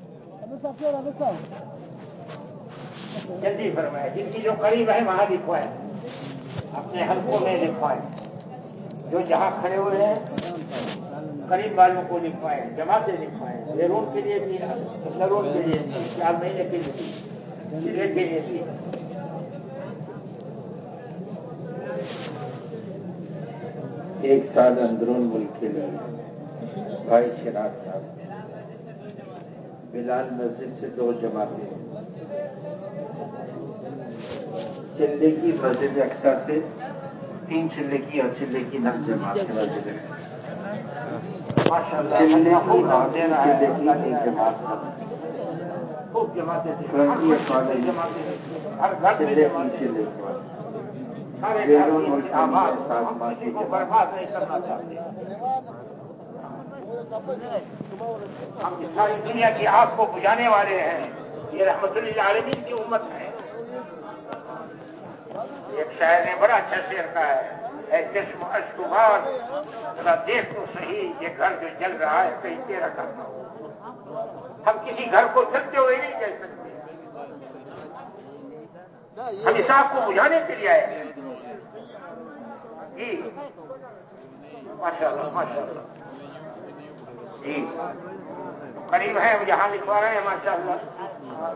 جلدی فرمائے، جن کی جو قریب ہے وہاں لکھوائیں، اپنے حلقوں میں لکھوائیں، جو جہاں کھڑے ہوئے ہیں قریب والوں کو لکھوائیں، جماعتیں لکھوائیں، بیرون کے لیے بھی، اندرون کے لیے بھی، چار مہینے کے لیے بھی، ضلع کے لیے بھی۔ ایک سال اندرون ملک کے لیے بھائی شراز صاحب، بلال مسجد سے دو جماعتیں، چلے کی مسجد اقصا سے تین چلے کی اور چلے کی نق جماعت مسجد اقصا، چلے کی تین جماعت، خوب جماعتیں چلے کی چلے بیرون ملک کو برباد نہیں کرنا چاہتے، ہم ساری دنیا کی آگ کو بجھانے والے ہیں، یہ رحمت للعالمین کی امت ہے۔ ایک شاعر نے بڑا اچھا شعر کہا ہے، اے چشم اشک بار ذرا دیکھ تو صحیح، یہ گھر جو جل رہا ہے کہیں تیرا گھر نہ ہو۔ ہم کسی گھر کو جلتے ہوئے نہیں دیکھ سکتے، ہم اس آگ کو بجھانے کے لیے آئے ہیں۔ جی ماشاء اللہ ماشاء اللہ، جی قریب ہے یہاں لکھوا رہے ہیں ماشاء اللہ،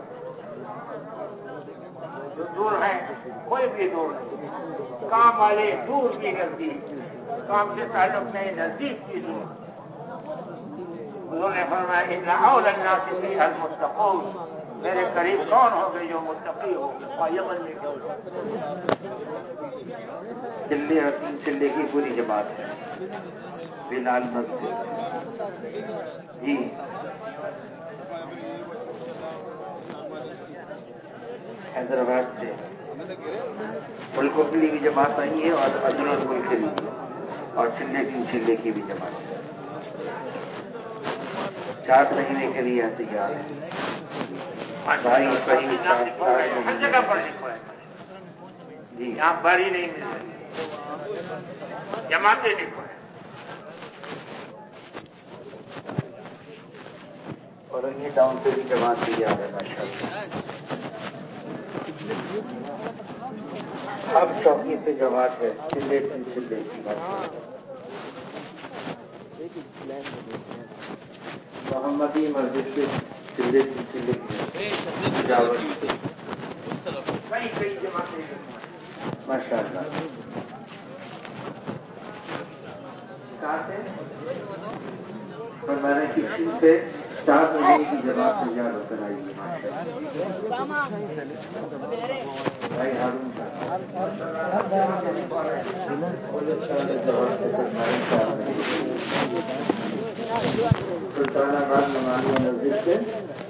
جو دور ہیں کوئی بھی دور نہیں، کام والے دور بھی نزدیک، کام سے تعلق نہیں نزدیک بھی دور۔ انہوں نے فرمایا ان اولى الناس بي المتقون، میرے قریب کون ہو گئے جو متقی ہو، یمن میں چلے اور تین چلے کی پوری جماعت ہے، بلال مسجد جی حیدرآباد سے ملکوں کے لیے بھی جماعت آئی ہے اور اندرون ملک کے لیے، اور چلے تین چلے کی بھی جماعت ہے، چار مہینے کے لیے تیار ہے۔ بھائی صحیح ہر جگہ پر لکھوا ہے جی، یہاں باری نہیں مل رہی، جماعتیں لکھوا ہے۔ اورنگی ٹاؤن سے بھی جماعت کی جا رہے ہیں ماشاء اللہ. اب چوکی سے جماعت ہے چلے کی چلے کی محمدی مسجد سے چلے کی چلے کی ماشاء اللہ. کہاں سے میں نے کسی سے چار مہینے کی جماعت سے یاد ہو کر آئی ہے بھائی ہارون سلطان آباد نمازی مسجد سے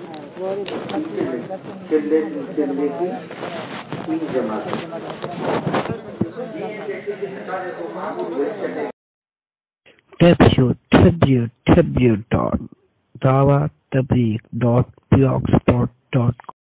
چلے چلے کی تین جماعت. w w w dot dawah tabligh dot blogspot dot com